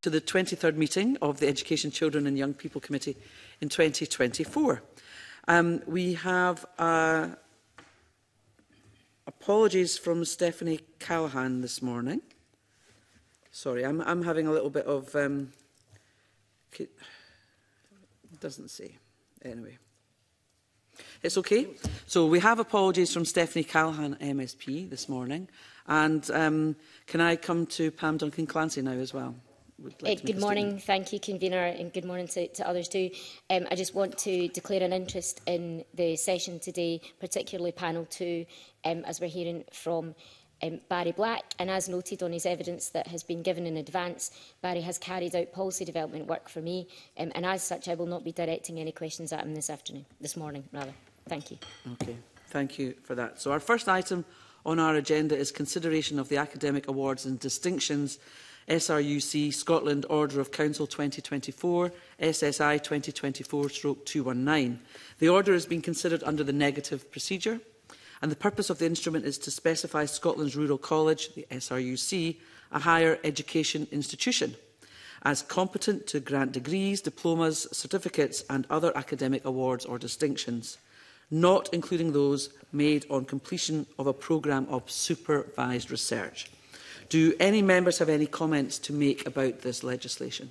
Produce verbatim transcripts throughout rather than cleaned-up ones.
to the twenty-third meeting of the Education, Children and Young People Committee in twenty twenty-four. Um, we have uh, apologies from Stephanie Callahan this morning. Sorry, I'm, I'm having a little bit of... Um, it doesn't say. Anyway. It's okay. So we have apologies from Stephanie Callahan, M S P, this morning. And um, can I come to Pam Duncan-Clancy now as well? Like uh, good morning. Thank you, Convener, and good morning to, to others too. Um, I just want to declare an interest in the session today, particularly panel two, um, as we're hearing from um, Barry Black. And as noted on his evidence that has been given in advance, Barry has carried out policy development work for me, um, and as such I will not be directing any questions at him this afternoon, this morning rather. Thank you. Okay, thank you for that. So our first item on our agenda is consideration of the Academic Awards and Distinctions, S R U C Scotland Order of Council twenty twenty-four, S S I twenty twenty-four two nineteen. The order has been considered under the negative procedure, and the purpose of the instrument is to specify Scotland's Rural College, the S R U C, a higher education institution, as competent to grant degrees, diplomas, certificates and other academic awards or distinctions, not including those made on completion of a programme of supervised research. Do any members have any comments to make about this legislation?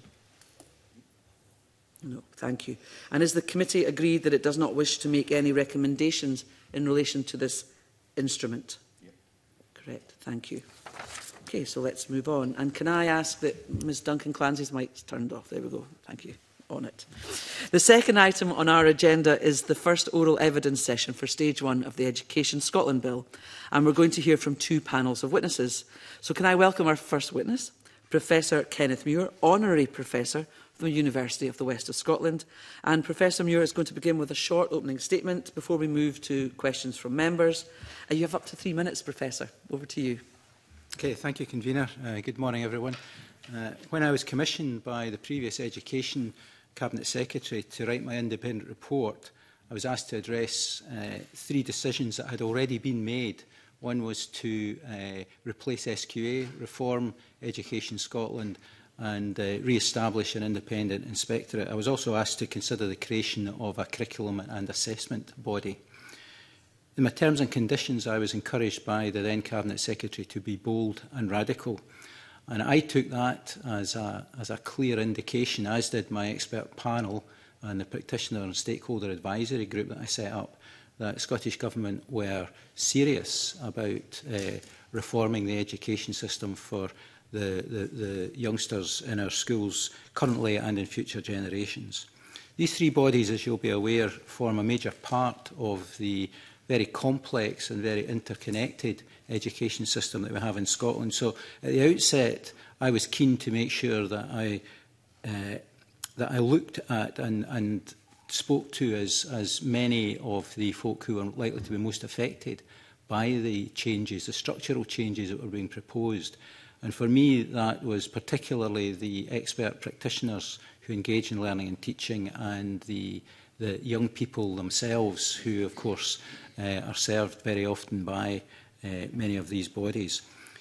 No, thank you. And is the committee agreed that it does not wish to make any recommendations in relation to this instrument? Yep. Correct, thank you. Okay, so let's move on. And can I ask that Miz Duncan-Clancy's mic's turned off? There we go, thank you. On it. The second item on our agenda is the first oral evidence session for stage one of the Education Scotland Bill, and we're going to hear from two panels of witnesses. So can I welcome our first witness, Professor Kenneth Muir, Honorary Professor from the University of the West of Scotland, and Professor Muir is going to begin with a short opening statement before we move to questions from members. Uh, you have up to three minutes, Professor. Over to you. Okay, thank you, Convener. Uh, good morning, everyone. Uh, when I was commissioned by the previous Education Cabinet Secretary to write my independent report, I was asked to address uh, three decisions that had already been made. One was to uh, replace S Q A, reform Education Scotland and uh, re-establish an independent inspectorate. I was also asked to consider the creation of a curriculum and assessment body. In my terms and conditions, I was encouraged by the then Cabinet Secretary to be bold and radical. And I took that as a, as a clear indication, as did my expert panel and the practitioner and stakeholder advisory group that I set up, that Scottish Government were serious about uh, reforming the education system for the, the, the youngsters in our schools currently and in future generations. These three bodies, as you'll be aware, form a major part of the very complex and very interconnected education system that we have in Scotland. So at the outset, I was keen to make sure that I, uh, that I looked at and, and spoke to as, as many of the folk who are likely to be most affected by the changes, the structural changes that were being proposed. And for me, that was particularly the expert practitioners who engage in learning and teaching and the, the young people themselves who, of course, uh, are served very often by Uh, many of these bodies.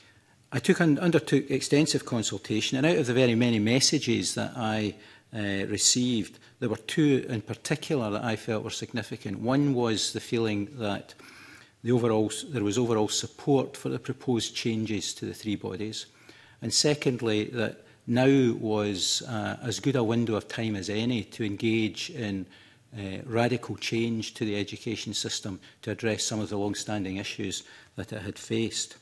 I took un undertook extensive consultation, and out of the very many messages that I uh, received, there were two in particular that I felt were significant. One was the feeling that the overall, there was overall support for the proposed changes to the three bodies, and secondly, that now was uh, as good a window of time as any to engage in Uh, radical change to the education system to address some of the long-standing issues that it had faced.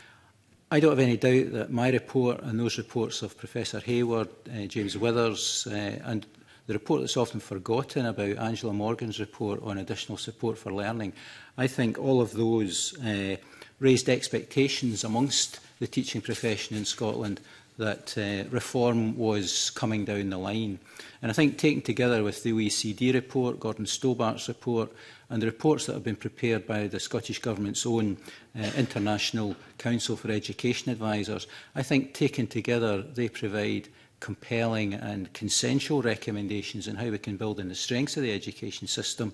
I don't have any doubt that my report and those reports of Professor Hayward, uh, James Withers, uh, and the report that's often forgotten about Angela Morgan's report on additional support for learning, I think all of those uh, raised expectations amongst the teaching profession in Scotland that uh, reform was coming down the line. And I think taken together with the O E C D report, Gordon Stobart's report, and the reports that have been prepared by the Scottish Government's own uh, International Council for Education Advisors, I think taken together they provide compelling and consensual recommendations on how we can build on the strengths of the education system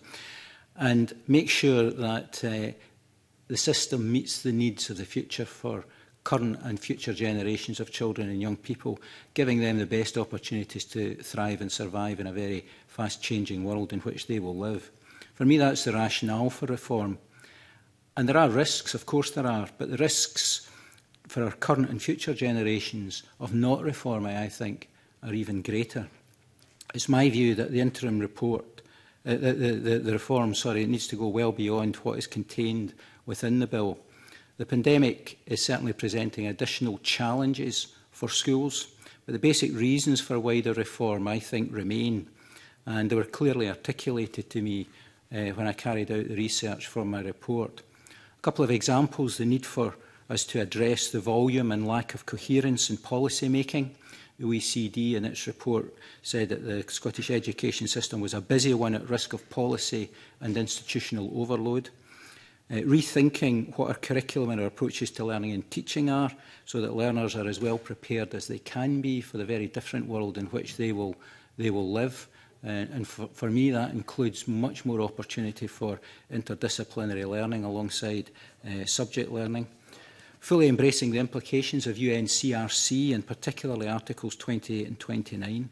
and make sure that uh, the system meets the needs of the future for current and future generations of children and young people, giving them the best opportunities to thrive and survive in a very fast-changing world in which they will live. For me, that's the rationale for reform. And there are risks, of course there are, but the risks for our current and future generations of not reforming, I think, are even greater. It's my view that the interim report, uh, the, the, the reform, sorry, it needs to go well beyond what is contained within the bill. The pandemic is certainly presenting additional challenges for schools, but the basic reasons for wider reform, I think, remain, and they were clearly articulated to me uh, when I carried out the research from my report. A couple of examples: the need for us to address the volume and lack of coherence in policy making. The O E C D in its report said that the Scottish education system was a busy one at risk of policy and institutional overload. Uh, rethinking what our curriculum and our approaches to learning and teaching are, so that learners are as well prepared as they can be for the very different world in which they will, they will live. Uh, and for, for me, that includes much more opportunity for interdisciplinary learning alongside uh, subject learning. Fully embracing the implications of U N C R C, and particularly Articles twenty-eight and twenty-nine.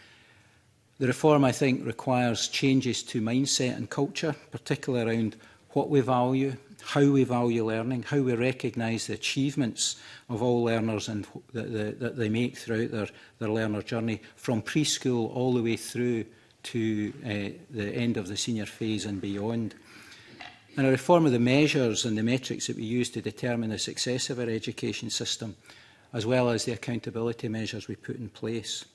The reform, I think, requires changes to mindset and culture, particularly around what we value, how we value learning, how we recognise the achievements of all learners and that, the, that they make throughout their, their learner journey, from preschool all the way through to uh, the end of the senior phase and beyond. And a reform of the measures and the metrics that we use to determine the success of our education system, as well as the accountability measures we put in place.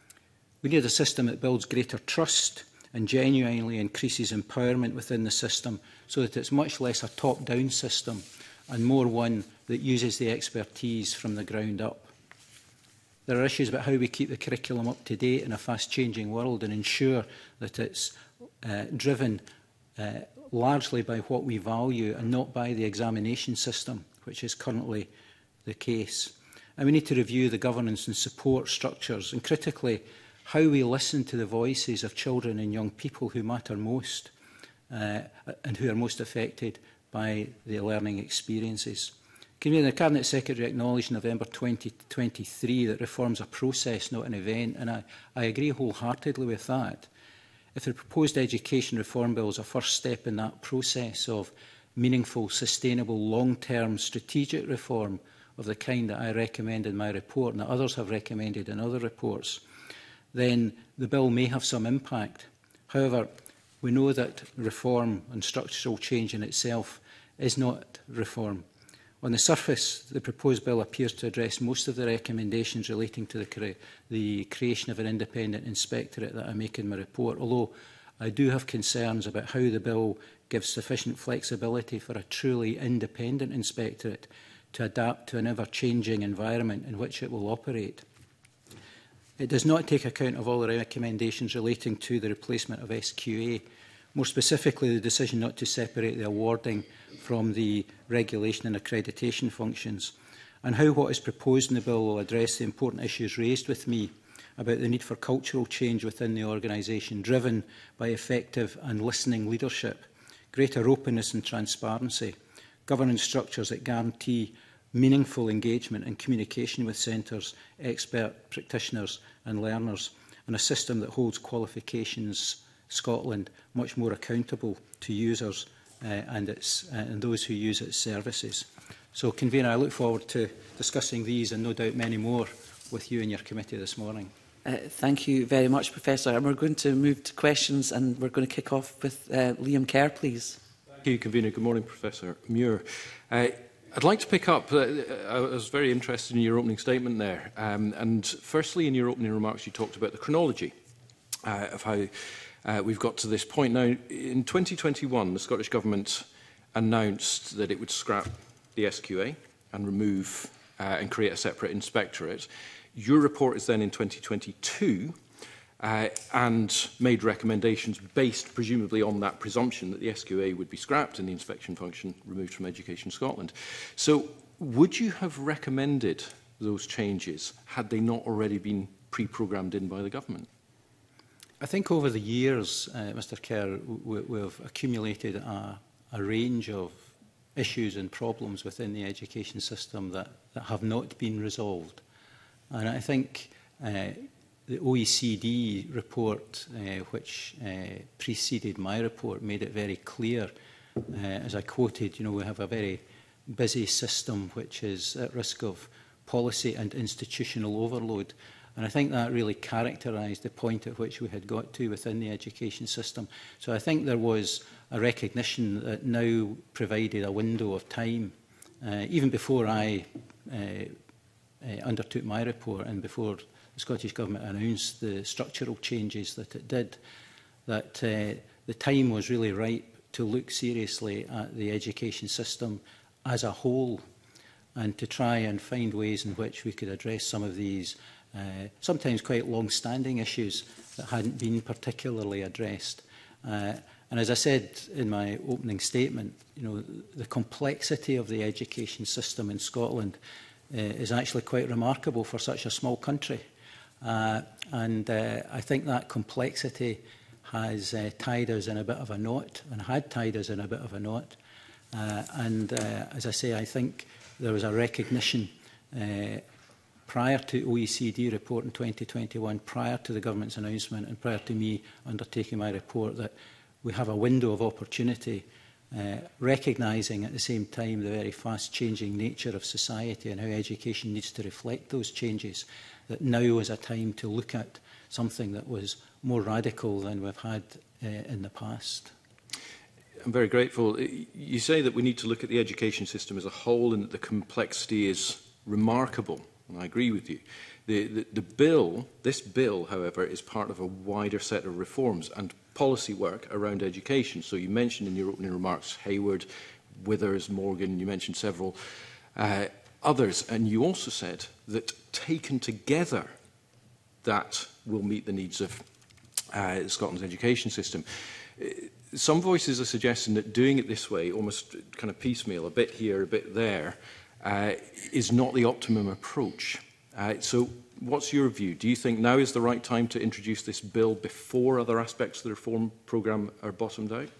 We need a system that builds greater trust and genuinely increases empowerment within the system, so that it's much less a top-down system and more one that uses the expertise from the ground up. There are issues about how we keep the curriculum up to date in a fast-changing world and ensure that it's uh, driven uh, largely by what we value and not by the examination system, which is currently the case. And we need to review the governance and support structures, and critically, how we listen to the voices of children and young people who matter most uh, and who are most affected by the learning experiences. The Cabinet Secretary acknowledged in November twenty twenty-three that reforms a process, not an event, and I, I agree wholeheartedly with that. If the proposed education reform bill is a first step in that process of meaningful, sustainable, long-term strategic reform of the kind that I recommend in my report and that others have recommended in other reports, then the bill may have some impact. However, we know that reform and structural change in itself is not reform. On the surface, the proposed bill appears to address most of the recommendations relating to the, cre the creation of an independent inspectorate that I make in my report, although I do have concerns about how the bill gives sufficient flexibility for a truly independent inspectorate to adapt to an ever-changing environment in which it will operate. It does not take account of all the recommendations relating to the replacement of S Q A, more specifically the decision not to separate the awarding from the regulation and accreditation functions, and how what is proposed in the bill will address the important issues raised with me about the need for cultural change within the organisation, driven by effective and listening leadership, greater openness and transparency, governance structures that guarantee meaningful engagement and communication with centres, expert practitioners and learners, and a system that holds Qualifications Scotland much more accountable to users uh, and, its, uh, and those who use its services. So, Convener, I look forward to discussing these and no doubt many more with you and your committee this morning. Uh, thank you very much, Professor. And we're going to move to questions, and we're going to kick off with uh, Liam Kerr, please. Thank you, Convener. Good morning, Professor Muir. Uh, I'd like to pick up, uh, I was very interested in your opening statement there. Um, and firstly, in your opening remarks, you talked about the chronology uh, of how uh, we've got to this point. Now, in twenty twenty-one, the Scottish Government announced that it would scrap the S Q A and remove uh, and create a separate inspectorate. Your report is then in twenty twenty-two uh, and made recommendations based presumably on that presumption that the S Q A would be scrapped and the inspection function removed from Education Scotland. So would you have recommended those changes had they not already been pre-programmed in by the government? I think over the years, uh, Mr Kerr, we, we've accumulated a, a range of issues and problems within the education system that, that have not been resolved. And I think uh, the O E C D report, uh, which uh, preceded my report, made it very clear, uh, as I quoted, you know, we have a very busy system which is at risk of policy and institutional overload. And I think that really characterised the point at which we had got to within the education system. So I think there was a recognition that now provided a window of time, uh, even before I uh, uh, undertook my report and before the Scottish Government announced the structural changes that it did, that uh, the time was really ripe to look seriously at the education system as a whole and to try and find ways in which we could address some of these uh, sometimes quite long-standing issues that hadn't been particularly addressed. Uh, and as I said in my opening statement, you know, the complexity of the education system in Scotland uh, is actually quite remarkable for such a small country. Uh, and uh, I think that complexity has uh, tied us in a bit of a knot and had tied us in a bit of a knot. Uh, and uh, as I say, I think there was a recognition uh, prior to O E C D report in twenty twenty-one, prior to the government's announcement and prior to me undertaking my report, that we have a window of opportunity, uh, recognising at the same time the very fast-changing nature of society and how education needs to reflect those changes, that now is a time to look at something that was more radical than we've had uh, in the past. I'm very grateful. You say that we need to look at the education system as a whole and that the complexity is remarkable. And I agree with you. The, the, the bill, this bill, however, is part of a wider set of reforms and policy work around education. So you mentioned in your opening remarks Hayward, Withers, Morgan, you mentioned several uh, others. And you also said that taken together, that will meet the needs of uh, Scotland's education system. Some voices are suggesting that doing it this way, almost kind of piecemeal, a bit here, a bit there, uh, is not the optimum approach. Uh, so what's your view? Do you think now is the right time to introduce this bill before other aspects of the reform programme are bottomed out?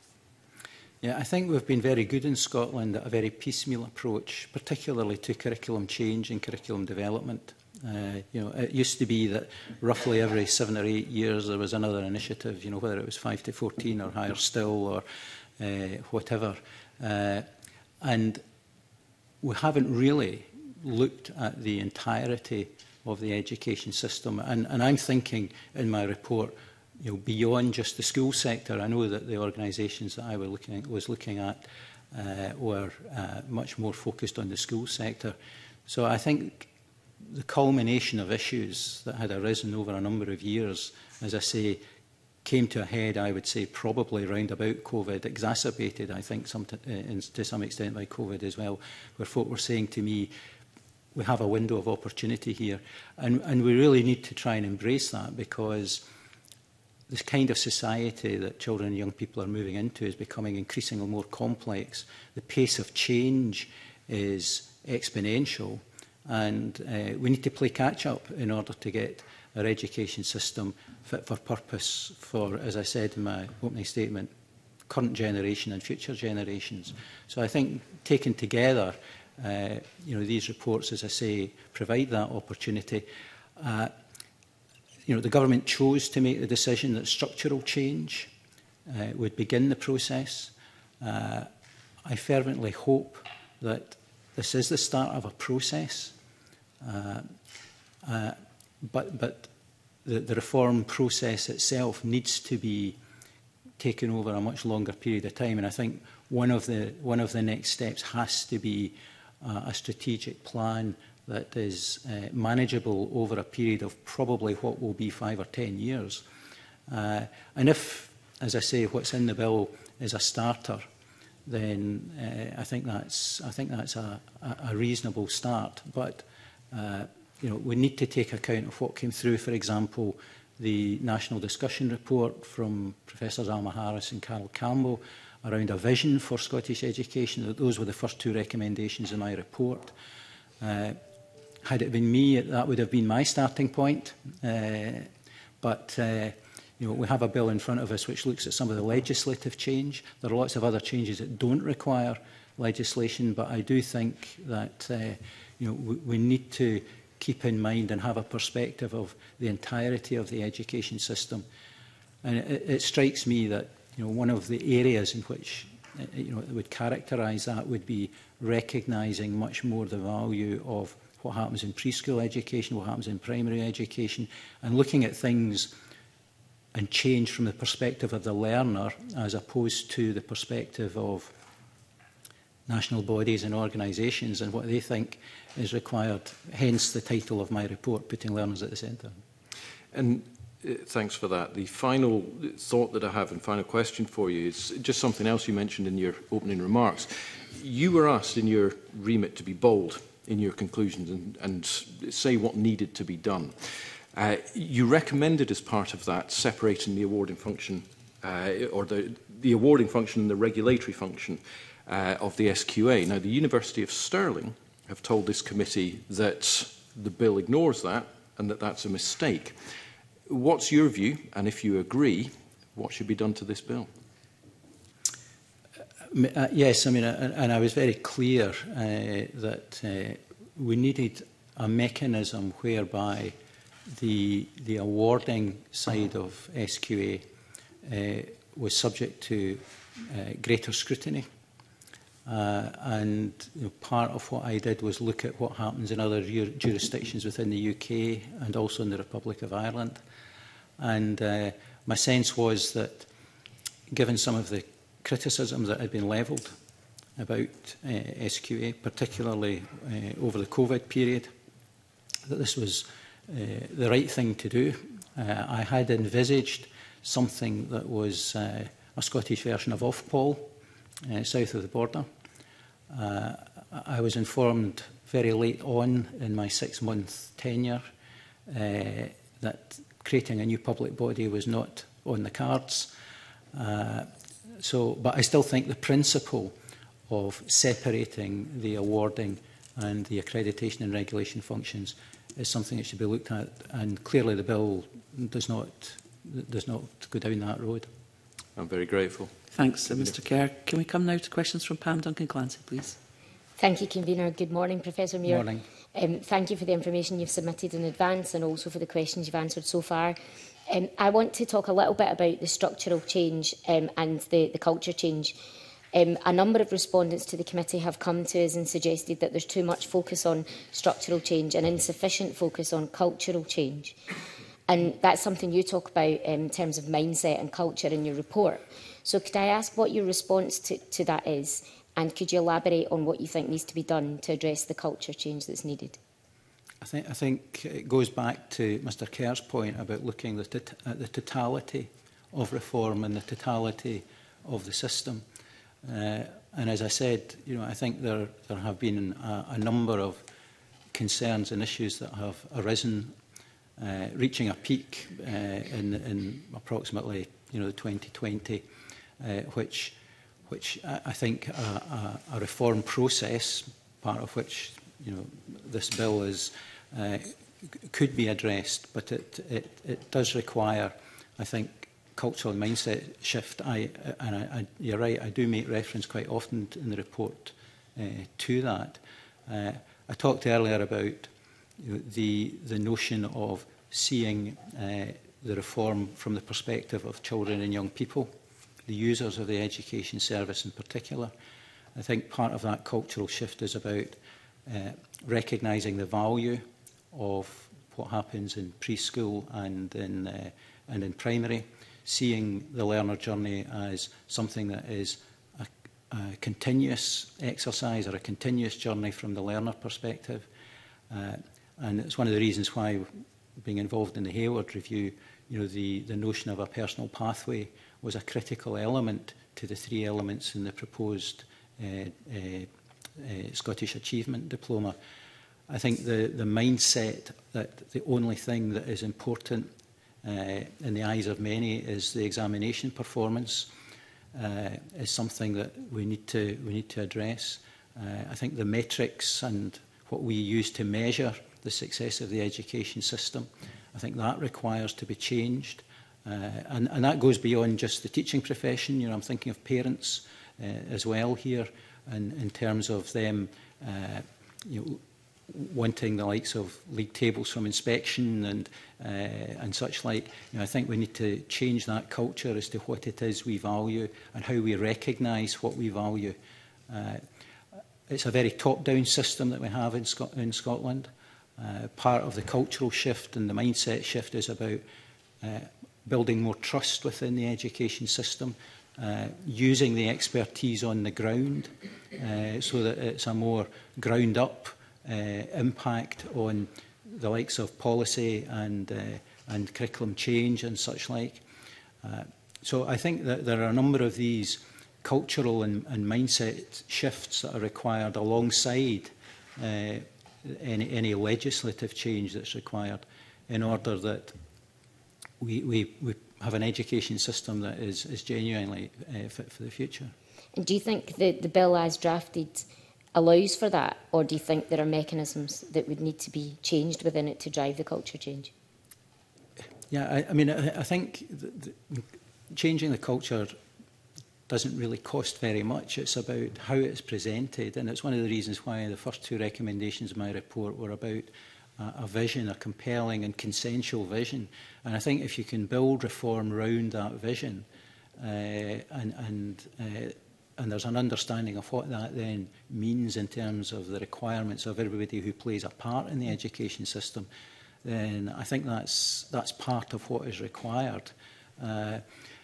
Yeah, I think we've been very good in Scotland at a very piecemeal approach, particularly to curriculum change and curriculum development. Uh, you know, it used to be that roughly every seven or eight years there was another initiative, you know, whether it was five to fourteen or higher still or uh, whatever. Uh, and we haven't really looked at the entirety of the education system. And, and I'm thinking in my report, you know, beyond just the school sector. I know that the organisations that I were looking at, was looking at uh, were uh, much more focused on the school sector. So I think the culmination of issues that had arisen over a number of years, as I say, came to a head, I would say, probably round about COVID, exacerbated, I think, some t uh, in, to some extent by COVID as well, where folk were saying to me, we have a window of opportunity here. And, and we really need to try and embrace that, because this kind of society that children and young people are moving into is becoming increasingly more complex. The pace of change is exponential. And uh, we need to play catch-up in order to get our education system fit for purpose for, as I said in my opening statement, current generation and future generations. So I think taken together, uh, you know, these reports, as I say, provide that opportunity. Uh, you know, the government chose to make the decision that structural change uh, would begin the process. Uh, I fervently hope that this is the start of a process. Uh, uh, but but the, the reform process itself needs to be taken over a much longer period of time, and I think one of the one of the next steps has to be uh, a strategic plan that is uh, manageable over a period of probably what will be five or ten years. Uh, and if, as I say, what's in the bill is a starter, then uh, I think that's I think that's a, a reasonable start. But Uh, you know, we need to take account of what came through, for example, the National Discussion Report from Professors Alma Harris and Carol Campbell around a vision for Scottish education. Those were the first two recommendations in my report. Uh, had it been me, that would have been my starting point. Uh, but uh, you know, we have a bill in front of us which looks at some of the legislative change. There are lots of other changes that don't require legislation, but I do think that uh, you know, we, we need to keep in mind and have a perspective of the entirety of the education system. And it, it strikes me that you know, one of the areas in which uh, you know, it would characterise that would be recognising much more the value of what happens in preschool education, what happens in primary education, and looking at things and change from the perspective of the learner as opposed to the perspective of national bodies and organisations and what they think is required, hence the title of my report, Putting Learners at the Centre. And uh, thanks for that. The final thought that I have and final question for you is just something else you mentioned in your opening remarks. You were asked in your remit to be bold in your conclusions and, and say what needed to be done. Uh, you recommended as part of that separating the awarding function uh, or the, the awarding function and the regulatory function uh, of the S Q A. Now, the University of Stirling have told this committee that the bill ignores that and that that's a mistake. What's your view? And if you agree, what should be done to this bill? Uh, yes, I mean, uh, and I was very clear uh, that uh, we needed a mechanism whereby the, the awarding side of S Q A uh, was subject to uh, greater scrutiny. Uh, and you know, part of what I did was look at what happens in other jurisdictions within the U K and also in the Republic of Ireland. And uh, my sense was that, given some of the criticism that had been levelled about uh, S Q A, particularly uh, over the COVID period, that this was uh, the right thing to do. Uh, I had envisaged something that was uh, a Scottish version of Ofpol, uh, south of the border. Uh, I was informed very late on in my six-month tenure uh, that creating a new public body was not on the cards. Uh, So, but I still think the principle of separating the awarding and the accreditation and regulation functions is something that should be looked at, and clearly the bill does not does not go down that road. I'm very grateful. Thanks, uh, Mr Kerr. Can we come now to questions from Pam Duncan-Clancy, please? Thank you, Convener. Good morning, Professor Muir. Morning. Um, thank you for the information you've submitted in advance and also for the questions you've answered so far. Um, I want to talk a little bit about the structural change um, and the, the culture change. Um, a number of respondents to the committee have come to us and suggested that there's too much focus on structural change and insufficient focus on cultural change. And that's something you talk about um, in terms of mindset and culture in your report. So could I ask what your response to, to that is? And could you elaborate on what you think needs to be done to address the culture change that's needed? I think, I think it goes back to Mr Kerr's point about looking at the totality of reform and the totality of the system. Uh, and as I said, you know, I think there, there have been a, a number of concerns and issues that have arisen, uh, reaching a peak uh, in, in approximately you know, twenty twenty, uh, which, which I, I think a, a, a reform process, part of which you know, this bill is, uh, could be addressed, but it, it, it does require, I think, cultural mindset shift. I, and I, I, you're right, I do make reference quite often in the report uh, to that. Uh, I talked earlier about you know, the, the notion of seeing uh, the reform from the perspective of children and young people, the users of the education service in particular. I think part of that cultural shift is about uh, recognising the value of what happens in preschool and in, uh, and in primary, seeing the learner journey as something that is a, a continuous exercise or a continuous journey from the learner perspective. Uh, and it's one of the reasons why, being involved in the Hayward Review, you know, the, the notion of a personal pathway was a critical element to the three elements in the proposed uh, uh, uh, Scottish Achievement Diploma. I think the, the mindset that the only thing that is important uh, in the eyes of many is the examination performance uh, is something that we need to, we need to address. Uh, I think the metrics and what we use to measure the success of the education system, I think that requires to be changed. Uh, and, and that goes beyond just the teaching profession. You know, I'm thinking of parents uh, as well here. and in terms of them uh, you know, wanting the likes of league tables from inspection and uh, and such like. You know, I think we need to change that culture as to what it is we value and how we recognise what we value. Uh, it's a very top-down system that we have in, Scot in Scotland. Uh, part of the cultural shift and the mindset shift is about uh, building more trust within the education system, uh, using the expertise on the ground uh, so that it's a more ground-up uh, impact on the likes of policy and, uh, and curriculum change and such like. Uh, so I think that there are a number of these cultural and, and mindset shifts that are required alongside uh, any, any legislative change that's required in order that we, we, we have an education system that is, is genuinely uh, fit for the future. And do you think that the bill as drafted allows for that, or do you think there are mechanisms that would need to be changed within it to drive the culture change? Yeah, I, I mean, I, I think the, the, changing the culture doesn't really cost very much. It's about how it's presented, and it's one of the reasons why the first two recommendations in my report were about uh, a vision, a compelling and consensual vision. And I think if you can build reform around that vision, uh, and, and, uh, and there's an understanding of what that then means in terms of the requirements of everybody who plays a part in the education system, then I think that's, that's part of what is required. Uh,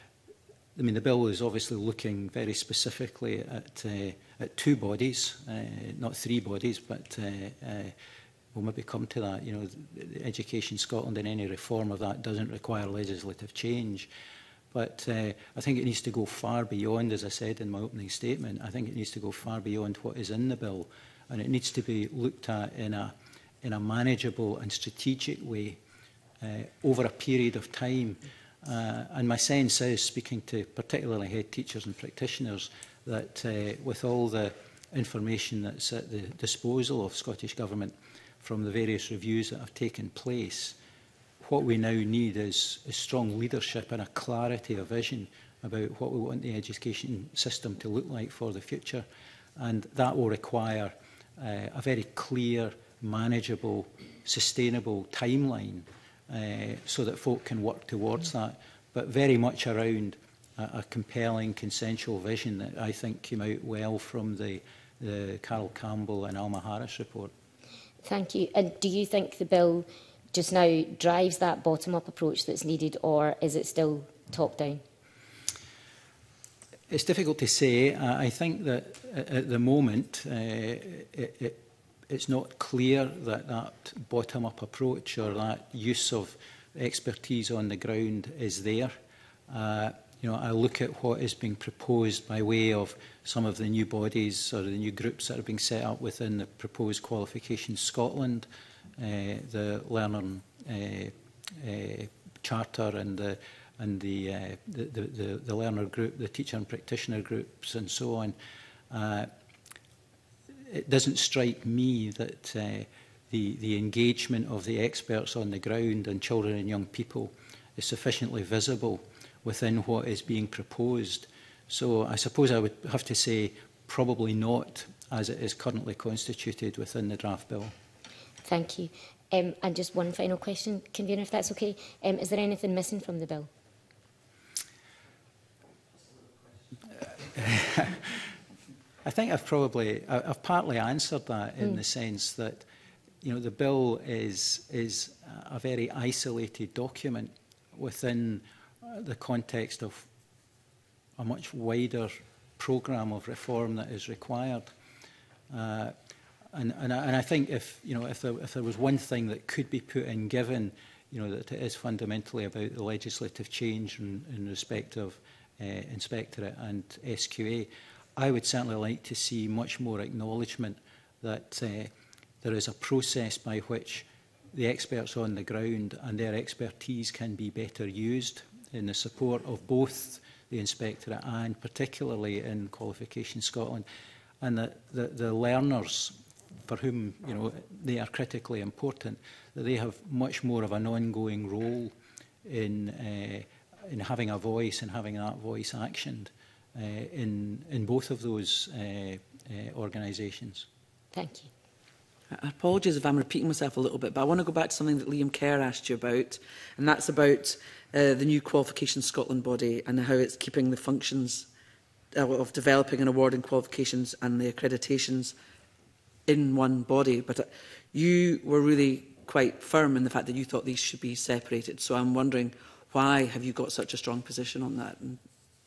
I mean, the bill is obviously looking very specifically at, uh, at two bodies, uh, not three bodies, but uh, uh, we'll maybe come to that. You know, Education Scotland and any reform of that doesn't require legislative change. But uh, I think it needs to go far beyond, as I said in my opening statement, I think it needs to go far beyond what is in the bill. And it needs to be looked at in a, in a manageable and strategic way uh, over a period of time. Uh, and my sense is, speaking to particularly head teachers and practitioners, that uh, with all the information that's at the disposal of Scottish Government from the various reviews that have taken place, what we now need is, is strong leadership and a clarity of vision about what we want the education system to look like for the future. And that will require uh, a very clear, manageable, sustainable timeline Uh, so that folk can work towards that, but very much around a, a compelling consensual vision that I think came out well from the, the Carol Campbell and Alma Harris report. Thank you. And do you think the bill just now drives that bottom-up approach that's needed, or is it still top-down? It's difficult to say. Uh, I think that at the moment uh, it, it it's not clear that that bottom-up approach or that use of expertise on the ground is there. Uh, you know, I look at what is being proposed by way of some of the new bodies or the new groups that are being set up within the proposed Qualifications Scotland, uh, the Learner uh, uh, Charter and the and the, uh, the, the, the, the learner group, the teacher and practitioner groups and so on. Uh, It doesn't strike me that uh, the, the engagement of the experts on the ground and children and young people is sufficiently visible within what is being proposed. So I suppose I would have to say probably not as it is currently constituted within the draft bill. Thank you. Um, and just one final question, Convener, if that's okay. Um, is there anything missing from the bill? I think I've probably, I've partly answered that in mm. the sense that, you know, the bill is, is a very isolated document within the context of a much wider programme of reform that is required. Uh, and, and, I, and I think if, you know, if there, if there was one thing that could be put in, given, you know, that it is fundamentally about the legislative change in, in respect of uh, Inspectorate and S Q A, I would certainly like to see much more acknowledgement that uh, there is a process by which the experts on the ground and their expertise can be better used in the support of both the Inspectorate and particularly in Qualifications Scotland, and that the, the learners for whom, you know, they are critically important, that they have much more of an ongoing role in, uh, in having a voice and having that voice actioned. Uh, in, in both of those uh, uh, organisations. Thank you. Apologies if I'm repeating myself a little bit, but I want to go back to something that Liam Kerr asked you about, and that's about uh, the new Qualifications Scotland body and how it's keeping the functions uh, of developing and awarding qualifications and the accreditations in one body. But uh, you were really quite firm in the fact that you thought these should be separated. So I'm wondering, why have you got such a strong position on that? And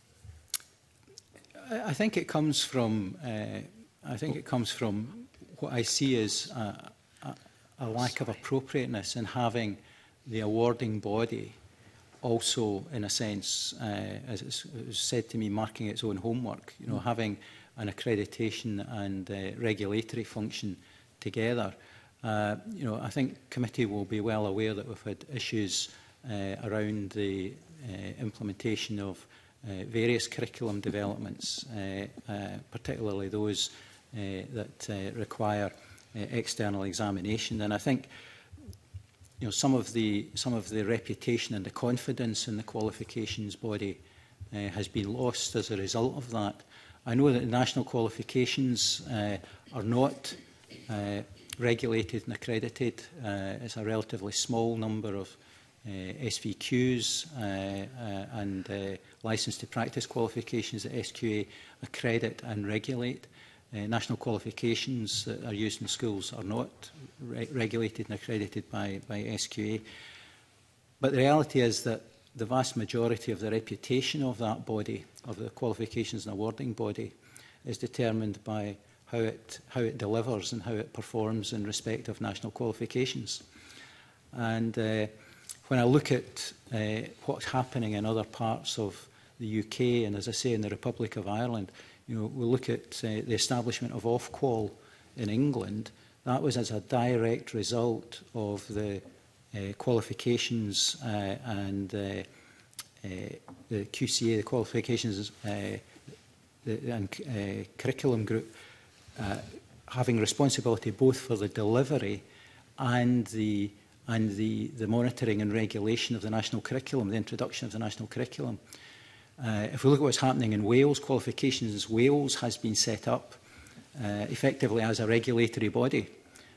I think it comes from. Uh, I think it comes from what I see as a, a, a lack of appropriateness in having the awarding body also, in a sense, uh, as it was said to me, marking its own homework. You know, mm. having an accreditation and uh, regulatory function together. Uh, you know, I think committee will be well aware that we've had issues uh, around the uh, implementation of uh, various curriculum developments, uh, uh, particularly those uh, that uh, require uh, external examination. And I think, you know, some of the some of the reputation and the confidence in the qualifications body uh, has been lost as a result of that. I know that the national qualifications uh, are not uh, regulated and accredited. Uh, it's a relatively small number of uh, S V Qs uh, uh, and uh, licence to practice qualifications that S Q A accredit and regulate. Uh, national qualifications that are used in schools are not re regulated and accredited by, by S Q A. But the reality is that the vast majority of the reputation of that body, of the qualifications and awarding body, is determined by how it, how it delivers and how it performs in respect of national qualifications. And uh, when I look at uh, what's happening in other parts of the U K, and as I say, in the Republic of Ireland, you know, we look at uh, the establishment of Ofqual in England. That was as a direct result of the uh, qualifications uh, and uh, uh, the Q C A, the qualifications uh, the, and uh, curriculum group, uh, having responsibility both for the delivery and the and the, the monitoring and regulation of the national curriculum, the introduction of the national curriculum. Uh, if we look at what's happening in Wales, Qualifications Wales has been set up uh, effectively as a regulatory body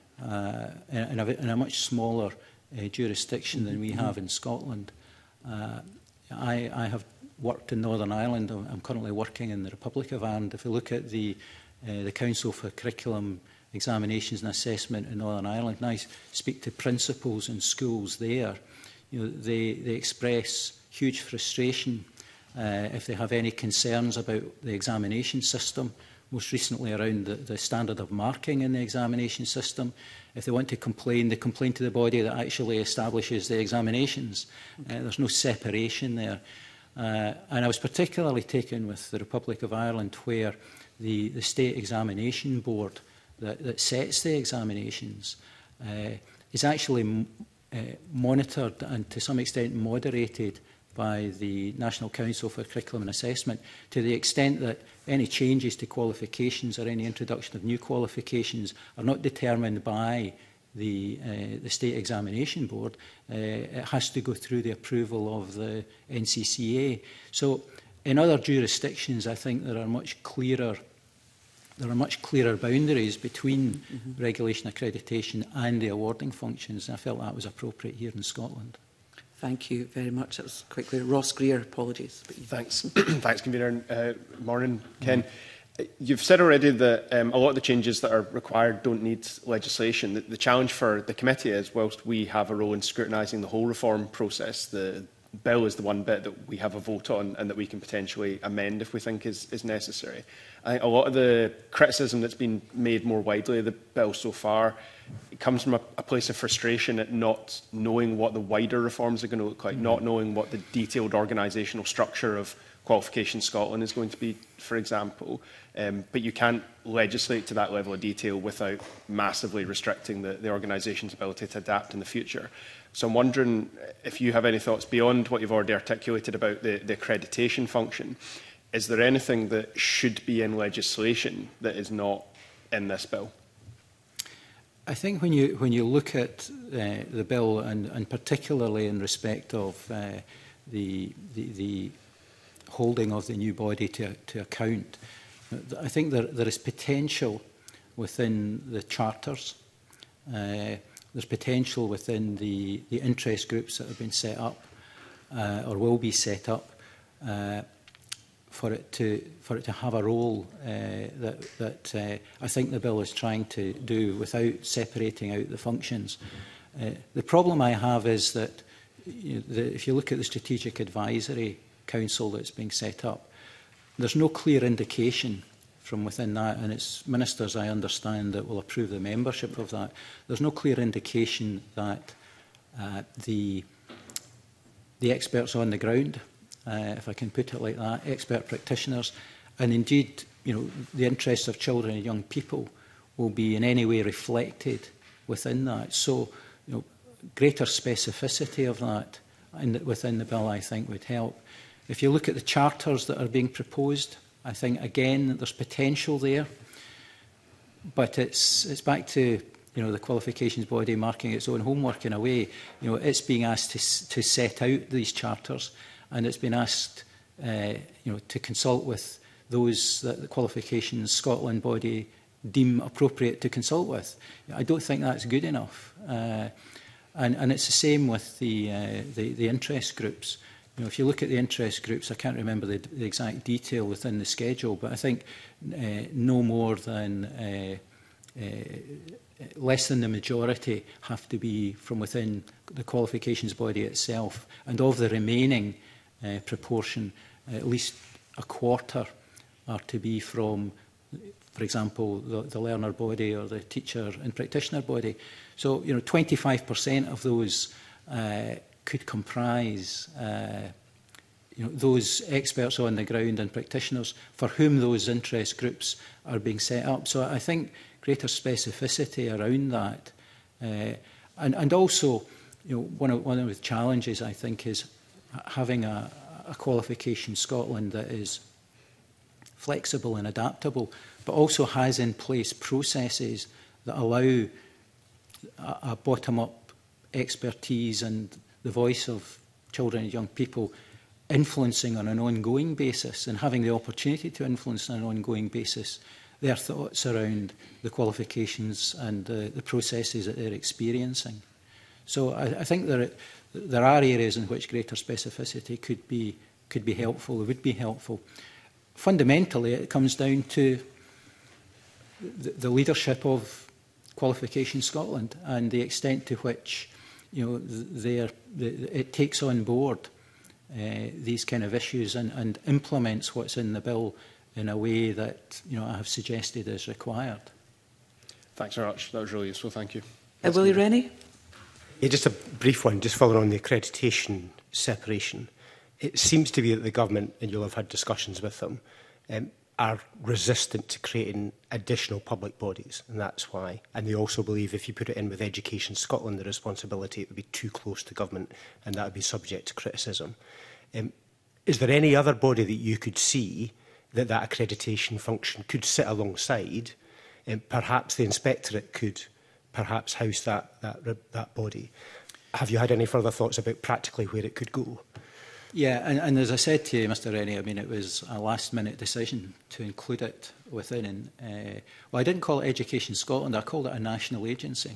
uh, in, a, in a much smaller uh, jurisdiction than we have in Scotland. Uh, I, I have worked in Northern Ireland. I'm currently working in the Republic of Ireland. If we look at the, uh, the Council for Curriculum Examinations and Assessment in Northern Ireland, and I speak to principals in schools there, you know, they, they express huge frustration Uh, if they have any concerns about the examination system, most recently around the, the standard of marking in the examination system. If they want to complain, they complain to the body that actually establishes the examinations. Okay. Uh, there's no separation there. Uh, and I was particularly taken with the Republic of Ireland, where the, the State Examination Board that, that sets the examinations uh, is actually m uh, monitored and to some extent moderated by the National Council for Curriculum and Assessment, to the extent that any changes to qualifications or any introduction of new qualifications are not determined by the, uh, the State Examination Board. Uh, it has to go through the approval of the N C C A. So in other jurisdictions, I think there are much clearer there are much clearer boundaries between mm-hmm. regulation, accreditation and the awarding functions. And I felt that was appropriate here in Scotland. Thank you very much. That was quite clear. Ross Greer, apologies. Thanks. Thanks, Convener. Uh, morning, Ken. Mm. You've said already that um, a lot of the changes that are required don't need legislation. The, the challenge for the committee is, whilst we have a role in scrutinising the whole reform process, the bill is the one bit that we have a vote on and that we can potentially amend if we think is, is necessary. I think a lot of the criticism that's been made more widely of the bill so far, it comes from a, a place of frustration at not knowing what the wider reforms are going to look like, mm-hmm. not knowing what the detailed organisational structure of Qualifications Scotland is going to be, for example. Um, but you can't legislate to that level of detail without massively restricting the, the organisation's ability to adapt in the future. So I'm wondering if you have any thoughts beyond what you've already articulated about the, the accreditation function. Is there anything that should be in legislation that is not in this bill? I think when you when you look at uh, the bill, and, and particularly in respect of uh, the, the the holding of the new body to to account, I think there, there is potential within the charters. Uh, there's potential within the, the interest groups that have been set up uh, or will be set up uh, for it to for it to have a role uh, that, that uh, I think the bill is trying to do without separating out the functions. Uh, the problem I have is that you know, the, if you look at the Strategic Advisory Council that's being set up, there's no clear indication from within that, and it's ministers, I understand, that will approve the membership of that. There's no clear indication that uh, the, the experts on the ground, uh, if I can put it like that, expert practitioners, and indeed, you know, the interests of children and young people will be in any way reflected within that. So, you know, greater specificity of that in the, within the bill, I think, would help. If you look at the charters that are being proposed, I think, again, there's potential there, but it's, it's back to you know, the qualifications body marking its own homework in a way. You know, it's being asked to, to set out these charters, and it's been asked uh, you know, to consult with those that the Qualifications Scotland body deem appropriate to consult with. I don't think that's good enough. Uh, and, and it's the same with the, uh, the, the interest groups. You know, if you look at the interest groups, I can't remember the, the exact detail within the schedule, but I think uh, no more than uh, uh, less than the majority have to be from within the qualifications body itself, and of the remaining uh, proportion, uh, at least a quarter are to be from, for example, the, the learner body or the teacher and practitioner body. So, you know, twenty-five percent of those uh, could comprise uh, you know, those experts on the ground and practitioners for whom those interest groups are being set up. So I think greater specificity around that. Uh, and, and also, you know, one of, one of the challenges, I think, is having a, a Qualification Scotland that is flexible and adaptable, but also has in place processes that allow a, a bottom-up expertise and the voice of children and young people influencing on an ongoing basis and having the opportunity to influence on an ongoing basis their thoughts around the qualifications and the, the processes that they're experiencing. So I, I think there, there are areas in which greater specificity could be, could be helpful, it would be helpful. Fundamentally, it comes down to the, the leadership of Qualification Scotland and the extent to which you know, the, it takes on board uh, these kind of issues and, and implements what's in the bill in a way that you know, I have suggested is required. Thanks very much. That was really useful. Thank you. Uh, Willie Rennie? Yeah, just a brief one, just following on the accreditation separation. It seems to be that the government, and you'll have had discussions with them, um, are resistant to creating additional public bodies, and that's why. And they also believe if you put it in with Education Scotland, the responsibility, it would be too close to government, and that would be subject to criticism. Um, is there any other body that you could see that that accreditation function could sit alongside? Um, perhaps the Inspectorate could perhaps house that, that, that body. Have you had any further thoughts about practically where it could go? Yeah, and, and as I said to you, Mr Rennie, I mean, it was a last-minute decision to include it within. And, uh, well, I didn't call it Education Scotland, I called it a national agency.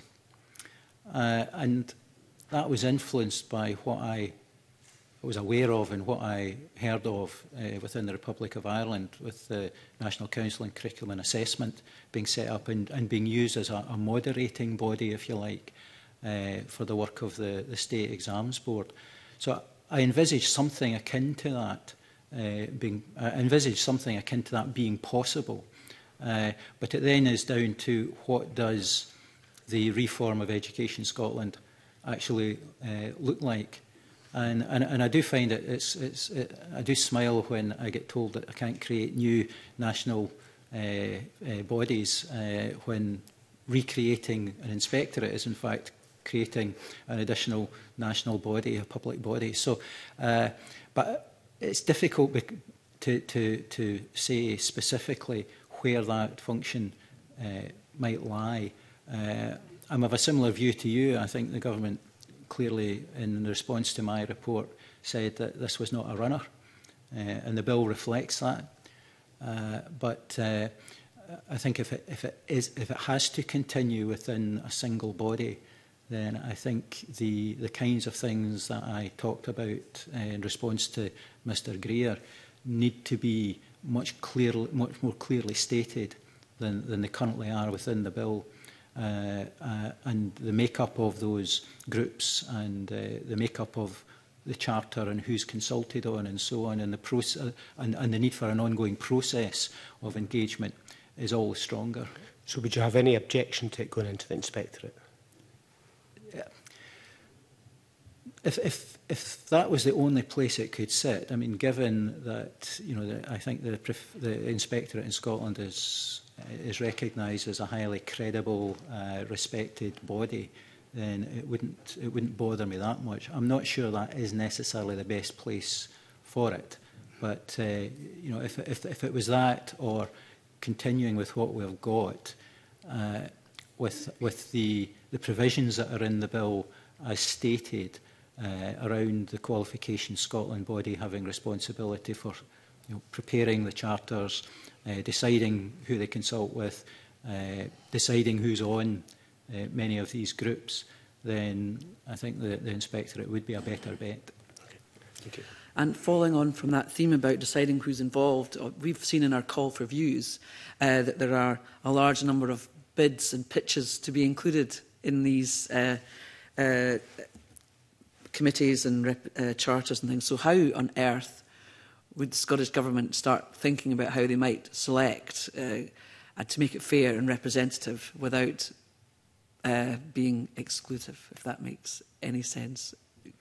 Uh, and that was influenced by what I was aware of and what I heard of uh, within the Republic of Ireland, with the National Council and Curriculum and Assessment being set up and, and being used as a, a moderating body, if you like, uh, for the work of the, the State Exams Board. So I envisage something akin to that, uh, being, I envisage something akin to that being possible. Uh, but it then is down to what does the reform of Education Scotland actually uh, look like. And, and, and I do find it, it's, it's, it, I do smile when I get told that I can't create new national uh, uh, bodies uh, when recreating an inspectorate is in fact creating an additional national body, a public body. So, uh, but it's difficult to, to, to say specifically where that function uh, might lie. Uh, I'm of a similar view to you. I think the government clearly, in response to my report, said that this was not a runner, uh, and the bill reflects that. Uh, but uh, I think if it, if, it is, if it has to continue within a single body, then I think the, the kinds of things that I talked about uh, in response to Mr Greer need to be much, clear, much more clearly stated than, than they currently are within the bill. Uh, uh, and the make-up of those groups and uh, the make-up of the charter and who's consulted on and so on, and the, process, and, and the need for an ongoing process of engagement is always stronger. So would you have any objection to it going into the Inspectorate? If, if, if that was the only place it could sit, I mean, given that, you know, the, I think the, the Inspectorate in Scotland is, is recognised as a highly credible, uh, respected body, then it wouldn't, it wouldn't bother me that much. I'm not sure that is necessarily the best place for it. But, uh, you know, if, if, if it was that or continuing with what we've got, uh, with, with the, the provisions that are in the bill as stated, Uh, around the Qualification Scotland body having responsibility for, you know, preparing the charters, uh, deciding who they consult with, uh, deciding who's on uh, many of these groups, then I think the, the Inspectorate would be a better bet. Okay. Thank you. And following on from that theme about deciding who's involved, we've seen in our call for views uh, that there are a large number of bids and pitches to be included in these uh, uh, committees and rep uh, charters and things. So how on earth would the Scottish Government start thinking about how they might select uh, and to make it fair and representative without uh, being exclusive, if that makes any sense?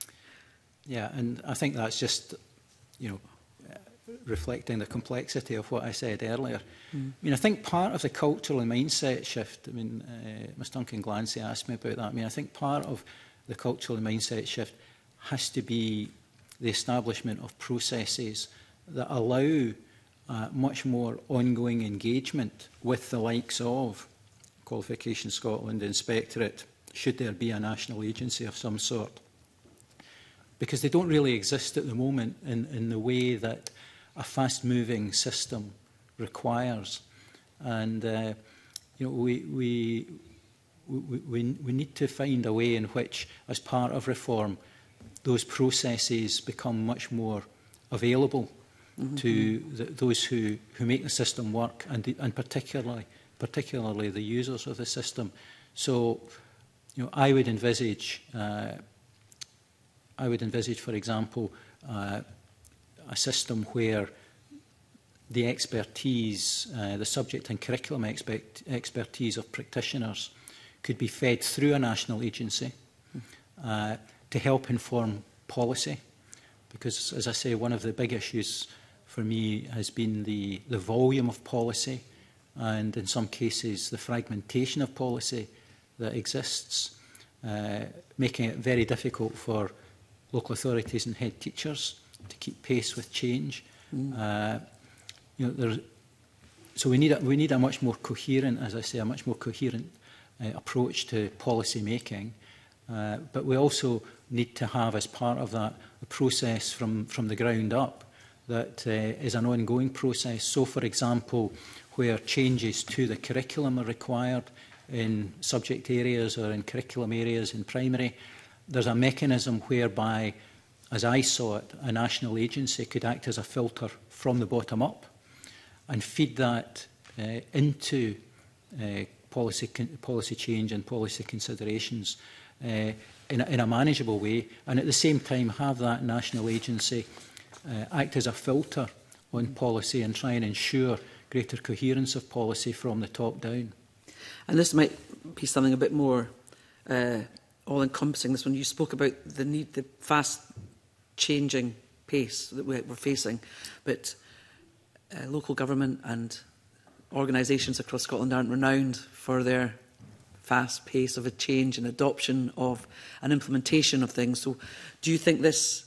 Yeah, and I think that's just, you know, uh, reflecting the complexity of what I said earlier. Mm. I mean, I think part of the cultural and mindset shift, I mean, uh, Miz Duncan Glancy asked me about that. I mean, I think part of the cultural and mindset shift has to be the establishment of processes that allow uh, much more ongoing engagement with the likes of Qualification Scotland, Inspectorate, should there be a national agency of some sort. Because they don't really exist at the moment in, in the way that a fast-moving system requires. And, uh, you know, we... we We, we, we need to find a way in which, as part of reform, those processes become much more available mm-hmm. to the, those who, who make the system work, and, the, and particularly, particularly the users of the system. So, you know, I would envisage, uh, I would envisage, for example, uh, a system where the expertise, uh, the subject and curriculum expert, expertise of practitioners could be fed through a national agency uh, to help inform policy. Because, as I say, one of the big issues for me has been the, the volume of policy and, in some cases, the fragmentation of policy that exists, uh, making it very difficult for local authorities and head teachers to keep pace with change. Mm. Uh, you know, there, so we need, a, we need a much more coherent, as I say, a much more coherent Uh, approach to policy making, uh, but we also need to have, as part of that, a process from, from the ground up that uh, is an ongoing process. So, for example, where changes to the curriculum are required in subject areas or in curriculum areas in primary, there's a mechanism whereby, as I saw it, a national agency could act as a filter from the bottom up and feed that uh, into uh, Policy, policy change and policy considerations uh, in, a, in a manageable way, and at the same time have that national agency uh, act as a filter on policy and try and ensure greater coherence of policy from the top down. And this might be something a bit more uh, all-encompassing. This one, you spoke about the need, the fast-changing pace that we're facing, but uh, local government and organisations across Scotland aren't renowned for their fast pace of a change and adoption of an implementation of things. So do you think this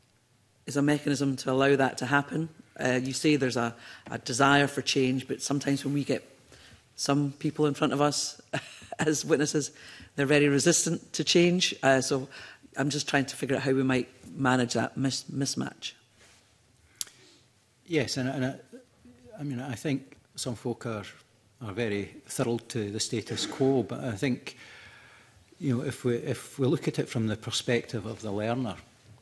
is a mechanism to allow that to happen? Uh, you say there's a, a desire for change, but sometimes when we get some people in front of us as witnesses, they're very resistant to change. Uh, so I'm just trying to figure out how we might manage that mis mismatch. Yes, and, and I, I mean, I think some folk are, are very thrilled to the status quo, but I think, you know, if we, if we look at it from the perspective of the learner,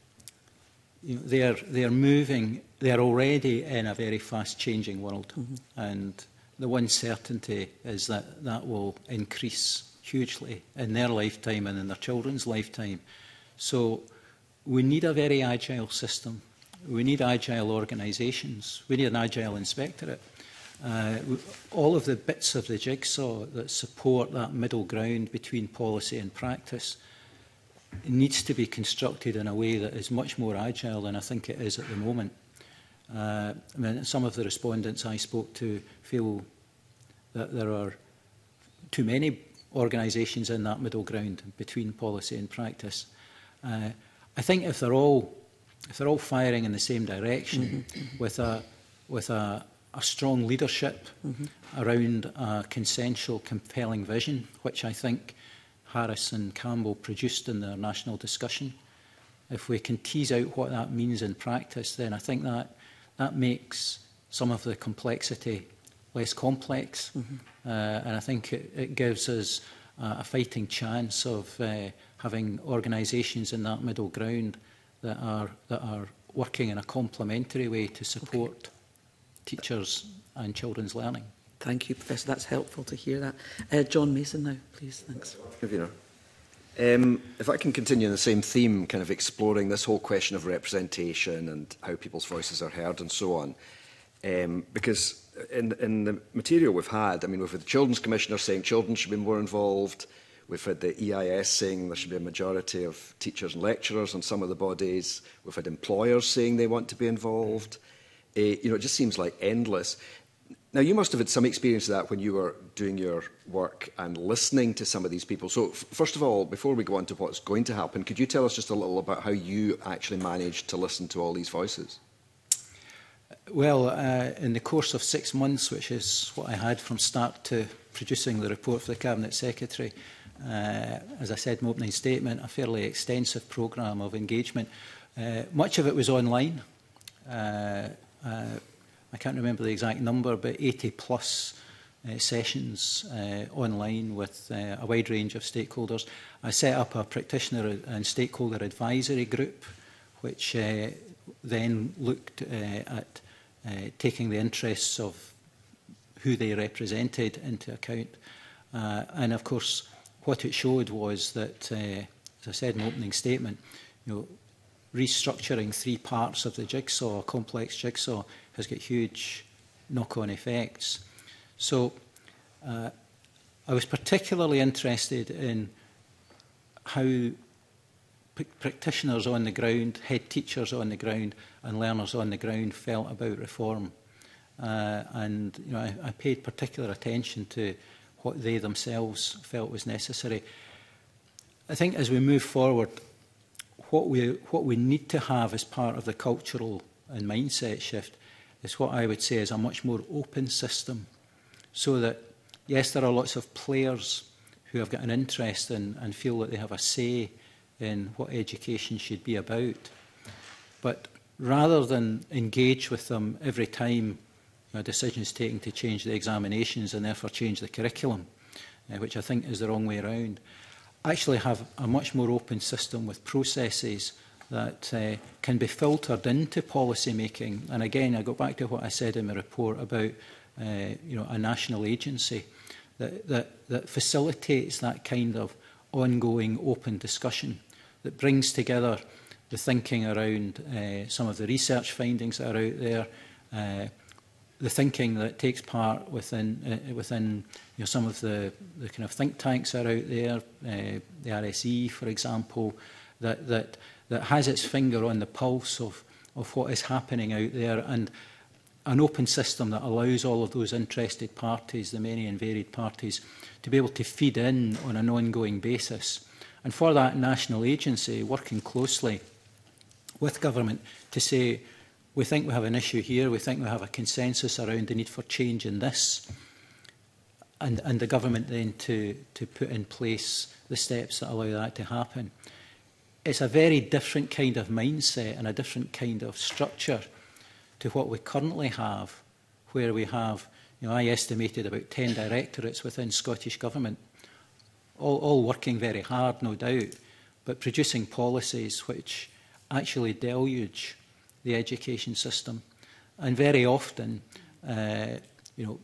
you know, they're, they're moving, they're already in a very fast-changing world. Mm-hmm. And the one certainty is that that will increase hugely in their lifetime and in their children's lifetime. So we need a very agile system. We need agile organisations. We need an agile inspectorate. Uh, all of the bits of the jigsaw that support that middle ground between policy and practice needs to be constructed in a way that is much more agile than I think it is at the moment. Uh, I mean, some of the respondents I spoke to feel that there are too many organisations in that middle ground between policy and practice. Uh, I think if they're all if they're all firing in the same direction, mm-hmm, mm-hmm. with a with a, a strong leadership mm-hmm. around a consensual, compelling vision, which I think Harris and Campbell produced in their national discussion. If we can tease out what that means in practice, then I think that that makes some of the complexity less complex, mm-hmm. uh, and I think it, it gives us uh, a fighting chance of uh, having organisations in that middle ground that are that are working in a complementary way to support okay. teachers and children's learning. Thank you, Professor. That's helpful to hear that. Uh, John Mason now, please. Thanks. Um, if I can continue in the same theme, kind of exploring this whole question of representation and how people's voices are heard and so on, um, because in, in the material we've had, I mean, we've had the Children's Commissioner saying children should be more involved. We've had the E I S saying there should be a majority of teachers and lecturers on some of the bodies. We've had employers saying they want to be involved. Uh, you know, it just seems like endless. Now, you must have had some experience of that when you were doing your work and listening to some of these people. So, f first of all, before we go on to what's going to happen, could you tell us just a little about how you actually managed to listen to all these voices? Well, uh, in the course of six months, which is what I had from start to producing the report for the Cabinet Secretary, uh, as I said in my opening statement, a fairly extensive programme of engagement. Uh, much of it was online. Uh, uh, I can't remember the exact number, but eighty plus uh, sessions uh, online with uh, a wide range of stakeholders. I set up a practitioner and stakeholder advisory group, which uh, then looked uh, at uh, taking the interests of who they represented into account. Uh, and of course, what it showed was that, uh, as I said in my opening statement, you know, restructuring three parts of the jigsaw, a complex jigsaw, has got huge knock-on effects. So uh, I was particularly interested in how practitioners on the ground, head teachers on the ground and learners on the ground felt about reform. Uh, and you know, I, I paid particular attention to what they themselves felt was necessary. I think as we move forward, what we, what we need to have as part of the cultural and mindset shift is what I would say is a much more open system, so that, yes, there are lots of players who have got an interest in and feel that they have a say in what education should be about. But rather than engage with them every time a decision is taken to change the examinations and therefore change the curriculum, uh, which I think is the wrong way around, actually have a much more open system with processes that uh, can be filtered into policy making. And again, I go back to what I said in my report about uh, you know, a national agency that, that, that facilitates that kind of ongoing open discussion, that brings together the thinking around uh, some of the research findings that are out there, uh, the thinking that takes part within uh, within you know, some of the, the kind of think tanks that are out there, uh, the R S E, for example, that that that has its finger on the pulse of of what is happening out there, and an open system that allows all of those interested parties, the many and varied parties, to be able to feed in on an ongoing basis. And for that national agency, working closely with government to say, we think we have an issue here, we think we have a consensus around the need for change in this, and, and the government then to, to put in place the steps that allow that to happen. It's a very different kind of mindset and a different kind of structure to what we currently have, where we have, you know, I estimated about ten directorates within Scottish Government, all, all working very hard, no doubt, but producing policies which actually deluge the education system, and very often, uh, you know,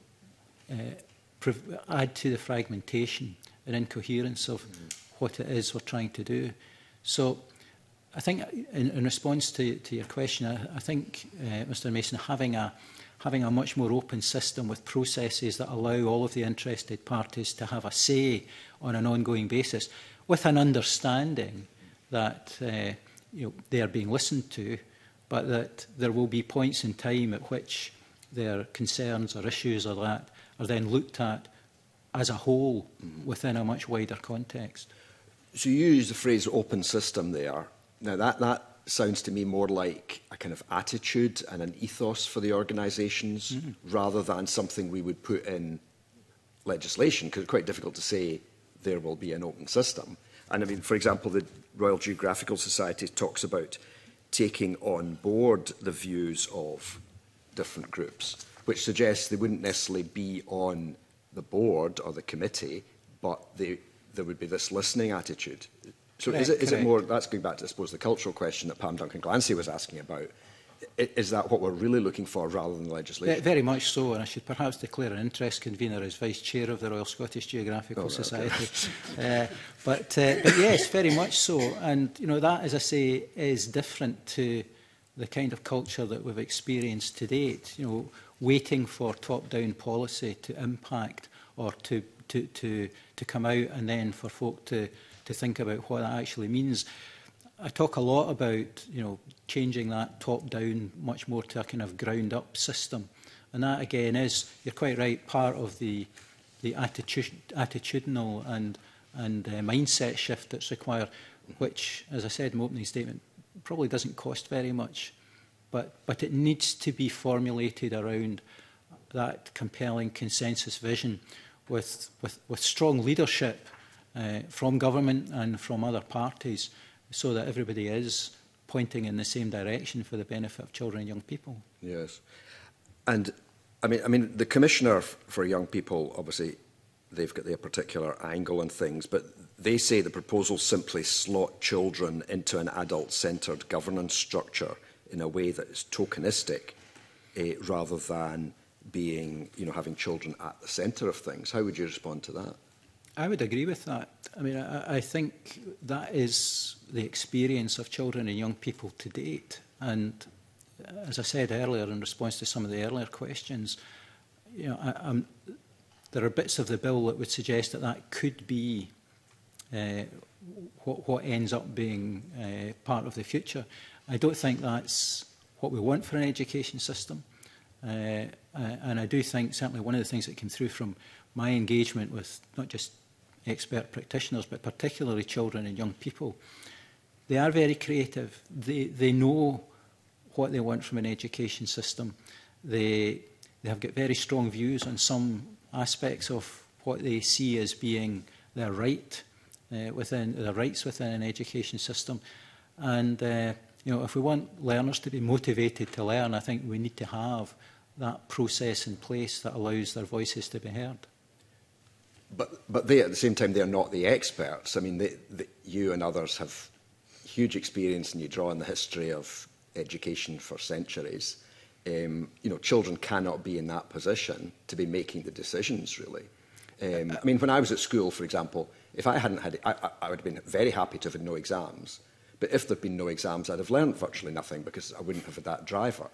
uh, add to the fragmentation and incoherence of mm-hmm. what it is we're trying to do. So I think in, in response to, to your question, I, I think, uh, Mr Mason, having a, having a much more open system with processes that allow all of the interested parties to have a say on an ongoing basis, with an understanding that uh, you know, they are being listened to, but that there will be points in time at which their concerns or issues or that are then looked at as a whole mm-hmm. within a much wider context. So you use the phrase open system there. Now that, that sounds to me more like a kind of attitude and an ethos for the organisations mm-hmm. rather than something we would put in legislation, because it's quite difficult to say there will be an open system. And I mean, for example, the Royal Geographical Society talks about taking on board the views of different groups, which suggests they wouldn't necessarily be on the board or the committee, but they, there would be this listening attitude. So correct, is, it, is it more, that's going back to, I suppose, the cultural question that Pam Duncan-Glancy was asking about. I, is that what we're really looking for rather than legislation? Very much so, and I should perhaps declare an interest convener as Vice Chair of the Royal Scottish Geographical oh, right, Society. Okay. uh, but, uh, but yes, very much so. And you know, that, as I say, is different to the kind of culture that we've experienced to date. You know, waiting for top-down policy to impact or to, to, to, to come out, and then for folk to, to think about what that actually means. I talk a lot about, you know, changing that top-down much more to a kind of ground-up system. And that, again, is, you're quite right, part of the, the attitude, attitudinal and, and uh, mindset shift that's required, which, as I said in my opening statement, probably doesn't cost very much. But, but it needs to be formulated around that compelling consensus vision with, with, with strong leadership uh, from government and from other parties, so that everybody is pointing in the same direction for the benefit of children and young people. Yes. And I mean, I mean, the Commissioner for Young People, obviously, they've got their particular angle on things, but they say the proposals simply slot children into an adult-centred governance structure in a way that is tokenistic, eh, rather than being, you know, having children at the centre of things. How would you respond to that? I would agree with that. I mean, I, I think that is the experience of children and young people to date. And as I said earlier, in response to some of the earlier questions, you know, I, I'm, there are bits of the bill that would suggest that that could be uh, what, what ends up being uh, part of the future. I don't think that's what we want for an education system. Uh, uh, and I do think certainly one of the things that came through from my engagement with not just expert practitioners, but particularly children and young people, they are very creative. They, they know what they want from an education system. They, they have got very strong views on some aspects of what they see as being their right uh, within their rights within an education system. And uh, you know, if we want learners to be motivated to learn, I think we need to have that process in place that allows their voices to be heard. But, but they, at the same time, they're not the experts. I mean, they, they, you and others have huge experience, and you draw on the history of education for centuries. Um, you know, children cannot be in that position to be making the decisions, really. Um, I mean, when I was at school, for example, if I hadn't had, I, I would have been very happy to have had no exams. But if there'd been no exams, I'd have learned virtually nothing because I wouldn't have had that driver.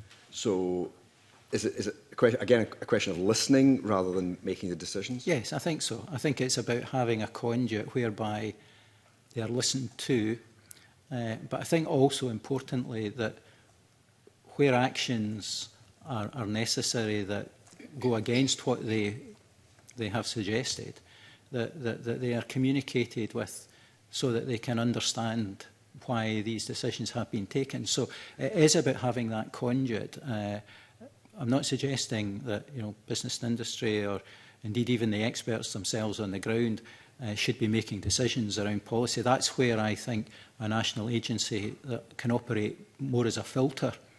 So, is it, is it a question, again a question of listening rather than making the decisions? Yes, I think so. I think it's about having a conduit whereby they are listened to. Uh, but I think also importantly that where actions are, are necessary that go against what they they have suggested, that, that, that they are communicated with so that they can understand why these decisions have been taken. So it is about having that conduit. Uh, I'm not suggesting that, you know, business and industry, or indeed even the experts themselves on the ground, uh, should be making decisions around policy. That's where I think a national agency that can operate more as a filter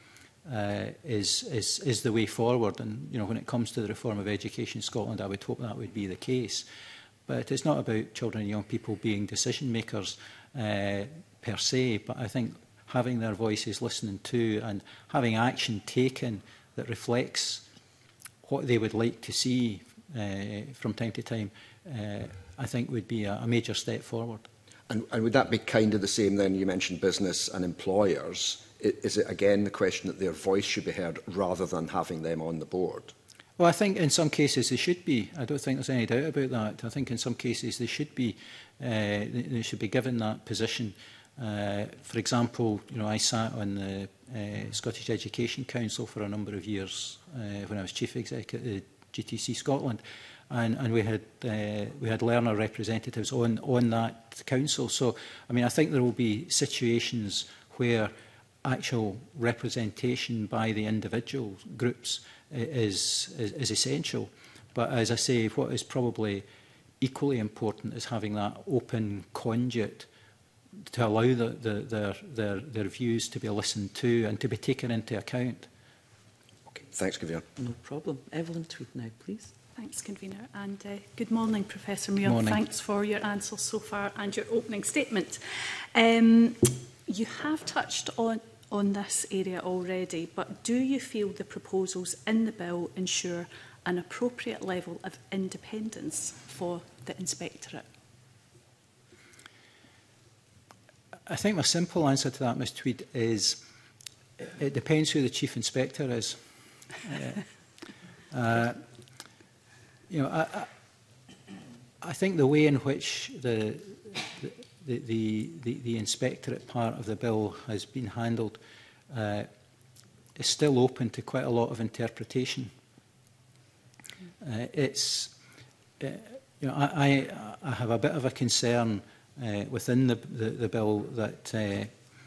uh, is, is, is the way forward. And you know, when it comes to the reform of Education Scotland, I would hope that would be the case. But it's not about children and young people being decision makers uh, per se, but I think having their voices listened to and having action taken that reflects what they would like to see uh, from time to time, uh, I think would be a, a major step forward. And, and would that be kind of the same then? You mentioned business and employers. I, is it again the question that their voice should be heard rather than having them on the board? Well, I think in some cases they should be. I don't think there's any doubt about that. I think in some cases they should be. Uh, they should be given that position. Uh, for example, you know, I sat on the uh, Scottish Education Council for a number of years uh, when I was chief executive at G T C Scotland, and, and we had uh, we had learner representatives on on that council. So, I mean, I think there will be situations where actual representation by the individual groups is, is, is essential. But as I say, what is probably equally important is having that open conduit to allow the, the, their, their, their views to be listened to and to be taken into account. Okay, thanks, Convener. No problem. Evelyn Tweed now, please. Thanks, Convener. And uh, good morning, Professor Muir. Morning. Thanks for your answers so far and your opening statement. Um, you have touched on, on this area already, but do you feel the proposals in the bill ensure an appropriate level of independence for the Inspectorate? I think my simple answer to that, Miz Tweed, is it depends who the Chief Inspector is. uh, uh, you know, I, I, I think the way in which the, the, the, the, the Inspectorate part of the bill has been handled uh, is still open to quite a lot of interpretation. Uh, it's, uh, you know, I, I, I have a bit of a concern uh, within the, the, the bill that, uh,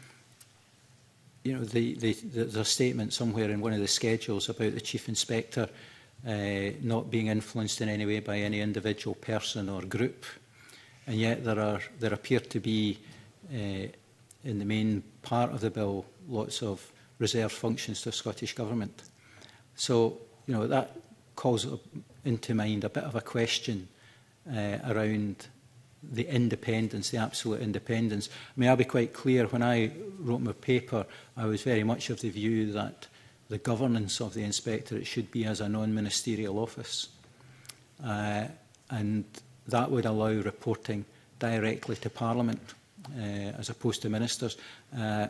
you know, the, the, the, there's a statement somewhere in one of the schedules about the Chief Inspector uh, not being influenced in any way by any individual person or group. And yet there, are, there appear to be, uh, in the main part of the bill, lots of reserved functions to the Scottish Government. So, you know, that calls into mind a bit of a question uh, around the independence, the absolute independence. I mean, I'll be quite clear, when I wrote my paper, I was very much of the view that the governance of the Inspectorate should be as a non-ministerial office. Uh, and that would allow reporting directly to Parliament, uh, as opposed to ministers. Uh,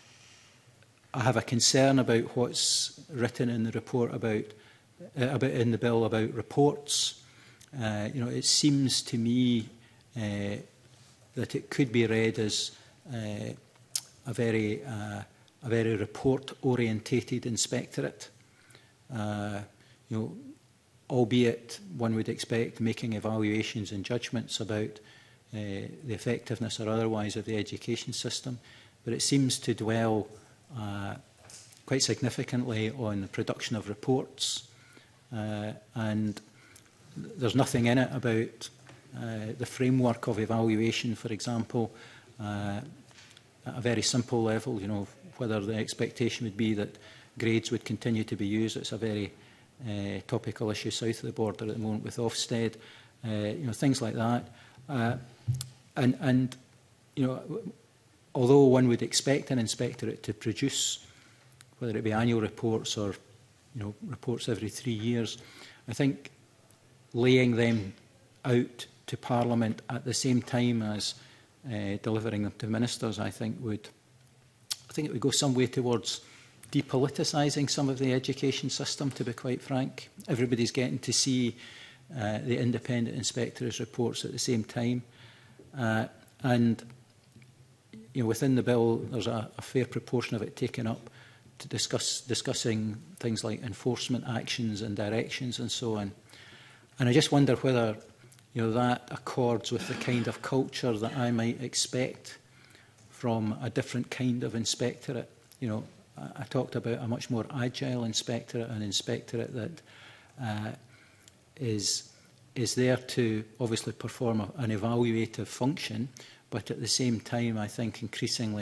I have a concern about what's written in the report about, uh, about in the bill about reports. Uh, you know, it seems to me uh, that it could be read as uh, a very uh, a very report-orientated inspectorate. Uh, you know, albeit one would expect making evaluations and judgments about uh, the effectiveness or otherwise of the education system, but it seems to dwell uh, quite significantly on the production of reports, uh, and there's nothing in it about uh, the framework of evaluation, for example, uh, at a very simple level, you know, whether the expectation would be that grades would continue to be used. It's a very uh, topical issue south of the border at the moment with Ofsted, uh, you know, things like that. Uh, and, and, you know, although one would expect an inspectorate to produce, whether it be annual reports or, you know, reports every three years, I think laying them out to Parliament at the same time as uh, delivering them to ministers, I think would, I think it would go some way towards depoliticising some of the education system, to be quite frank. Everybody's getting to see uh, the independent inspector's reports at the same time. Uh, and you know, within the bill, there's a, a fair proportion of it taken up to discuss discussing things like enforcement actions and directions and so on. And I just wonder whether, you know, that accords with the kind of culture that I might expect from a different kind of inspectorate. You know, I, I talked about a much more agile inspectorate, an inspectorate that uh, is is there to obviously perform a, an evaluative function, but at the same time, I think increasingly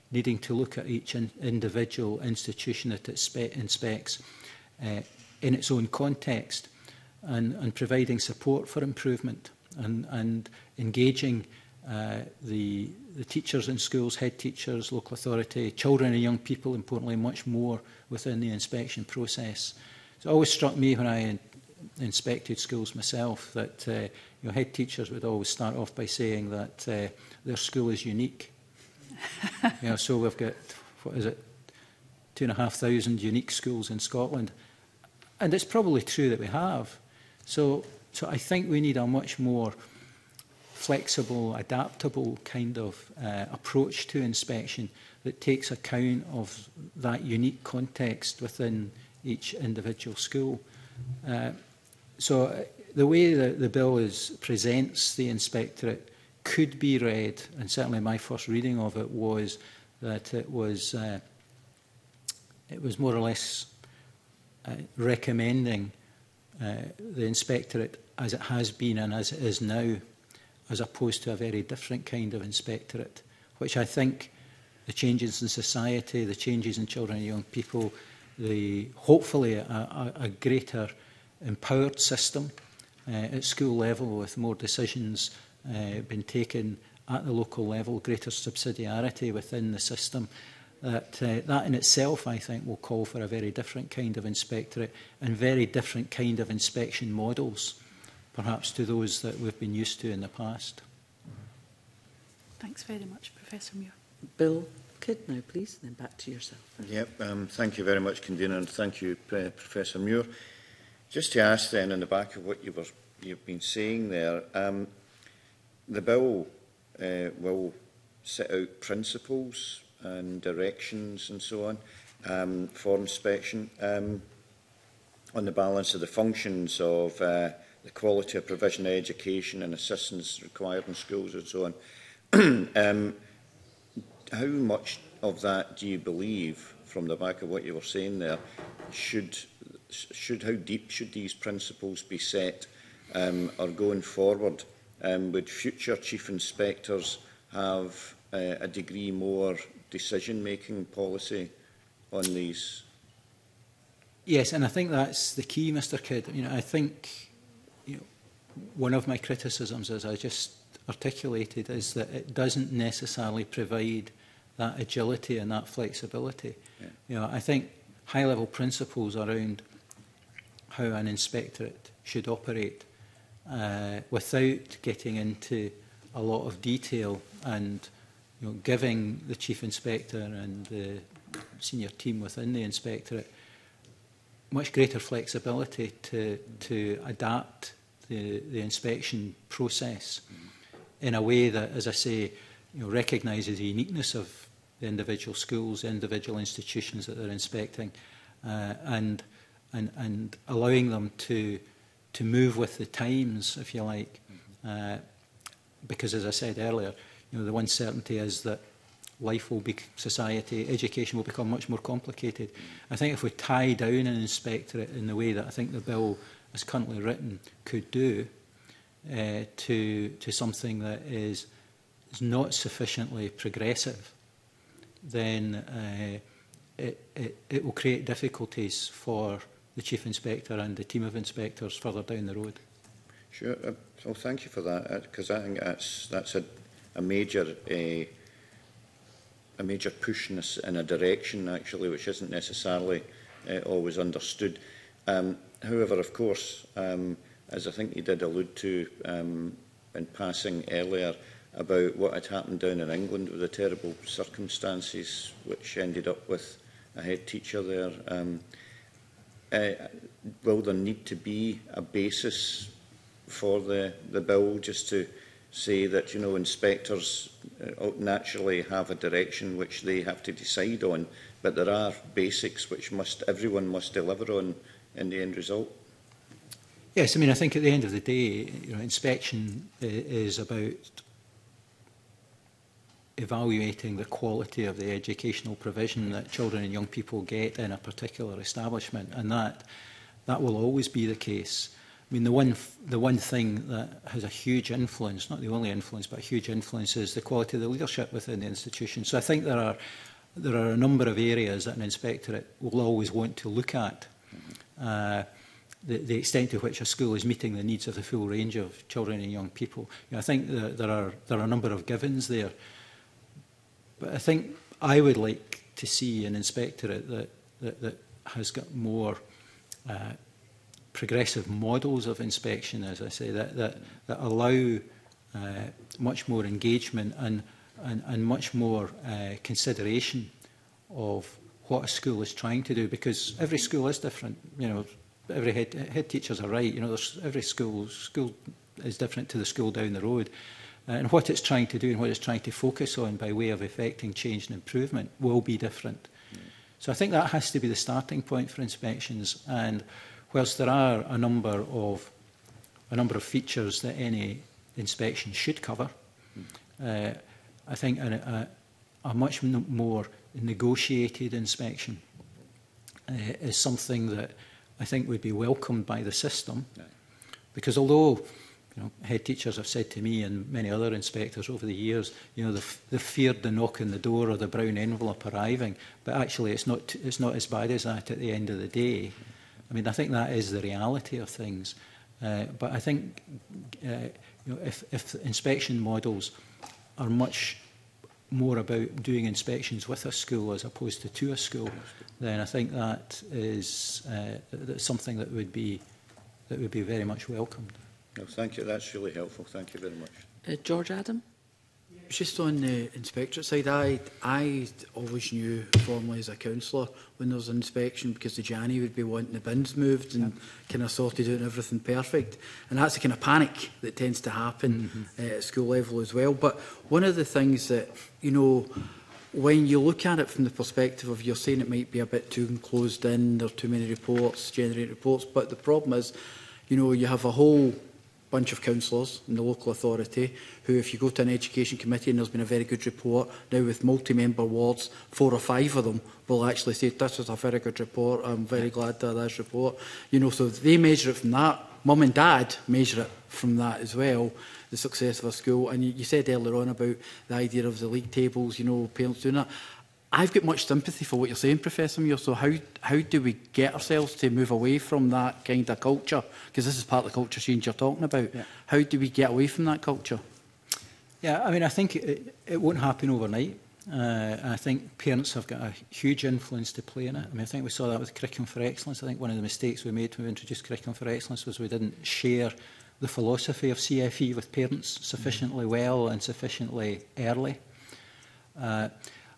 needing to look at each in individual institution that it spe inspects uh, in its own context, and, and providing support for improvement, and, and engaging uh, the, the teachers in schools, head teachers, local authority, children and young people, importantly, much more within the inspection process. So it always struck me when I in inspected schools myself that uh, you know, head teachers would always start off by saying that uh, their school is unique. You know, so we've got, what is it, two and a half thousand unique schools in Scotland. And it's probably true that we have. So, so I think we need a much more flexible, adaptable kind of uh, approach to inspection that takes account of that unique context within each individual school. Uh, so uh, the way that the bill is, presents the inspectorate could be read, and certainly my first reading of it was that it was, uh, it was more or less uh, recommending uh, the inspectorate as it has been and as it is now, as opposed to a very different kind of inspectorate, which I think the changes in society, the changes in children and young people, the hopefully a, a, a greater empowered system uh, at school level with more decisions uh, being taken at the local level, greater subsidiarity within the system, that, uh, that in itself I think will call for a very different kind of inspectorate and very different kind of inspection models, perhaps to those that we've been used to in the past. Thanks very much, Professor Muir. Bill Kidd now, please, then back to yourself. Yep, um, thank you very much, Convener, and thank you, uh, Professor Muir. Just to ask then, in the back of what you were, you've been saying there, um, the bill uh, will set out principles and directions and so on um, for inspection um, on the balance of the functions of uh, the quality of provision of education and assistance required in schools and so on. um, how much of that do you believe, from the back of what you were saying there, should, should how deep should these principles be set, um, or going forward, um, would future chief inspectors have uh, a degree more decision-making policy on these? Yes, and I think that's the key, Mr Kidd. You know, I think you know, one of my criticisms, as I just articulated, is that it doesn't necessarily provide that agility and that flexibility. Yeah. You know, I think high-level principles around how an inspectorate should operate uh, without getting into a lot of detail and you know, giving the chief inspector and the senior team within the inspectorate much greater flexibility to, to adapt the, the inspection process in a way that, as I say, you know, recognises the uniqueness of the individual schools, the individual institutions that they're inspecting, uh, and, and, and allowing them to, to move with the times, if you like. Uh, because, as I said earlier, you know, the one certainty is that life will be, society, education will become much more complicated. I think if we tie down an inspectorate in the way that I think the bill as currently written could do, uh, to, to something that is, is not sufficiently progressive, then uh, it, it, it will create difficulties for the chief inspector and the team of inspectors further down the road. Sure. Uh, well, thank you for that, because I think that's, that's a, a major a, a major push in a, in a direction, actually, which isn't necessarily uh, always understood. Um, however, of course, um, as I think you did allude to um, in passing earlier, about what had happened down in England with the terrible circumstances which ended up with a head teacher there. Um, uh, will there need to be a basis for the, the bill, just to say that, you know, inspectors uh, naturally have a direction which they have to decide on, but there are basics which must everyone must deliver on in the end result? Yes, I mean, I think at the end of the day, you know, inspection is about evaluating the quality of the educational provision that children and young people get in a particular establishment, and that that will always be the case. I mean, the one, the one thing that has a huge influence, not the only influence, but a huge influence, is the quality of the leadership within the institution. So I think there are, there are a number of areas that an inspectorate will always want to look at. Uh, the, the extent to which a school is meeting the needs of the full range of children and young people. You know, I think that there are, there are a number of givens there. But I think I would like to see an inspectorate that, that, that has got more uh, progressive models of inspection, as I say, that, that, that allow uh, much more engagement and, and, and much more uh, consideration of what a school is trying to do, because every school is different. You know, every head, head teachers are right. You know, there's, every school school is different to the school down the road, uh, and what it's trying to do and what it's trying to focus on by way of effecting change and improvement will be different. Mm. So I think that has to be the starting point for inspections. And whilst there are a number of a number of features that any inspection should cover, mm. uh, I think a, a, a much more negotiated inspection uh, is something that I think would be welcomed by the system. Yeah. Because although, you know, head teachers have said to me and many other inspectors over the years, you know, they've, they've feared the knock on the door or the brown envelope arriving, but actually it's not, it's not as bad as that at the end of the day. I mean, I think that is the reality of things. Uh, but I think uh, you know, if, if inspection models are much more about doing inspections with a school as opposed to to a school, then I think that is uh, that's something that would be that would be very much welcomed. No, thank you. That's really helpful. Thank you very much. Uh, George Adam? Just on the inspectorate side, I, I always knew formally as a councillor when there was an inspection, because the Janny would be wanting the bins moved and yeah. kind of sorted out and everything perfect. And that's the kind of panic that tends to happen mm-hmm. uh, at school level as well. But one of the things that, you know, when you look at it from the perspective of, you're saying it might be a bit too closed in, there are too many reports, generate reports, but the problem is, you know, you have a whole bunch of councillors in the local authority who, if you go to an education committee and there's been a very good report, now with multi-member wards, four or five of them will actually say, this was a very good report, I'm very glad to have this report. You know, so they measure it from that. Mum and dad measure it from that as well, the success of a school. And you, you said earlier on about the idea of the league tables, you know, parents doing that. I've got much sympathy for what you're saying, Professor Muir. So how, how do we get ourselves to move away from that kind of culture? Because this is part of the culture change you're talking about. Yeah. How do we get away from that culture? Yeah, I mean, I think it, it won't happen overnight. Uh, I think parents have got a huge influence to play in it. I mean, I think we saw that with Curriculum for Excellence. I think one of the mistakes we made when we introduced Curriculum for Excellence was we didn't share the philosophy of C F E with parents sufficiently well and sufficiently early. Uh,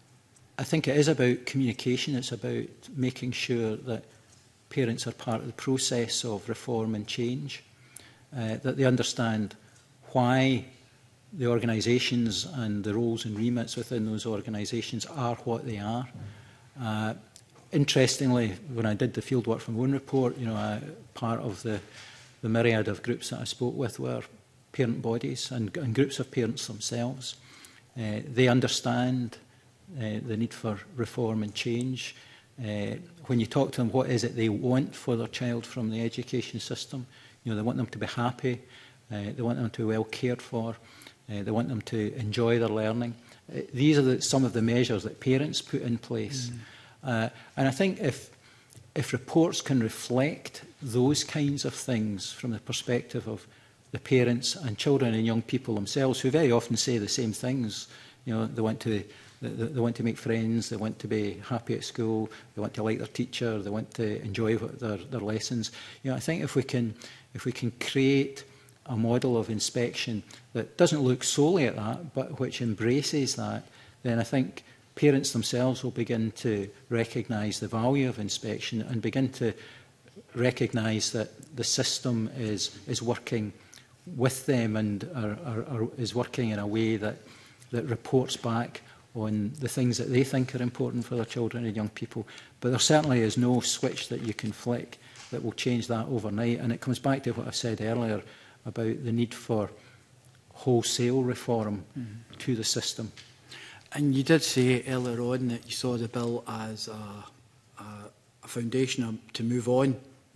I think it is about communication. It's about making sure that parents are part of the process of reform and change, uh, that they understand why the organisations and the roles and remits within those organisations are what they are. Uh, interestingly, when I did the fieldwork from one report, you know, I, part of the, the myriad of groups that I spoke with were parent bodies and, and groups of parents themselves. Uh, they understand Uh, the need for reform and change. Uh, when you talk to them, what is it they want for their child from the education system? You know, they want them to be happy, uh, they want them to be well cared for, uh, they want them to enjoy their learning. Uh, these are the, some of the measures that parents put in place. Mm. Uh, and I think if, if reports can reflect those kinds of things from the perspective of the parents and children and young people themselves, who very often say the same things, you know, they want to They, they want to make friends, they want to be happy at school, they want to like their teacher, they want to enjoy their, their lessons. You know, I think if we can, if we can create a model of inspection that doesn't look solely at that, but which embraces that, then I think parents themselves will begin to recognise the value of inspection and begin to recognise that the system is, is working with them and are, are, are, is working in a way that, that reports back on the things that they think are important for their children and young people. But there certainly is no switch that you can flick that will change that overnight. And it comes back to what I said earlier about the need for wholesale reform mm-hmm. to the system. And you did say earlier on that you saw the bill as a, a, a foundation to move on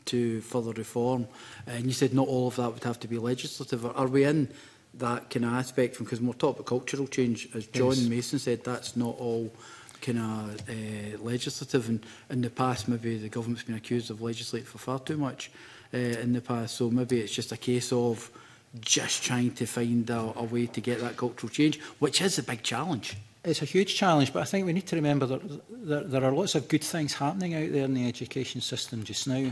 to further reform. And you said not all of that would have to be legislative. Are, are we in that kind of aspect? Because we're talking about cultural change, as John yes. Mason said, that's not all kind of uh, legislative. And in the past, maybe the government's been accused of legislating for far too much uh, in the past. So maybe it's just a case of just trying to find a, a way to get that cultural change, which is a big challenge. It's a huge challenge, but I think we need to remember that there, there are lots of good things happening out there in the education system just now.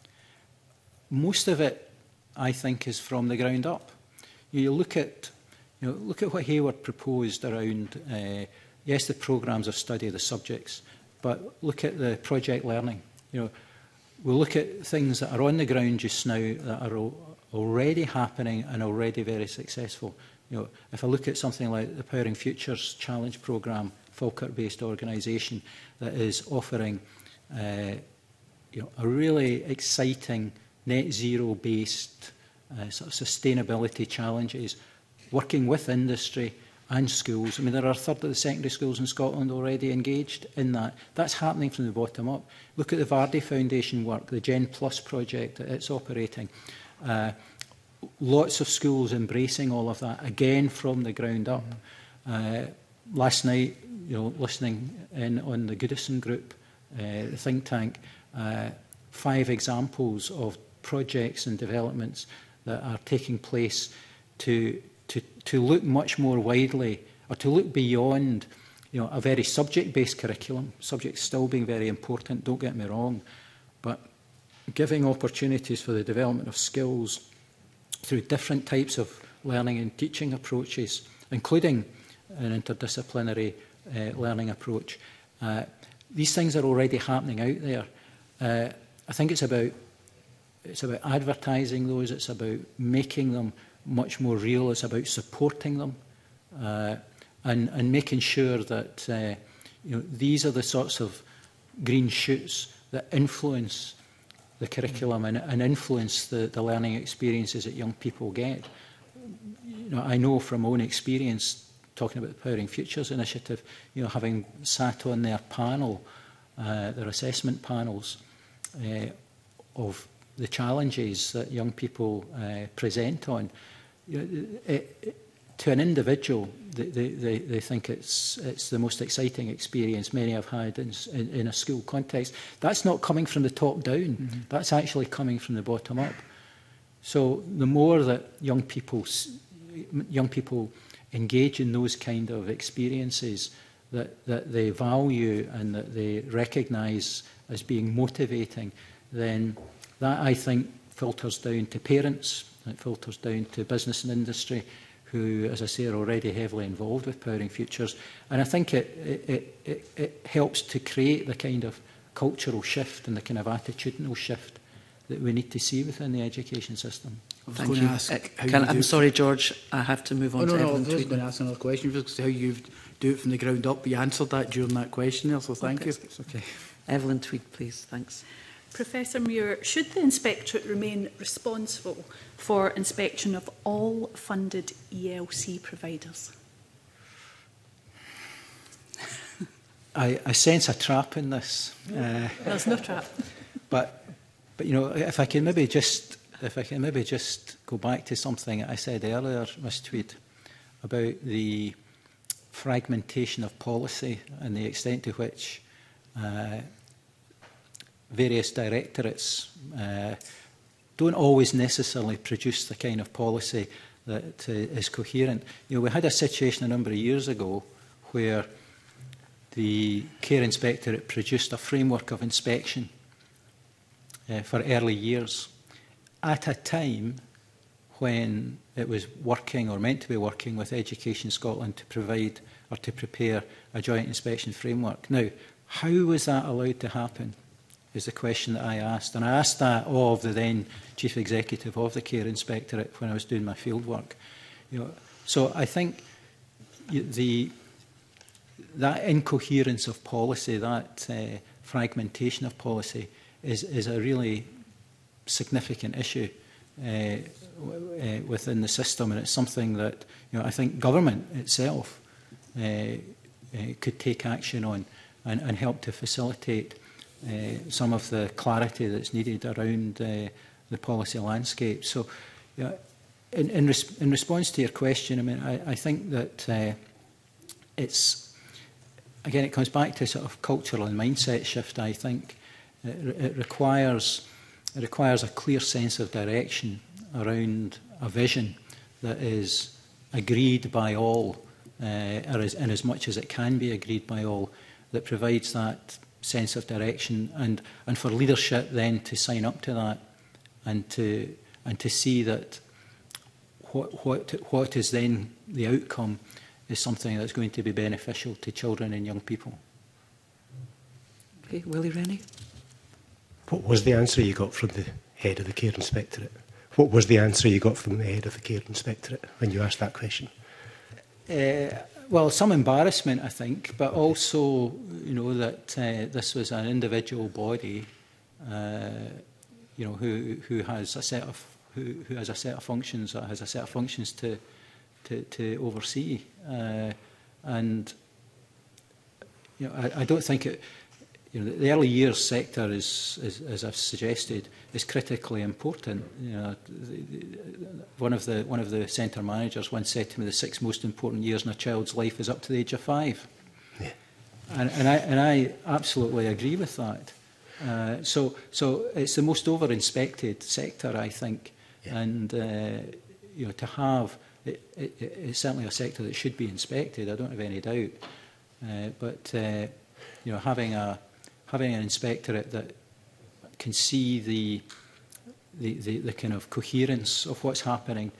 Most of it, I think, is from the ground up. You look at, you know, look at what Hayward proposed around, uh, yes, the programmes of study, the subjects, but look at the project learning. You know, we'll look at things that are on the ground just now that are al already happening and already very successful. You know, if I look at something like the Powering Futures Challenge Programme, Falkirk-based organisation that is offering uh, you know, a really exciting net zero-based uh, sort of sustainability challenges, working with industry and schools. I mean, there are a third of the secondary schools in Scotland already engaged in that. That's happening from the bottom up. Look at the Vardy Foundation work, the Gen Plus project that it's operating. Uh, Lots of schools embracing all of that, again from the ground up. Uh, last night, you know, listening in on the Goodison Group, uh, the think tank, uh, five examples of projects and developments that are taking place to, to, to look much more widely, or to look beyond, you know, a very subject-based curriculum. Subjects still being very important, don't get me wrong, but giving opportunities for the development of skills through different types of learning and teaching approaches, including an interdisciplinary uh, learning approach. Uh, these things are already happening out there. Uh, I think it's about, it's about advertising those, it's about making them much more real, it's about supporting them uh, and, and making sure that uh, you know, these are the sorts of green shoots that influence the curriculum and, and influence the, the learning experiences that young people get. You know, I know from my own experience, talking about the Powering Futures initiative, you know, having sat on their panel, uh, their assessment panels, uh, of the challenges that young people uh, present on, you know, it, it, to an individual, they, they, they think it's, it's the most exciting experience many have had in, in, in a school context. That's not coming from the top down. Mm-hmm. That's actually coming from the bottom up. So the more that young people, young people engage in those kind of experiences that, that they value and that they recognise as being motivating, then that, I think, filters down to parents, it filters down to business and industry, who, as I say, are already heavily involved with Powering Futures. And I think it, it, it, it helps to create the kind of cultural shift and the kind of attitudinal shift that we need to see within the education system. Thank you. Ask uh, can, I'm sorry, George, I have to move on oh, to no, Evelyn no, I was going to ask another question, because how you do it from the ground up. You answered that during that question there, so thank okay. you. It's okay. Evelyn Tweed, please. Thanks. Professor Muir, should the Inspectorate remain responsible for inspection of all funded E L C providers? I, I sense a trap in this. Uh, There's no trap. But, but you know, if I can maybe just, if I can maybe just go back to something I said earlier, Miz Tweed, about the fragmentation of policy and the extent to which uh, various directorates uh, don't always necessarily produce the kind of policy that uh, is coherent. You know, we had a situation a number of years ago where the Care Inspectorate produced a framework of inspection uh, for early years at a time when it was working or meant to be working with Education Scotland to provide or to prepare a joint inspection framework. Now, how was that allowed to happen? Is the question that I asked. And I asked that of the then Chief Executive of the Care Inspectorate when I was doing my field work. You know, so I think the, that incoherence of policy, that uh, fragmentation of policy is, is a really significant issue uh, uh, within the system, and it's something that, you know, I think government itself uh, uh, could take action on and, and help to facilitate uh, some of the clarity that's needed around uh, the policy landscape. So, yeah, in, in, res in response to your question, I mean, I, I think that uh, it's, again, it comes back to sort of cultural and mindset shift, I think. It, it, requires, it requires a clear sense of direction around a vision that is agreed by all, uh, or as, in as much as it can be agreed by all, that provides that sense of direction, and, and for leadership then to sign up to that and to, and to see that what, what, what is then the outcome is something that's going to be beneficial to children and young people. Okay, Willie Rennie. What was the answer you got from the head of the Care Inspectorate? What was the answer you got from the head of the Care Inspectorate when you asked that question? Uh, well, some embarrassment, I think, but also, you know, that uh, this was an individual body, uh, you know, who who has a set of who, who has a set of functions, that has a set of functions to to, to oversee, uh, and you know, I, I don't think it. You know, the early years sector is, is, as I've suggested, is critically important. You know, the, the, one of the one of the centre managers once said to me, "The six most important years in a child's life is up to the age of five," yeah. and, and I and I absolutely agree with that. Uh, so so it's the most over-inspected sector, I think, yeah. and uh, you know, to have it, it, it's certainly a sector that should be inspected. I don't have any doubt, uh, but uh, you know, having a having an inspectorate that can see the, the, the, the kind of coherence of what's happening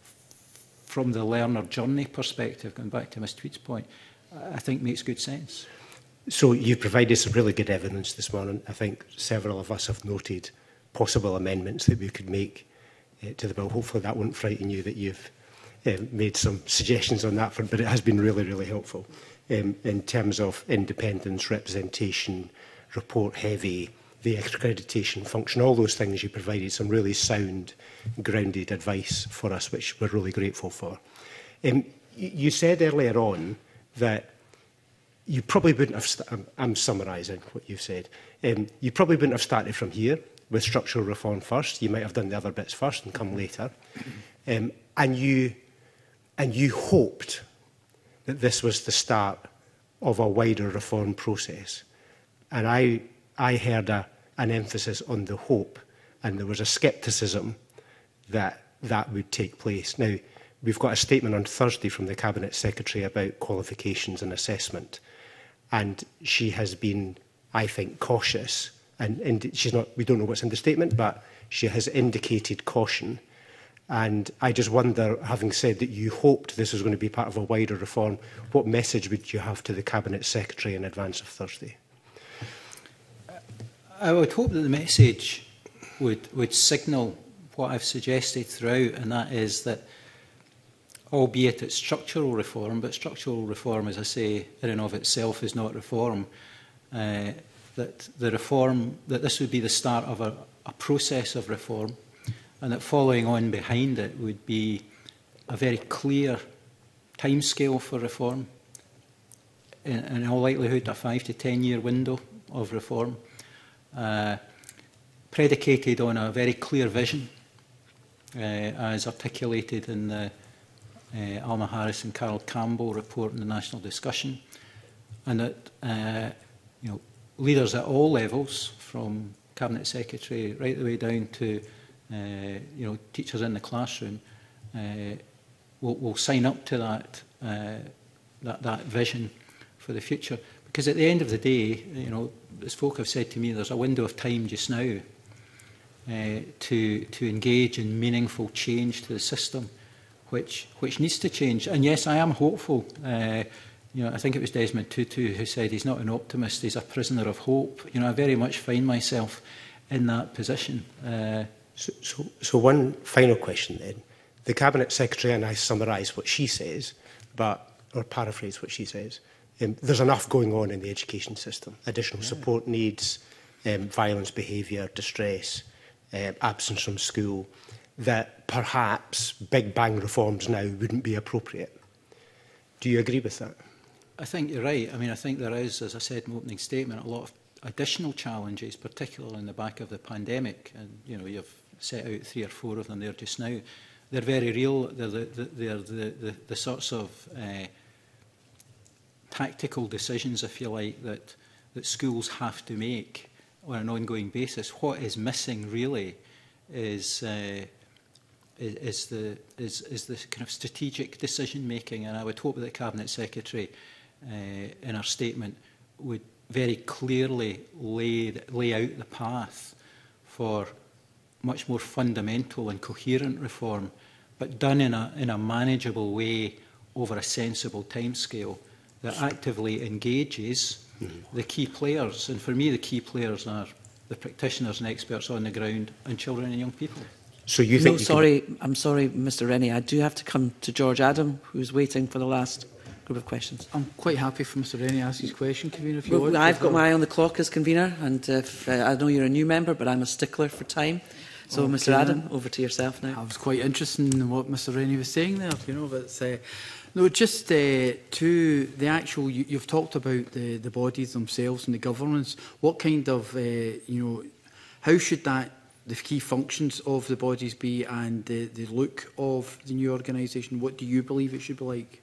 from the learner journey perspective, going back to Miz Tweed's point, I think makes good sense. So you've provided some really good evidence this morning. I think several of us have noted possible amendments that we could make uh, to the bill. Hopefully that won't frighten you that you've uh, made some suggestions on that front, but it has been really, really helpful um, in terms of independence, representation, report heavy, the accreditation function, all those things. You provided some really sound, grounded advice for us, which we're really grateful for. Um, you said earlier on that you probably wouldn't have, st I'm, I'm summarising what you've said, um, you probably wouldn't have started from here with structural reform first. You might have done the other bits first and come later. Um, and, you, and you hoped that this was the start of a wider reform process. And I, I heard a, an emphasis on the hope, and there was a scepticism that that would take place. Now, we've got a statement on Thursday from the Cabinet Secretary about qualifications and assessment, and she has been, I think, cautious. And, and she's not, we don't know what's in the statement, but she has indicated caution. And I just wonder, having said that you hoped this was going to be part of a wider reform, what message would you have to the Cabinet Secretary in advance of Thursday? I would hope that the message would, would signal what I've suggested throughout, and that is that, albeit it's structural reform, but structural reform, as I say, in and of itself is not reform, uh, that the reform, that this would be the start of a, a process of reform, and that following on behind it would be a very clear timescale for reform, in, in all likelihood a five to ten year window of reform, Uh, predicated on a very clear vision, uh, as articulated in the uh, Alma Harris and Carol Campbell report in the National Discussion, and that uh, you know, leaders at all levels, from Cabinet Secretary right the way down to uh, you know, teachers in the classroom, uh, will, will sign up to that, uh, that that vision for the future. Because at the end of the day, you know, as folk have said to me, there's a window of time just now uh, to to engage in meaningful change to the system, which which needs to change. And yes, I am hopeful. Uh, you know, I think it was Desmond Tutu who said he's not an optimist; he's a prisoner of hope. You know, I very much find myself in that position. Uh, so, so, so one final question then: the Cabinet Secretary, and I summarise what she says, but or paraphrase what she says. Um, there's enough going on in the education system. Additional yeah. support needs, um, violence behaviour, distress, um, absence from school, that perhaps big bang reforms now wouldn't be appropriate. Do you agree with that? I think you're right. I mean, I think there is, as I said in my opening statement, a lot of additional challenges, particularly in the back of the pandemic, and you know, you've set out three or four of them there just now. They're very real. They're the, the, they're the, the, the sorts of uh, tactical decisions, if you like, that, that schools have to make on an ongoing basis. What is missing really is, uh, is, is, the, is, is the kind of strategic decision making, and I would hope that the Cabinet Secretary uh, in her statement would very clearly lay, lay out the path for much more fundamental and coherent reform, but done in a, in a manageable way over a sensible timescale that actively engages mm-hmm. the key players. And for me, the key players are the practitioners and experts on the ground and children and young people. So you think no, you sorry, can... I'm sorry, Mr Rennie. I do have to come to George Adam, who's waiting for the last group of questions. I'm quite happy for Mr Rennie to ask his question, Convener, if you well, want. I've got my eye on the clock as Convener, and if, uh, I know you're a new member, but I'm a stickler for time. So, okay, Mr Adam, over to yourself now. I was quite interested in what Mr Rennie was saying there, you know, but uh, no, just uh, to the actual, you, you've talked about the, the bodies themselves and the governance. What kind of, uh, you know, how should that, the key functions of the bodies be, and the, the look of the new organisation? What do you believe it should be like?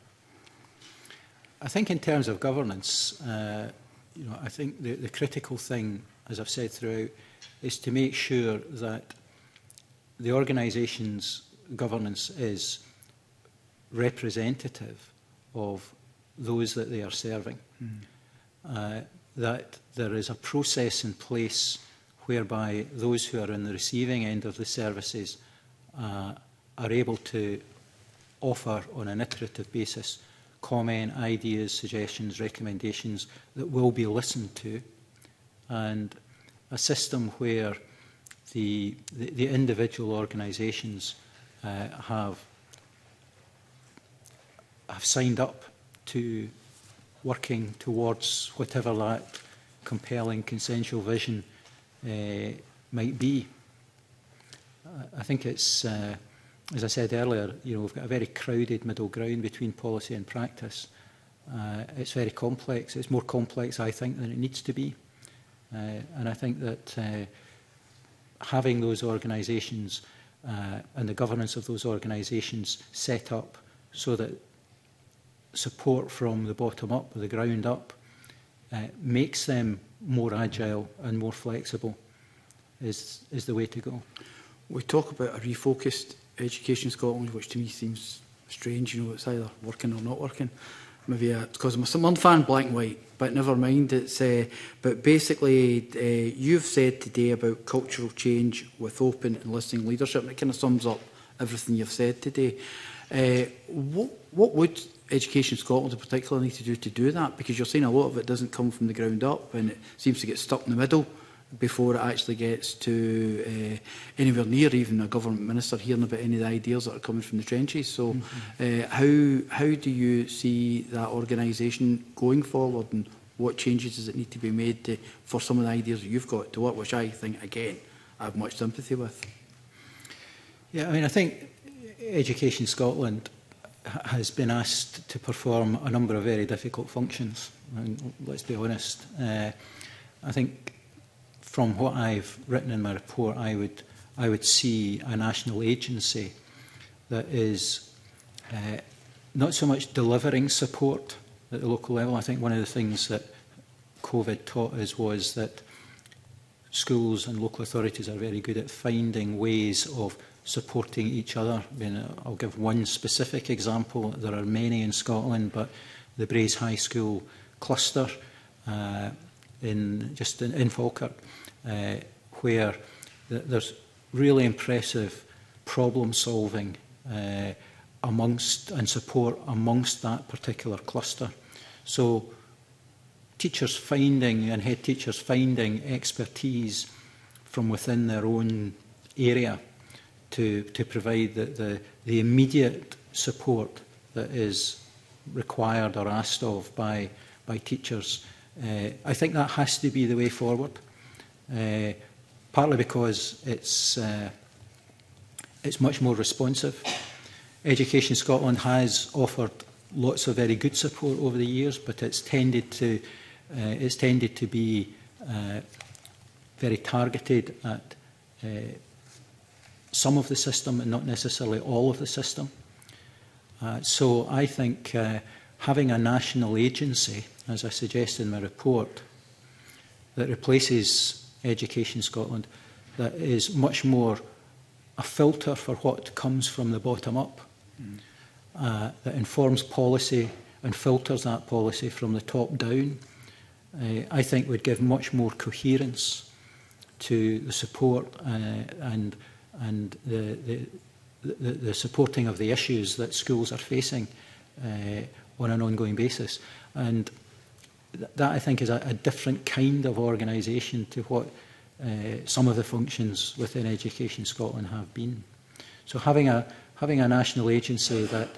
I think in terms of governance, uh, you know, I think the, the critical thing, as I've said throughout, is to make sure that the organisation's governance is representative of those that they are serving. Mm. Uh, that there is a process in place whereby those who are on the receiving end of the services uh, are able to offer on an iterative basis comment, ideas, suggestions, recommendations that will be listened to, and a system where the, the, the individual organisations uh, have, have signed up to working towards whatever that compelling consensual vision uh, might be. I think it's, uh, as I said earlier, you know, we've got a very crowded middle ground between policy and practice. Uh, it's very complex. It's more complex, I think, than it needs to be. Uh, and I think that uh, having those organisations uh, and the governance of those organisations set up so that support from the bottom up, the ground up, uh, makes them more agile and more flexible is, is the way to go. We talk about a refocused Education Scotland, which to me seems strange. You know, it's either working or not working. Maybe uh, it's because I'm a Sunderland fan, black and white, but never mind. It's uh, but basically, uh, you've said today about cultural change with open and listening leadership, and it kind of sums up everything you've said today. Uh, what, what would Education Scotland in particular need to do to do that? Because you're saying a lot of it doesn't come from the ground up, and it seems to get stuck in the middle before it actually gets to uh, anywhere near even a government minister hearing about any of the ideas that are coming from the trenches. So mm-hmm. uh, how, how do you see that organisation going forward, and what changes does it need to be made to, for some of the ideas that you've got to work, which I think, again, I have much sympathy with? Yeah, I mean, I think Education Scotland has been asked to perform a number of very difficult functions. And let's be honest, uh, I think from what I've written in my report, I would, I would see a national agency that is uh, not so much delivering support at the local level. I think one of the things that COVID taught us was that schools and local authorities are very good at finding ways of supporting each other. I mean, I'll give one specific example. There are many in Scotland, but the Braes High School cluster uh, in just in, in Falkirk, uh, where th there's really impressive problem solving uh, amongst and support amongst that particular cluster. So teachers finding and head teachers finding expertise from within their own area to, to provide the, the, the immediate support that is required or asked of by, by teachers. Uh, I think that has to be the way forward, uh, partly because it's, uh, it's much more responsive. Education Scotland has offered lots of very good support over the years, but it's tended to, uh, it's tended to be uh, very targeted at uh, some of the system and not necessarily all of the system. Uh, so I think uh, having a national agency, as I suggest in my report, that replaces Education Scotland, that is much more a filter for what comes from the bottom up, mm. uh, that informs policy and filters that policy from the top down, uh, I think would give much more coherence to the support uh, and, and the, the, the, the supporting of the issues that schools are facing uh, on an ongoing basis. And th that, I think, is a, a different kind of organisation to what uh, some of the functions within Education Scotland have been. So having a, having a national agency that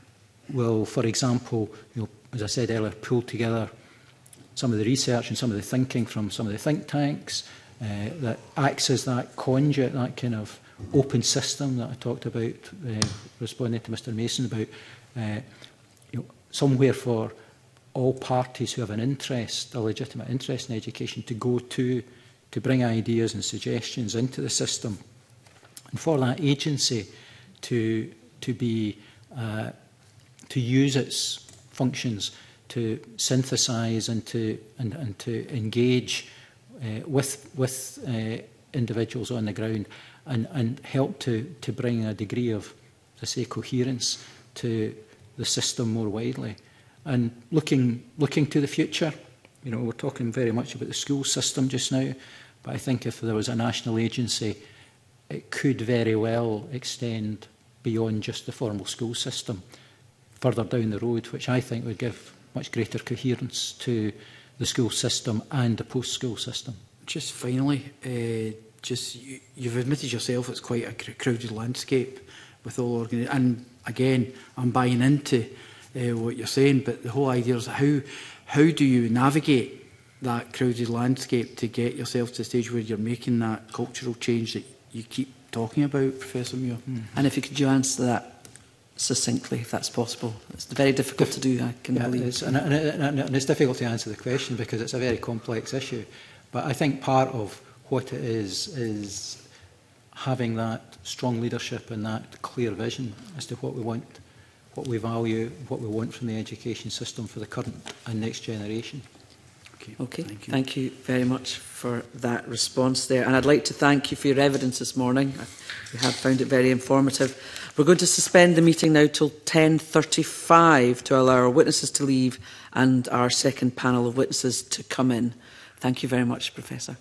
will, for example, you know, as I said earlier, pull together some of the research and some of the thinking from some of the think tanks, uh, that acts as that conduit, that kind of open system that I talked about, uh, responding to Mr Mason about, uh, you know, somewhere for all parties who have an interest, a legitimate interest in education, to go to, to bring ideas and suggestions into the system, and for that agency to, to be, uh, to use its functions to synthesise and to, and, and to engage uh, with, with uh, individuals on the ground, and, and help to, to bring a degree of, as I say, coherence to the system more widely. And looking, looking to the future, you know, we're talking very much about the school system just now, but I think if there was a national agency, it could very well extend beyond just the formal school system, further down the road, which I think would give much greater coherence to the school system and the post-school system. Just finally, uh, just you, you've admitted yourself it's quite a cr crowded landscape with all organisations, and again, I'm buying into uh, what you're saying, but the whole idea is how, how do you navigate that crowded landscape to get yourself to the stage where you're making that cultural change that you keep talking about, Professor Muir? Mm-hmm. And if you could you answer that succinctly, if that's possible. It's very difficult to do, I can yeah, believe. It's, and, and, and, and it's difficult to answer the question because it's a very complex issue. But I think part of what it is, is having that strong leadership and that clear vision as to what we want, what we value, what we want from the education system for the current and next generation. Okay, okay. Thank you. Thank you very much for that response there. And I'd like to thank you for your evidence this morning. We have found it very informative. We're going to suspend the meeting now till ten thirty-five to allow our witnesses to leave and our second panel of witnesses to come in. Thank you very much, Professor.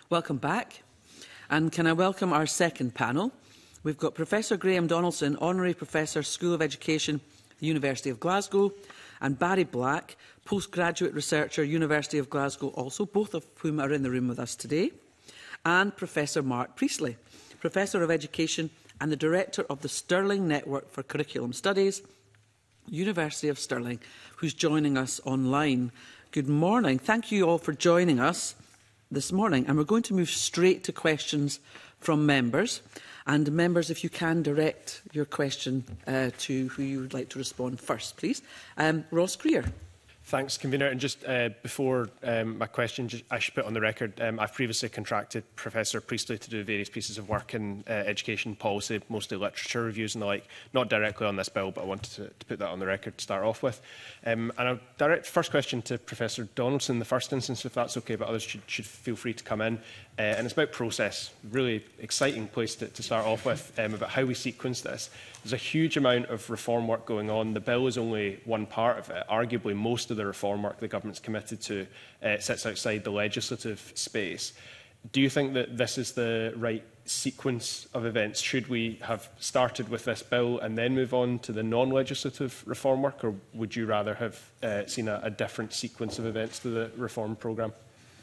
Welcome back. And can I welcome our second panel? We've got Professor Graham Donaldson, Honorary Professor, School of Education, University of Glasgow, and Barry Black, Postgraduate Researcher, University of Glasgow also, both of whom are in the room with us today, and Professor Mark Priestley, Professor of Education and the Director of the Stirling Network for Curriculum Studies, University of Stirling, who's joining us online. Good morning. Thank you all for joining us this morning. And we're going to move straight to questions from members. And members, if you can direct your question uh, to who you would like to respond first, please. Um, Ross Greer. Thanks, Convener. And just uh, before um, my question, just, I should put on the record, um, I've previously contracted Professor Priestley to do various pieces of work in uh, education policy, mostly literature reviews and the like, not directly on this bill, but I wanted to, to put that on the record to start off with. Um, and I'll direct the first question to Professor Donaldson in the first instance, if that's okay, but others should, should feel free to come in. Uh, and it's about process, really exciting place to, to start off with, um, about how we sequence this. There's a huge amount of reform work going on. The bill is only one part of it. Arguably, most of the reform work the government's committed to uh, sits outside the legislative space. Do you think that this is the right sequence of events? Should we have started with this bill and then move on to the non-legislative reform work, or would you rather have uh, seen a, a different sequence of events to the reform programme?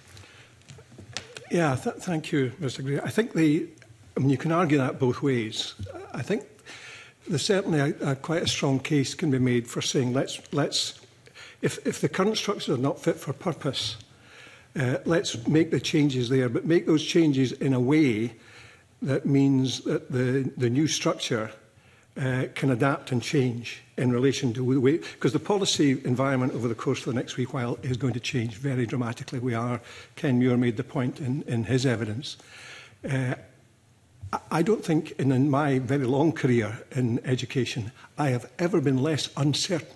Yeah, th thank you, Mister Greer. I think the, I mean, you can argue that both ways. I think there's certainly a, a quite a strong case can be made for saying let's let's if if the current structures are not fit for purpose, uh, let's make the changes there, but make those changes in a way that means that the the new structure uh, can adapt and change in relation to the way, because the policy environment over the course of the next week while is going to change very dramatically. We are, Ken Muir made the point in, in his evidence. Uh, I don't think in, in my very long career in education, I have ever been less uncertain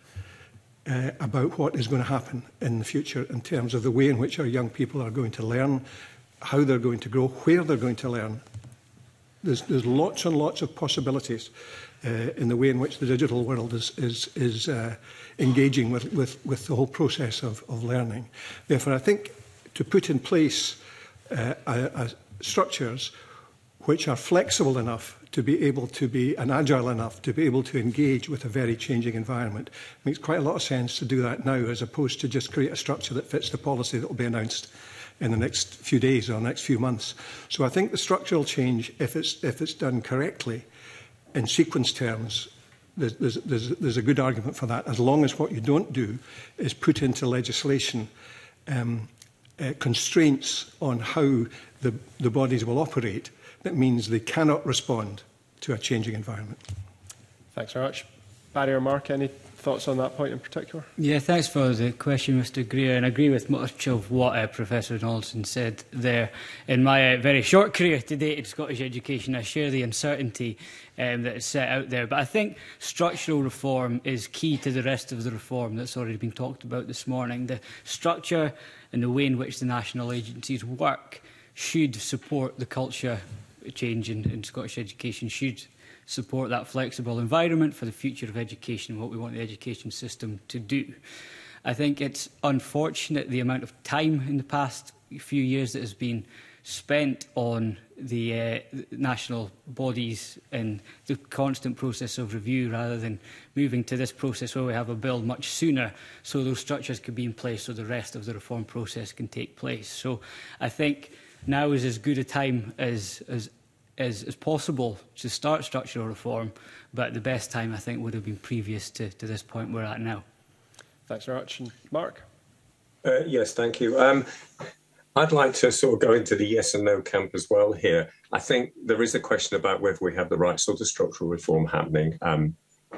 uh, about what is going to happen in the future in terms of the way in which our young people are going to learn, how they're going to grow, where they're going to learn. There's, there's lots and lots of possibilities uh, in the way in which the digital world is, is, is uh, engaging with, with, with the whole process of, of learning. Therefore, I think to put in place uh, a, a structures which are flexible enough to be able to be, and agile enough to be able to engage with a very changing environment. It makes quite a lot of sense to do that now, as opposed to just create a structure that fits the policy that will be announced in the next few days or next few months. So I think the structural change, if it's, if it's done correctly, in sequence terms, there's, there's, there's, there's a good argument for that, as long as what you don't do is put into legislation um, uh, constraints on how the, the bodies will operate. That means they cannot respond to a changing environment. Thanks very much. Barry or Mark, any thoughts on that point in particular? Yeah, thanks for the question, Mister Greer, and I agree with much of what uh, Professor Donaldson said there. In my uh, very short career to date in Scottish education, I share the uncertainty um, that is set out there. But I think structural reform is key to the rest of the reform that's already been talked about this morning. The structure and the way in which the national agencies work should support the culture change in, in Scottish education, should support that flexible environment for the future of education and what we want the education system to do. I think it's unfortunate the amount of time in the past few years that has been spent on the uh, national bodies and the constant process of review, rather than moving to this process where we have a bill much sooner, so those structures can be in place so the rest of the reform process can take place. So I think now is as good a time as, as, as, as possible to start structural reform, but the best time, I think, would have been previous to, to this point we're at now. Thanks very much. And Mark? Uh, yes, thank you. Um, I'd like to sort of go into the yes and no camp as well here. I think there is a question about whether we have the right sort of structural reform happening. Um,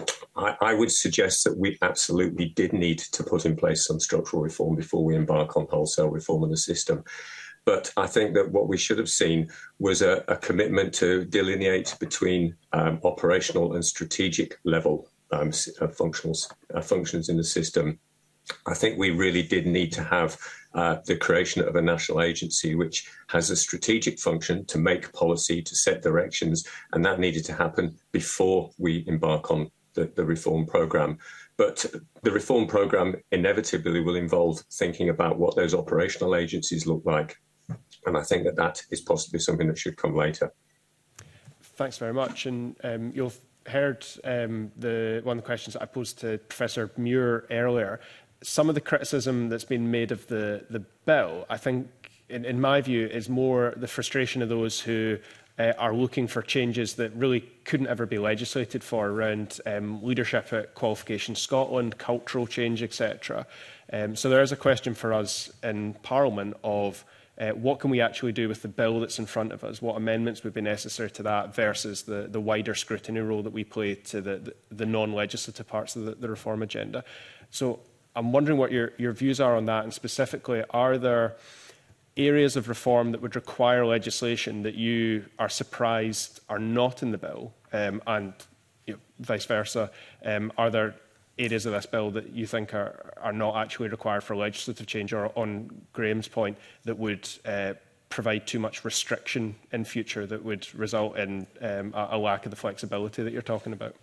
I, I would suggest that we absolutely did need to put in place some structural reform before we embark on wholesale reform of the system. But I think that what we should have seen was a, a commitment to delineate between um, operational and strategic level um, uh, functional, uh, functions in the system. I think we really did need to have uh, the creation of a national agency which has a strategic function to make policy, to set directions, and that needed to happen before we embark on the, the reform programme. But the reform programme inevitably will involve thinking about what those operational agencies look like. And I think that that is possibly something that should come later. Thanks very much. And um, you'll heard um, the, one of the questions that I posed to Professor Muir earlier. Some of the criticism that's been made of the, the bill, I think, in, in my view, is more the frustration of those who uh, are looking for changes that really couldn't ever be legislated for around um, leadership at Qualifications Scotland, cultural change, et cetera. Um, so there is a question for us in Parliament of Uh, what can we actually do with the bill that's in front of us? What amendments would be necessary to that versus the, the wider scrutiny role that we play to the, the, the non-legislative parts of the, the reform agenda? So I'm wondering what your, your views are on that, and specifically, are there areas of reform that would require legislation that you are surprised are not in the bill, um, and you know, vice versa? Um, are there areas of this bill that you think are, are not actually required for legislative change, or on Graham's point, that would uh, provide too much restriction in future that would result in um, a, a lack of the flexibility that you're talking about?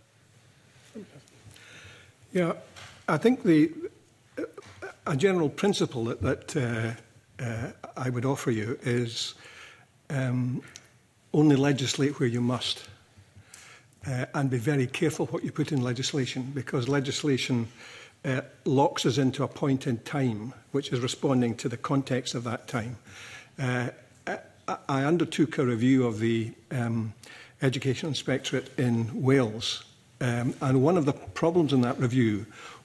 Yeah, I think the a general principle that, that uh, uh, I would offer you is um, only legislate where you must. Uh, and be very careful what you put in legislation, because legislation uh, locks us into a point in time which is responding to the context of that time. Uh, I, I undertook a review of the um, Education Inspectorate in Wales, um, and one of the problems in that review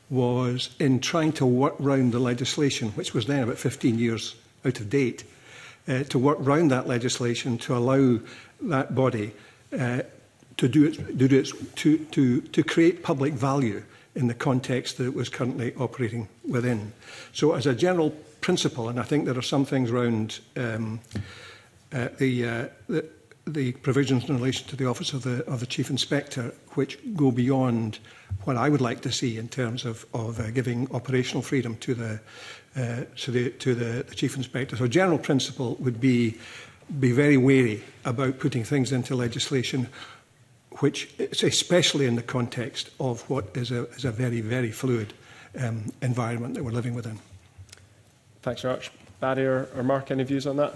was in trying to work round the legislation, which was then about fifteen years out of date, uh, to work round that legislation to allow that body uh, to do its, do its, to, to, to create public value in the context that it was currently operating within. So as a general principle, and I think there are some things around um, uh, the, uh, the, the provisions in relation to the Office of the, of the Chief Inspector which go beyond what I would like to see in terms of, of uh, giving operational freedom to the, uh, to, the, to the, the Chief Inspector. So a general principle would be be very wary about putting things into legislation which, especially in the context of what is a, is a very, very fluid um, environment that we're living within. Thanks very much. Barry or, or Mark, any views on that?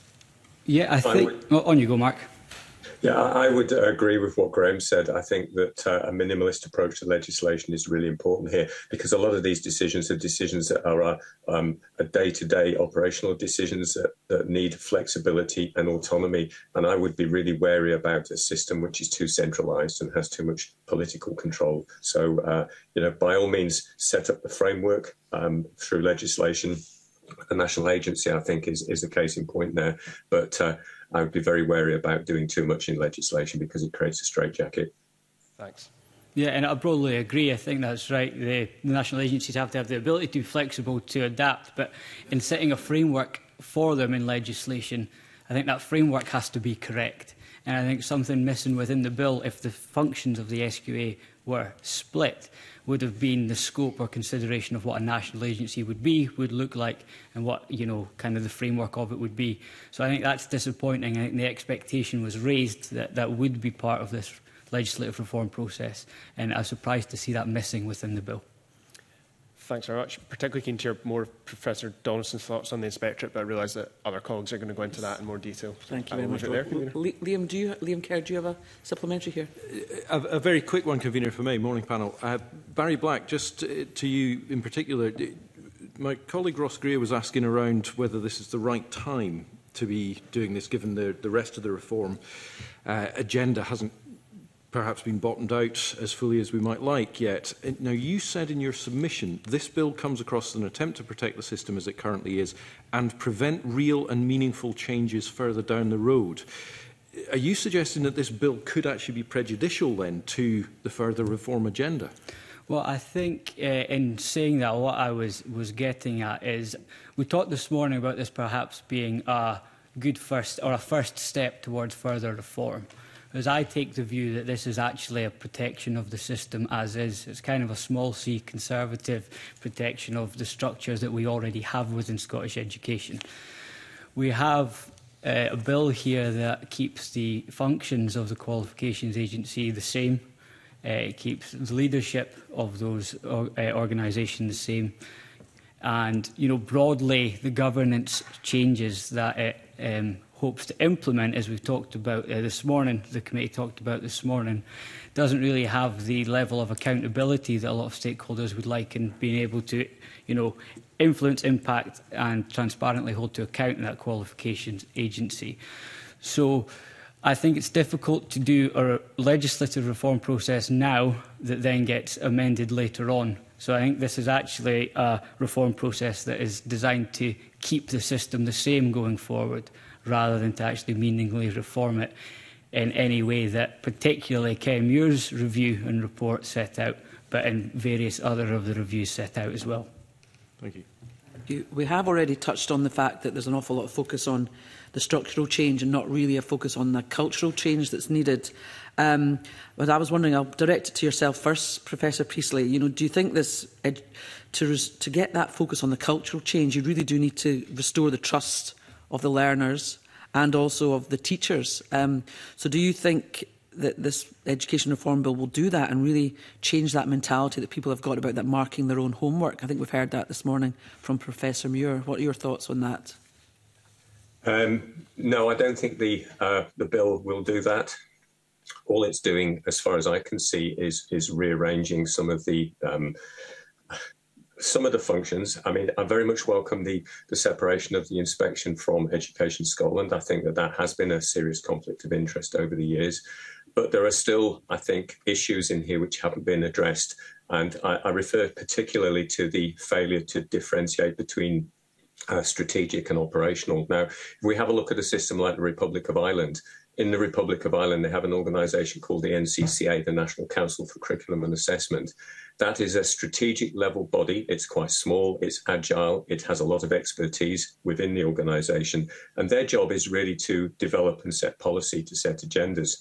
Yeah, I think... I would, oh, on you go, Mark. Yeah, I would uh, agree with what Graham said. I think that uh, a minimalist approach to legislation is really important here, because a lot of these decisions are decisions that are uh, um, day-to-day operational decisions that, that need flexibility and autonomy. And I would be really wary about a system which is too centralised and has too much political control. So, uh, you know, by all means, set up the framework um, through legislation. The national agency, I think, is, is the case in point there. But uh, I would be very wary about doing too much in legislation because it creates a straitjacket. Thanks. Yeah, and I broadly agree. I think that's right. The, the national agencies have to have the ability to be flexible to adapt, but in setting a framework for them in legislation, I think that framework has to be correct. And I think something missing within the bill, if the functions of the S Q A were split, would have been the scope or consideration of what a national agency would be, would look like, and what, you know, kind of the framework of it would be. So I think that's disappointing. I think the expectation was raised that that would be part of this legislative reform process, and I was surprised to see that missing within the bill. Thanks very much. Particularly keen to hear more Professor Donaldson's thoughts on the inspectorate, but I realise that other colleagues are going to go into that in more detail. Thank you I very much. There, Liam, do you, Liam Kerr, do you have a supplementary here? A, a very quick one, Convener, for me. Morning, panel. Uh, Barry Black, just uh, to you in particular, my colleague Ross Greer was asking around whether this is the right time to be doing this, given the, the rest of the reform uh, agenda hasn't perhaps been bottomed out as fully as we might like yet. Now, you said in your submission, this bill comes across as an attempt to protect the system as it currently is and prevent real and meaningful changes further down the road. Are you suggesting that this bill could actually be prejudicial then to the further reform agenda? Well, I think uh, in saying that, what I was, was getting at is, we talked this morning about this perhaps being a good first, or a first step towards further reform. As I take the view that this is actually a protection of the system as is. It's kind of a small c conservative protection of the structures that we already have within Scottish education. We have uh, a bill here that keeps the functions of the Qualifications Agency the same. Uh, it keeps the leadership of those or, uh, organisations the same. And, you know, broadly, the governance changes that it um, hopes to implement, as we've talked about uh, this morning, the committee talked about this morning, doesn't really have the level of accountability that a lot of stakeholders would like in being able to, you know, influence, impact and transparently hold to account that qualifications agency. So I think it's difficult to do a legislative reform process now that then gets amended later on. So I think this is actually a reform process that is designed to keep the system the same going forward, rather than to actually meaningfully reform it in any way that particularly Ken Muir's review and report set out, but in various other of the reviews set out as well. Thank you. You, we have already touched on the fact that there's an awful lot of focus on the structural change and not really a focus on the cultural change that's needed. Um, but I was wondering, I'll direct it to yourself first, Professor Priestley. You know, do you think this, to, res to get that focus on the cultural change, you really do need to restore the trust of the learners and also of the teachers? Um, so do you think that this Education Reform Bill will do that and really change that mentality that people have got about that marking their own homework? I think we've heard that this morning from Professor Muir. What are your thoughts on that? Um, no, I don't think the uh, the bill will do that. All it's doing, as far as I can see, is is rearranging some of the um, some of the functions. I mean, I very much welcome the the separation of the inspection from Education Scotland. I think that that has been a serious conflict of interest over the years. But there are still, I think, issues in here which haven't been addressed. And I, I refer particularly to the failure to differentiate between uh, strategic and operational. Now, if we have a look at a system like the Republic of Ireland, in the Republic of Ireland, they have an organisation called the N C C A, the National Council for Curriculum and Assessment. That is a strategic level body. It's quite small, it's agile, it has a lot of expertise within the organisation. And their job is really to develop and set policy, to set agendas.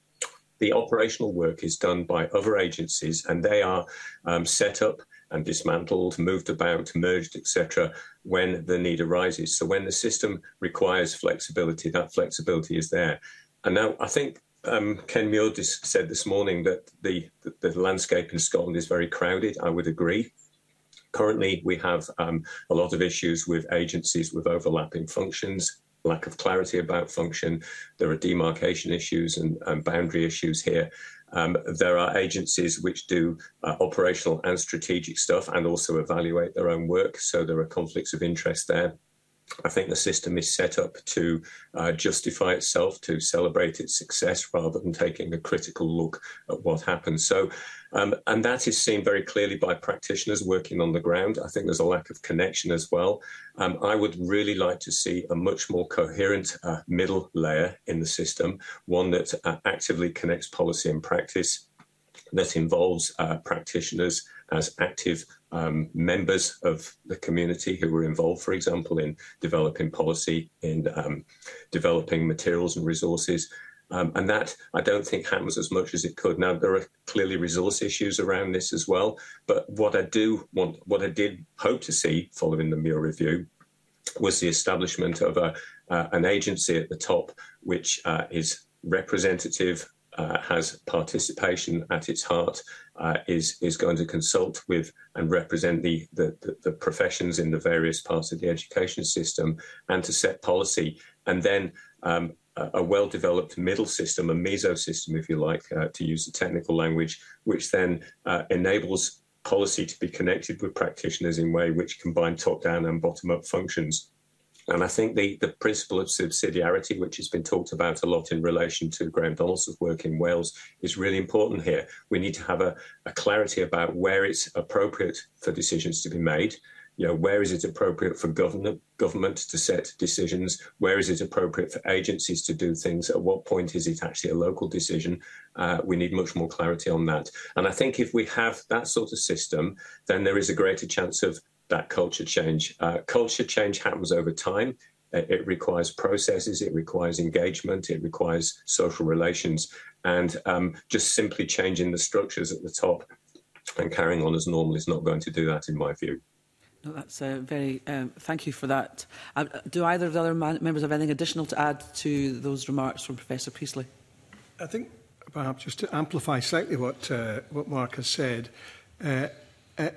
The operational work is done by other agencies, and they are um, set up and dismantled, moved about, merged, et cetera, when the need arises. So when the system requires flexibility, that flexibility is there. And now I think um, Ken Muir said this morning that the, the, the landscape in Scotland is very crowded. I would agree. Currently, we have um, a lot of issues with agencies with overlapping functions, lack of clarity about function. There are demarcation issues and, and boundary issues here. Um, there are agencies which do uh, operational and strategic stuff and also evaluate their own work. So there are conflicts of interest there. I think the system is set up to uh, justify itself, to celebrate its success rather than taking a critical look at what happens. So, um, and that is seen very clearly by practitioners working on the ground. I think there's a lack of connection as well. Um, I would really like to see a much more coherent uh, middle layer in the system, one that uh, actively connects policy and practice, that involves uh, practitioners as active um, members of the community who were involved, for example, in developing policy, in um, developing materials and resources. Um, and that, I don't think, happens as much as it could. Now, there are clearly resource issues around this as well. But what I do want, what I did hope to see following the Muir review was the establishment of a, uh, an agency at the top, which uh, is representative, Uh, has participation at its heart, uh, is is going to consult with and represent the, the, the, the professions in the various parts of the education system, and to set policy. And then um, a, a well-developed middle system, a meso system, if you like, uh, to use the technical language, which then uh, enables policy to be connected with practitioners in a way which combine top-down and bottom-up functions. And I think the, the principle of subsidiarity, which has been talked about a lot in relation to Graham Donaldson's work in Wales, is really important here. We need to have a, a clarity about where it's appropriate for decisions to be made. You know, where is it appropriate for government, government to set decisions? Where is it appropriate for agencies to do things? At what point is it actually a local decision? Uh, we need much more clarity on that. And I think if we have that sort of system, then there is a greater chance of that culture change. Uh, culture change happens over time. It requires processes, it requires engagement, it requires social relations, and um, just simply changing the structures at the top and carrying on as normal is not going to do that, in my view. No, that's uh, very. Um, thank you for that. Uh, do either of the other man members have anything additional to add to those remarks from Professor Priestley? I think perhaps just to amplify slightly what uh, what Mark has said. Uh, uh,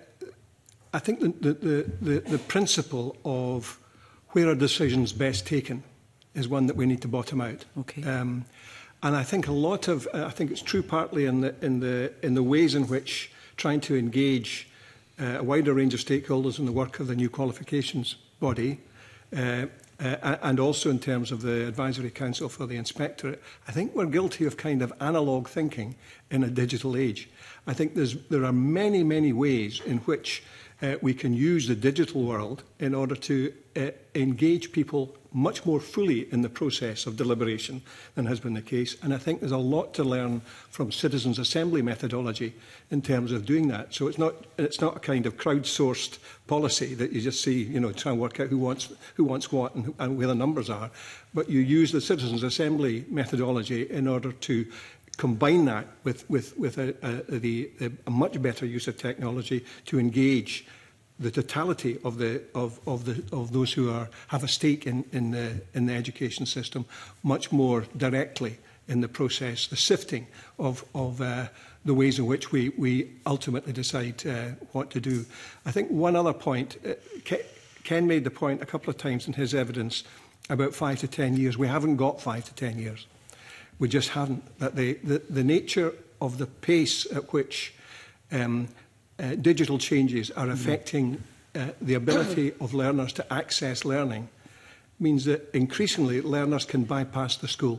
I think the, the, the, the principle of where are decisions best taken is one that we need to bottom out. Okay. Um, and I think a lot of, uh, I think it's true partly in the, in the, in the ways in which trying to engage uh, a wider range of stakeholders in the work of the new qualifications body, uh, uh, and also in terms of the Advisory Council for the Inspectorate, I think we're guilty of kind of analogue thinking in a digital age. I think there's, there are many, many ways in which uh, we can use the digital world in order to uh, engage people much more fully in the process of deliberation than has been the case. And I think there's a lot to learn from citizens' assembly methodology in terms of doing that. So it's not, it's not a kind of crowdsourced policy that you just see, you know, try and work out who wants, who wants what and, and where the numbers are. But you use the citizens' assembly methodology in order to combine that with, with, with a, a, the, a, a much better use of technology to engage the totality of the of of the of those who are have a stake in in the in the education system much more directly in the process, the sifting of of uh, the ways in which we we ultimately decide uh, what to do. I think one other point, uh, Ken made the point a couple of times in his evidence about five to ten years. We haven't got five to ten years. We just haven't. That the the, the nature of the pace at which um, Uh, digital changes are affecting uh, the ability of learners to access learning means that increasingly learners can bypass the school.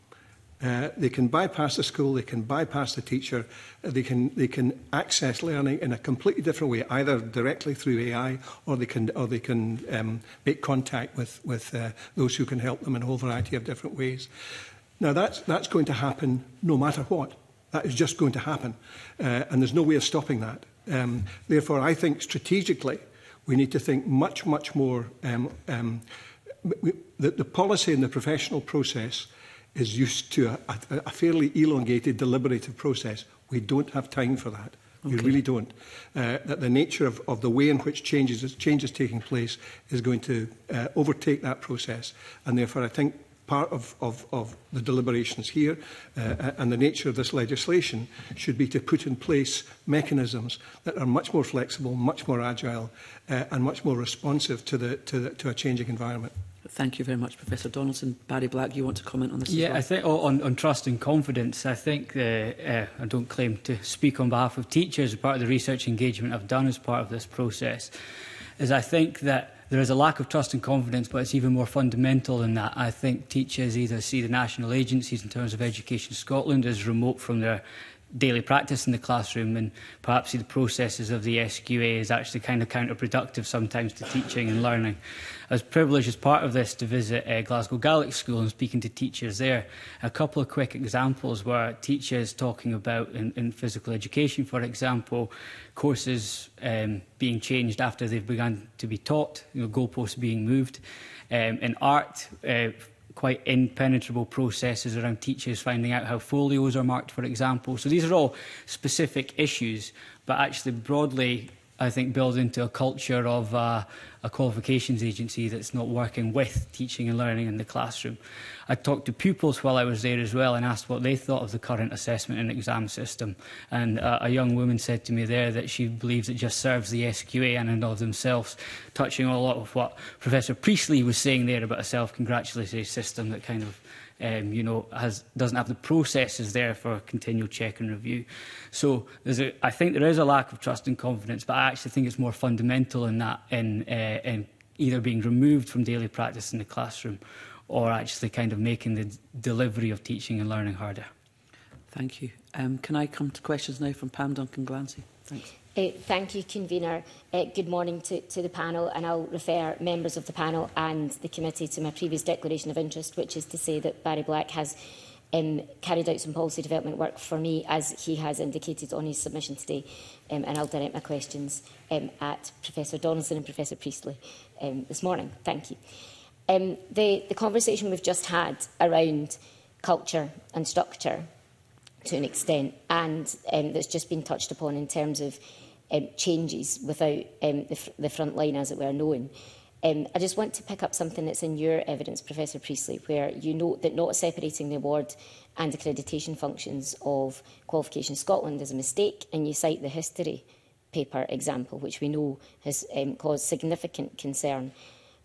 Uh, they can bypass the school, they can bypass the teacher, uh, they can they can access learning in a completely different way, either directly through A I or they can or they can um, make contact with with uh, those who can help them in a whole variety of different ways. Now that's that's going to happen no matter what. That is just going to happen, uh, and there's no way of stopping that. Um, therefore, I think strategically we need to think much, much more. Um, um, we, the, the policy and the professional process is used to a, a, a fairly elongated, deliberative process. We don't have time for that. Okay. We really don't. Uh, that the nature of, of the way in which changes change is taking place is going to uh, overtake that process, and therefore I think part of, of, of the deliberations here uh, and the nature of this legislation should be to put in place mechanisms that are much more flexible, much more agile uh, and much more responsive to, the, to, the, to a changing environment. Thank you very much, Professor Donaldson. Barry Black, you want to comment on this yeah, as well? I think oh, on, on trust and confidence, I think, the, uh, I don't claim to speak on behalf of teachers, part of the research engagement I've done as part of this process, is I think that there is a lack of trust and confidence, but it's even more fundamental than that. I think teachers either see the national agencies in terms of Education Scotland as remote from their daily practice in the classroom, and perhaps see the processes of the S Q A as actually kind of counterproductive sometimes to teaching and learning. I was privileged as part of this to visit uh, Glasgow Gaelic School and speaking to teachers there. A couple of quick examples were teachers talking about, in, in physical education, for example, courses um, being changed after they've begun to be taught, you know, goalposts being moved. Um, in art, uh, quite impenetrable processes around teachers finding out how folios are marked, for example. So these are all specific issues, but actually broadly, I think, build into a culture of uh, a qualifications agency that's not working with teaching and learning in the classroom. I talked to pupils while I was there as well and asked what they thought of the current assessment and exam system. And uh, a young woman said to me there that she believes it just serves the S Q A and and of themselves, touching on a lot of what Professor Priestley was saying there about a self-congratulatory system that kind of Um, you know, has, doesn't have the processes there for continual check and review. So there's a, I think there is a lack of trust and confidence, but I actually think it's more fundamental in that, in, uh, in either being removed from daily practice in the classroom or actually kind of making the delivery of teaching and learning harder. Thank you. Um, can I come to questions now from Pam Duncan-Glancy? Thanks. Uh, thank you, Convener. Uh, good morning to, to the panel, and I'll refer members of the panel and the committee to my previous declaration of interest, which is to say that Barry Black has um, carried out some policy development work for me, as he has indicated on his submission today, um, and I'll direct my questions um, at Professor Donaldson and Professor Priestley um, this morning. Thank you. Um, the, the conversation we've just had around culture and structure to an extent, and um, that's just been touched upon in terms of um, changes without um, the, fr the front line, as it were, known. Um, I just want to pick up something that's in your evidence, Professor Priestley, where you note that not separating the award and accreditation functions of Qualifications Scotland is a mistake, and you cite the history paper example, which we know has um, caused significant concern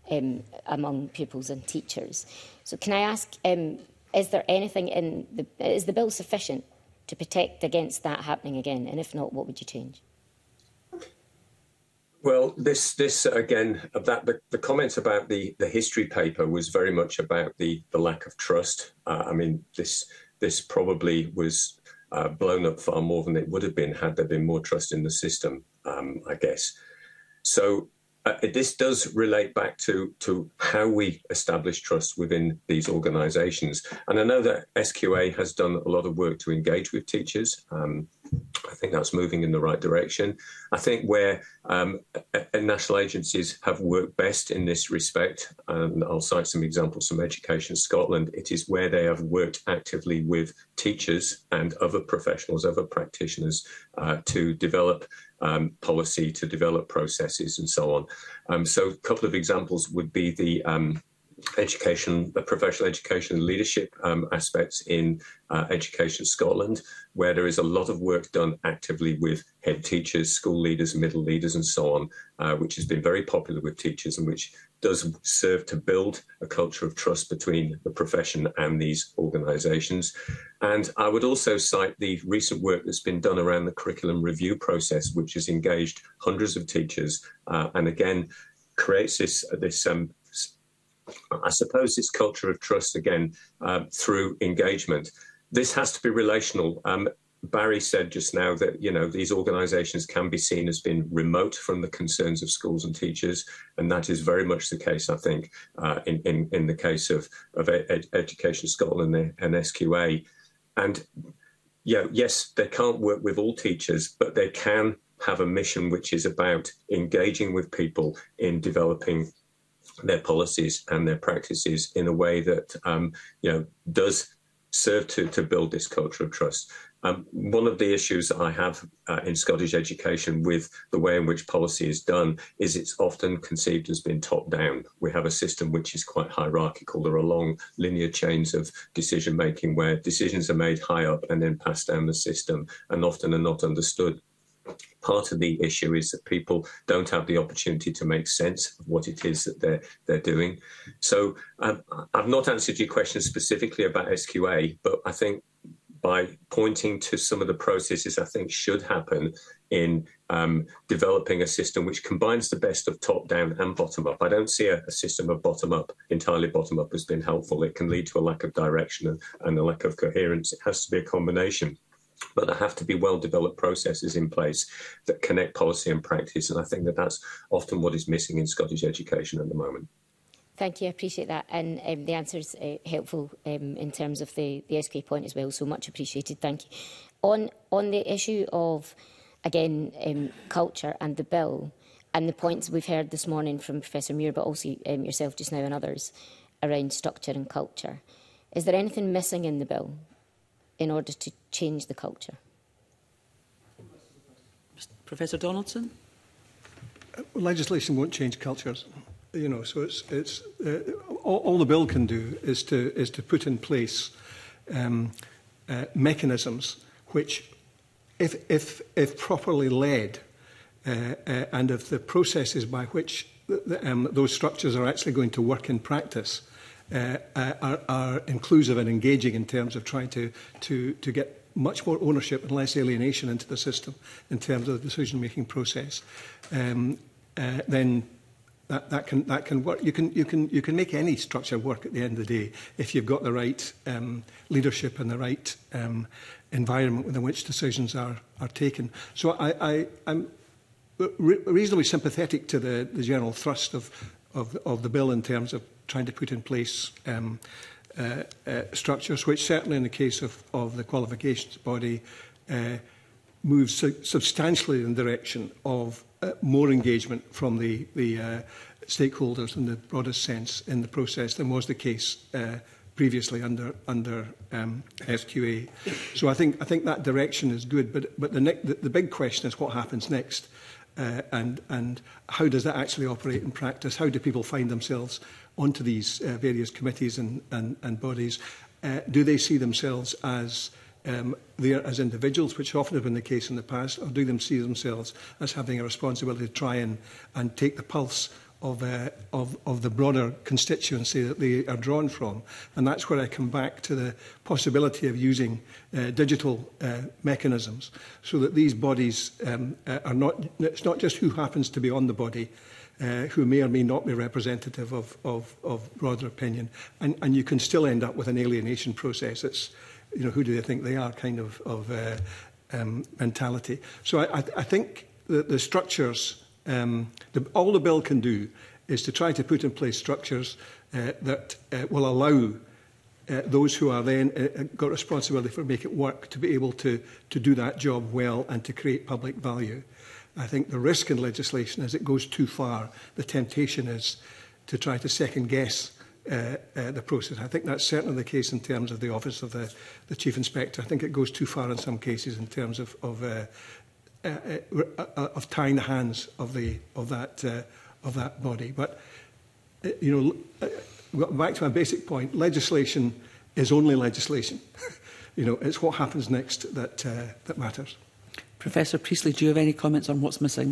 um, among pupils and teachers. So can I ask, um, is there anything in the, is the bill sufficient to protect against that happening again? And if not, what would you change? Well, this, this again, that the, the comment about the, the history paper was very much about the, the lack of trust. Uh, I mean, this, this probably was uh, blown up far more than it would have been had there been more trust in the system, um, I guess. So uh, this does relate back to, to how we establish trust within these organisations. And I know that S Q A has done a lot of work to engage with teachers. Um, I think that's moving in the right direction. I think where um, national agencies have worked best in this respect, and I'll cite some examples from Education Scotland, it is where they have worked actively with teachers and other professionals, other practitioners uh, to develop um, policy, to develop processes and so on. Um, so a couple of examples would be the um, education, the professional education and leadership um, aspects in uh, Education Scotland, where there is a lot of work done actively with head teachers, school leaders, middle leaders and so on, uh, which has been very popular with teachers and which does serve to build a culture of trust between the profession and these organisations. And I would also cite the recent work that's been done around the curriculum review process, which has engaged hundreds of teachers uh, and again creates this, this um, I suppose this culture of trust again uh, through engagement. This has to be relational. Um, Barry said just now that, you know, these organisations can be seen as being remote from the concerns of schools and teachers, and that is very much the case, I think, uh, in, in, in the case of, of Ed Education Scotland and S Q A. And, yeah, yes, they can't work with all teachers, but they can have a mission which is about engaging with people in developing their policies and their practices in a way that um, you know does serve to to build this culture of trust. Um, one of the issues that I have uh, in Scottish education with the way in which policy is done is it's often conceived as being top down. We have a system which is quite hierarchical. There are long linear chains of decision making where decisions are made high up and then passed down the system and often are not understood. Part of the issue is that people don't have the opportunity to make sense of what it is that they're they're doing. So um, I've not answered your question specifically about S Q A, but I think by pointing to some of the processes I think should happen in um, developing a system which combines the best of top-down and bottom-up. I don't see a, a system of bottom-up, entirely bottom-up, as being helpful. It can lead to a lack of direction and, and a lack of coherence. It has to be a combination. But there have to be well-developed processes in place that connect policy and practice. And I think that that's often what is missing in Scottish education at the moment. Thank you, I appreciate that. And um, the answer is uh, helpful um, in terms of the, the S Q A point as well, so much appreciated. Thank you. On, on the issue of, again, um, culture and the bill, and the points we've heard this morning from Professor Muir, but also um, yourself just now and others, around structure and culture, is there anything missing in the bill in order to change the culture? Professor Donaldson? Uh, legislation won't change cultures, you know. So it's it's uh, all, all the bill can do is to is to put in place um, uh, mechanisms which, if if if properly led, uh, uh, and if the processes by which the, the, um, those structures are actually going to work in practice Uh, uh, are, are inclusive and engaging in terms of trying to, to, to get much more ownership and less alienation into the system in terms of the decision-making process, um, uh, then that, that, can, that can work. You can, you, can, you can make any structure work at the end of the day if you've got the right um, leadership and the right um, environment within which decisions are, are taken. So I, I, I'm re reasonably sympathetic to the, the general thrust of, of, of the bill in terms of trying to put in place um, uh, uh, structures, which certainly in the case of, of the qualifications body uh, moves su substantially in the direction of uh, more engagement from the, the uh, stakeholders in the broadest sense in the process than was the case uh, previously under under um, S Q A. So I think I think that direction is good, but but the, the, the big question is what happens next, uh, and and how does that actually operate in practice? How do people find themselves onto these uh, various committees and, and, and bodies? Uh, do they see themselves as um, there as individuals, which often have been the case in the past, or do they see themselves as having a responsibility to try and, and take the pulse of, uh, of, of the broader constituency that they are drawn from. And that's where I come back to the possibility of using uh, digital uh, mechanisms so that these bodies um, uh, are not, it's not just who happens to be on the body, uh, who may or may not be representative of, of, of broader opinion. And, and you can still end up with an alienation process. It's, you know, who do they think they are kind of, of uh, um, mentality. So I, I, I think that the structures, um, the, all the bill can do is to try to put in place structures uh, that uh, will allow uh, those who are then uh, got responsibility for make it work to be able to, to do that job well and to create public value. I think the risk in legislation is it goes too far. The temptation is to try to second guess uh, uh, the process. I think that's certainly the case in terms of the Office of the, the Chief Inspector. I think it goes too far in some cases in terms of, of, uh, uh, uh, of tying the hands of, the, of, that, uh, of that body. But, uh, you know, uh, back to my basic point, legislation is only legislation. You know, it's what happens next that, uh, that matters. Professor Priestley, do you have any comments on what's missing?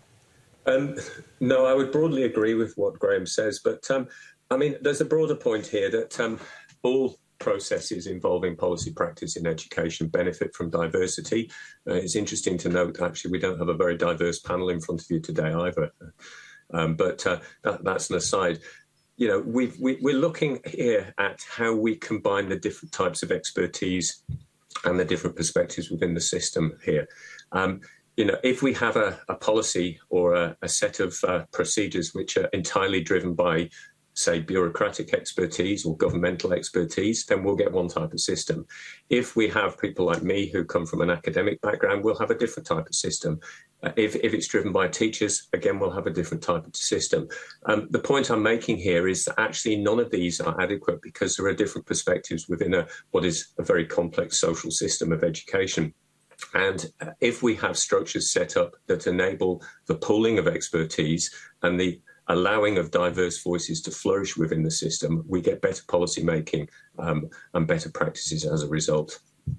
Um, no, I would broadly agree with what Graham says, but um, I mean, there's a broader point here that um, all processes involving policy practice in education benefit from diversity. Uh, it's interesting to note, actually, we don't have a very diverse panel in front of you today either, um, but uh, that, that's an aside. You know, we've, we, we're looking here at how we combine the different types of expertise and the different perspectives within the system here. Um, you know, if we have a, a policy or a, a set of uh, procedures which are entirely driven by, say, bureaucratic expertise or governmental expertise, then we'll get one type of system. If we have people like me who come from an academic background, we'll have a different type of system. Uh, if, if it's driven by teachers, again, we'll have a different type of system. Um, the point I'm making here is that actually none of these are adequate because there are different perspectives within a, what is a very complex social system of education. And uh, if we have structures set up that enable the pooling of expertise and the allowing of diverse voices to flourish within the system, we get better policy making um, and better practices as a result.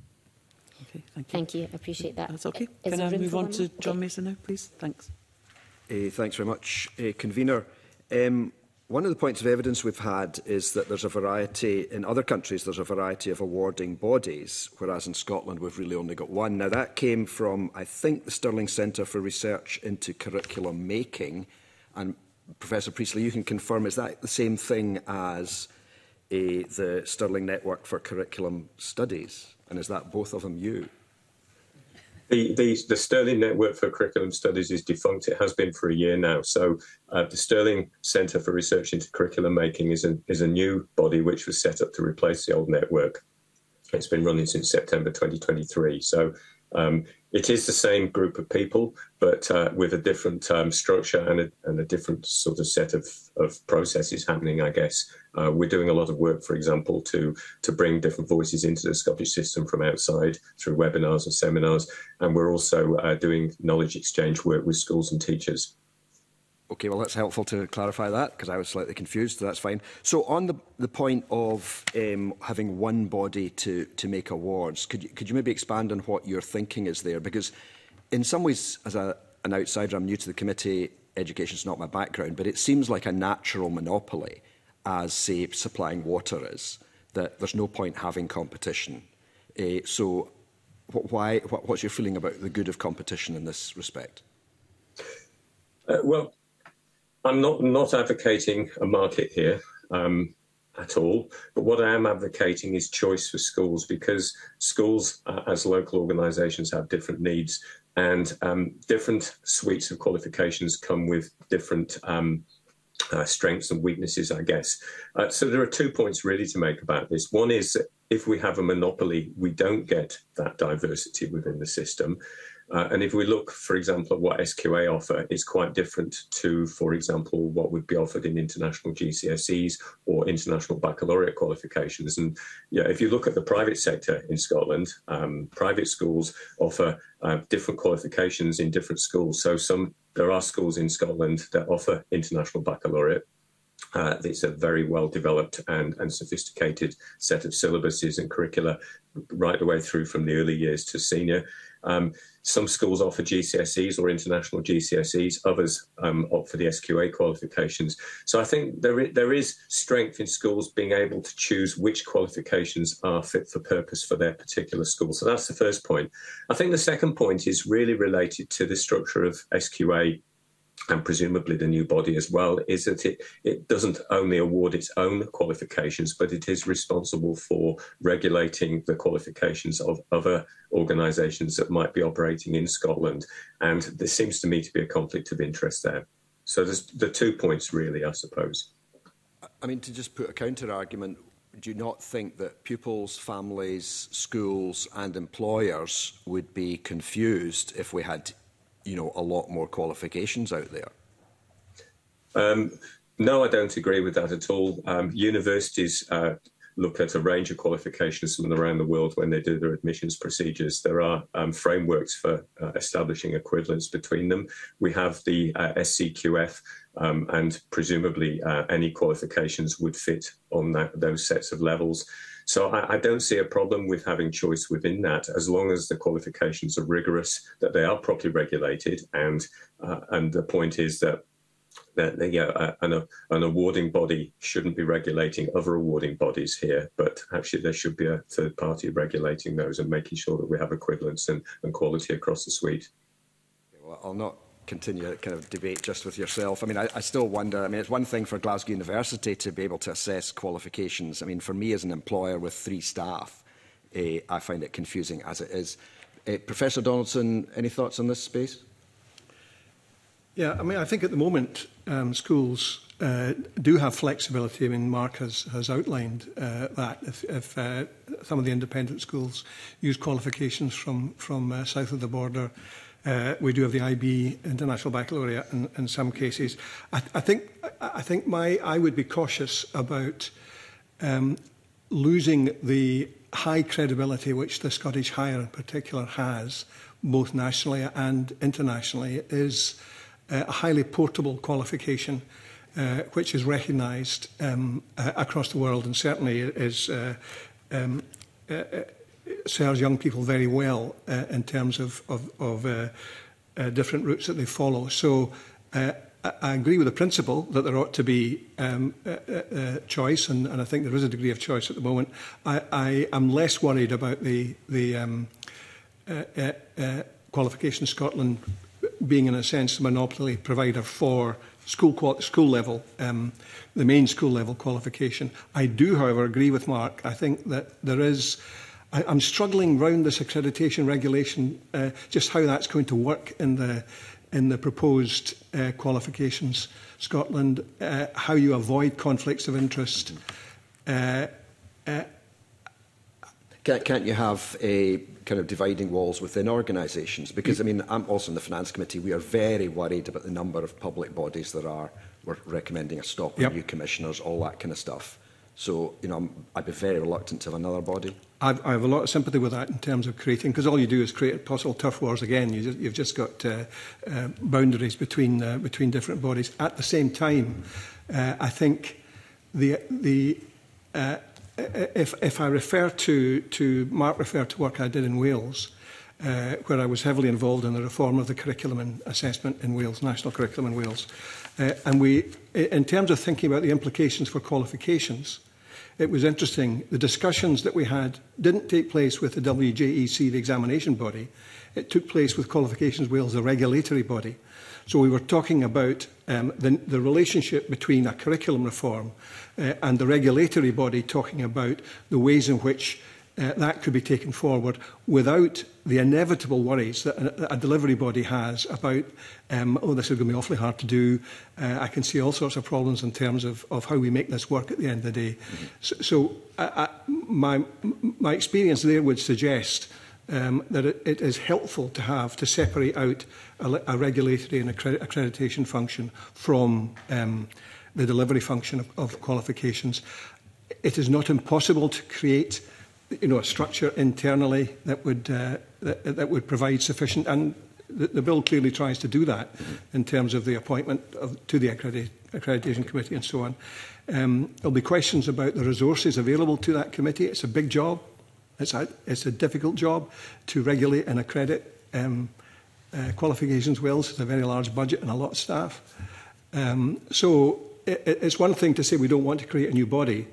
Okay, thank you. Thank you. I appreciate that. That's okay. Is Can I there room move for on one to more? John Okay. Mason now, please? Thanks. Uh, thanks very much, uh, Convener. Um, one of the points of evidence we've had is that there's a variety, in other countries, there's a variety of awarding bodies, whereas in Scotland we've really only got one. Now that came from, I think, the Stirling Centre for Research into Curriculum Making, and Professor Priestley, you can confirm, is that the same thing as uh, the Stirling Network for Curriculum Studies? And is that both of them you? The, the, the Stirling Network for Curriculum Studies is defunct. It has been for a year now. So uh, the Stirling Centre for Research into Curriculum Making is a, is a new body which was set up to replace the old network. It's been running since September twenty twenty-three. So um, it is the same group of people, but uh, with a different um, structure and a, and a different sort of set of, of processes happening, I guess. Uh, we're doing a lot of work, for example, to, to bring different voices into the Scottish system from outside through webinars and seminars. And we're also uh, doing knowledge exchange work with schools and teachers. Okay, well, that's helpful to clarify that, because I was slightly confused, so that's fine. So on the, the point of um, having one body to, to make awards, could you, could you maybe expand on what your thinking is there? Because in some ways, as a, an outsider, I'm new to the committee, education's not my background, but it seems like a natural monopoly, as, say, supplying water is, that there's no point having competition. Uh, so wh why, wh what's your feeling about the good of competition in this respect? Uh, well, I'm not, not advocating a market here um, at all, but what I am advocating is choice for schools, because schools uh, as local organisations have different needs, and um, different suites of qualifications come with different um, uh, strengths and weaknesses, I guess. Uh, so there are two points really to make about this. One is that if we have a monopoly, we don't get that diversity within the system. Uh, and if we look, for example, at what S Q A offer, it's quite different to, for example, what would be offered in international G C S Es or international baccalaureate qualifications. And yeah, if you look at the private sector in Scotland, um, private schools offer uh, different qualifications in different schools. So some there are schools in Scotland that offer international baccalaureate. Uh, it's a very well-developed and, and sophisticated set of syllabuses and curricula right the way through from the early years to senior. Um, Some schools offer G C S Es or international G C S Es, others um, opt for the S Q A qualifications. So I think there is, there is strength in schools being able to choose which qualifications are fit for purpose for their particular school. So that's the first point. I think the second point is really related to the structure of S Q A and presumably the new body as well, is that it, it doesn't only award its own qualifications, but it is responsible for regulating the qualifications of other organisations that might be operating in Scotland. And there seems to me to be a conflict of interest there. So there's the two points really, I suppose. I mean, to just put a counter-argument, do you not think that pupils, families, schools and employers would be confused if we had, you know, a lot more qualifications out there? Um, no, I don't agree with that at all. Um, universities uh, look at a range of qualifications from around the world when they do their admissions procedures. There are um, frameworks for uh, establishing equivalence between them. We have the uh, S C Q F, um, and presumably uh, any qualifications would fit on that, those sets of levels. So I, I don't see a problem with having choice within that, as long as the qualifications are rigorous, that they are properly regulated, and uh, and the point is that that you know, an, an awarding body shouldn't be regulating other awarding bodies here, but actually there should be a third party regulating those and making sure that we have equivalence and, and quality across the suite. Well, I'll not continue that kind of debate just with yourself. I mean, I, I still wonder, I mean, it's one thing for Glasgow University to be able to assess qualifications. I mean, for me as an employer with three staff, uh, I find it confusing as it is. Uh, Professor Donaldson, any thoughts on this space? Yeah, I mean, I think at the moment um, schools uh, do have flexibility. I mean, Mark has, has outlined uh, that. If, if uh, some of the independent schools use qualifications from, from uh, south of the border, Uh, we do have the I B International Baccalaureate in, in some cases. I, I think I think my I would be cautious about um, losing the high credibility which the Scottish Higher in particular has, both nationally and internationally, is uh, a highly portable qualification uh, which is recognised um, uh, across the world, and certainly is uh, um, uh, serves young people very well uh, in terms of, of, of uh, uh, different routes that they follow. So uh, I, I agree with the principle that there ought to be um, uh, uh, choice, and, and I think there is a degree of choice at the moment. I, I am less worried about the, the um, uh, uh, uh, Qualification Scotland being, in a sense, a monopoly provider for school, school level, um, the main school level qualification. I do, however, agree with Mark. I think that there is... I, I'm struggling round this accreditation regulation, uh, just how that's going to work in the in the proposed uh, qualifications Scotland, uh, how you avoid conflicts of interest. Uh, uh, Can't, can't you have a kind of dividing walls within organisations? Because, I mean, I'm also in the Finance Committee. We are very worried about the number of public bodies there are. We're recommending a stop on yep. new commissioners, all that kind of stuff. So, you know, I'm, I'd be very reluctant to have another body. I've, I have a lot of sympathy with that in terms of creating, because all you do is create possible turf wars again. You just, you've just got uh, uh, boundaries between uh, between different bodies. At the same time, uh, I think the the uh, if if I refer to to Mark referred to work I did in Wales, uh, where I was heavily involved in the reform of the curriculum and assessment in Wales, national curriculum in Wales, uh, and we, in terms of thinking about the implications for qualifications. It was interesting. The discussions that we had didn't take place with the W J E C, the examination body. It took place with Qualifications Wales, the regulatory body. So we were talking about um, the, the relationship between a curriculum reform uh, and the regulatory body, talking about the ways in which uh, that could be taken forward without the inevitable worries that a, a delivery body has about, um, oh, this is going to be awfully hard to do. Uh, I can see all sorts of problems in terms of, of how we make this work at the end of the day. Mm-hmm. So, so I, I, my, my experience there would suggest um, that it, it is helpful to have to separate out a, a regulatory and accred accreditation function from um, the delivery function of, of qualifications. It is not impossible to create, you know, a structure internally that would uh, that, that would provide sufficient, and the, the bill clearly tries to do that mm-hmm. in terms of the appointment of, to the accredit accreditation committee and so on. Um, there'll be questions about the resources available to that committee. It's a big job. It's a it's a difficult job to regulate and accredit Um, uh, Qualifications Wales has a very large budget and a lot of staff. Um, so it, it's one thing to say we don't want to create a new body,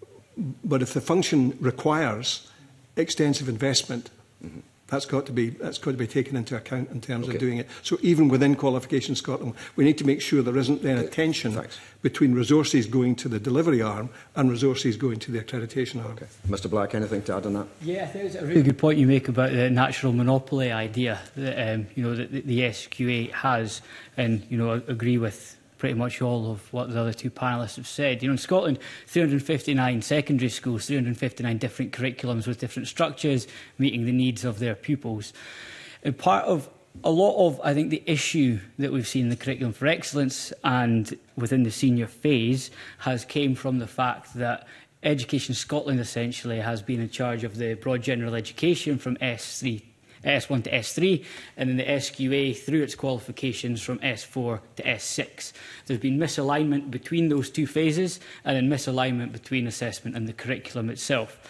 but if the function requires extensive investment, mm-hmm. that's got to be that's got to be taken into account in terms okay. of doing it. So even within Qualifications Scotland, we need to make sure there isn't then a tension Thanks. between resources going to the delivery arm and resources going to the accreditation arm. Okay. Mister Black, anything to add on that? Yeah, I think it's a really good point you make about the natural monopoly idea that um, you know that the, the S Q A has, and you know I agree with pretty much all of what the other two panellists have said. You know, in Scotland, three hundred fifty-nine secondary schools, three hundred fifty-nine different curriculums with different structures, meeting the needs of their pupils. And part of a lot of, I think, the issue that we've seen in the Curriculum for Excellence and within the senior phase has came from the fact that Education Scotland essentially has been in charge of the broad general education from S three S one to S three, and then the S Q A through its qualifications from S four to S six. There's been misalignment between those two phases, and then misalignment between assessment and the curriculum itself.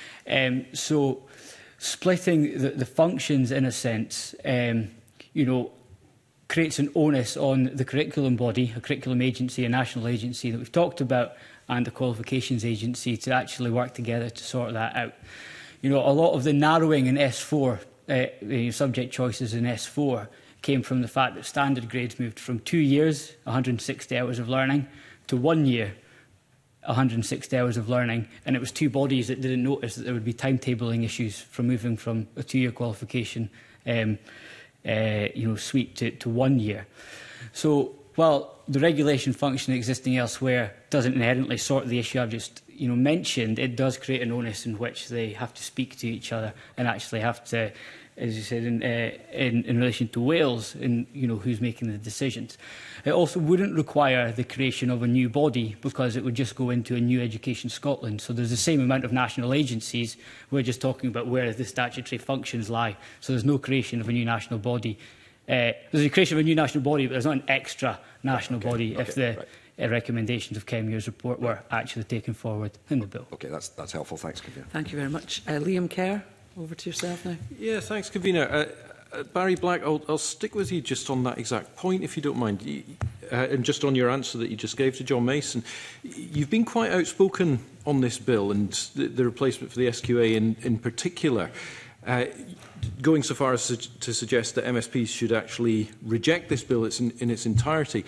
Um, so splitting the, the functions, in a sense, um, you know, creates an onus on the curriculum body, a curriculum agency, a national agency that we've talked about, and the qualifications agency to actually work together to sort that out. You know, a lot of the narrowing in S four, uh, the subject choices in S four, came from the fact that standard grades moved from two years, one hundred sixty hours of learning, to one year, one hundred sixty hours of learning, and it was two bodies that didn't notice that there would be timetabling issues from moving from a two-year qualification um, uh, you know, suite to, to one year. So while the regulation function existing elsewhere doesn't inherently sort the issue I've just you know, mentioned, it does create an onus in which they have to speak to each other and actually have to, as you said, in, uh, in, in relation to Wales, in you know, who's making the decisions. It also wouldn't require the creation of a new body because it would just go into a new Education Scotland. So there's the same amount of national agencies. We're just talking about where the statutory functions lie. So there's no creation of a new national body. Uh, there's a creation of a new national body, but there's not an extra national okay. body okay. if the right. uh, recommendations of Ken Muir's report were actually taken forward in the bill. Okay, that's, that's helpful. Thanks, Convener. Thank you very much. Uh, Liam Kerr, over to yourself now. Yeah, thanks, Convener. Uh, uh, Barry Black, I'll, I'll stick with you just on that exact point, if you don't mind, you, uh, and just on your answer that you just gave to John Mason. You've been quite outspoken on this bill and the, the replacement for the S Q A in, in particular. Uh, going so far as to, to suggest that M S Ps should actually reject this bill in, in its entirety.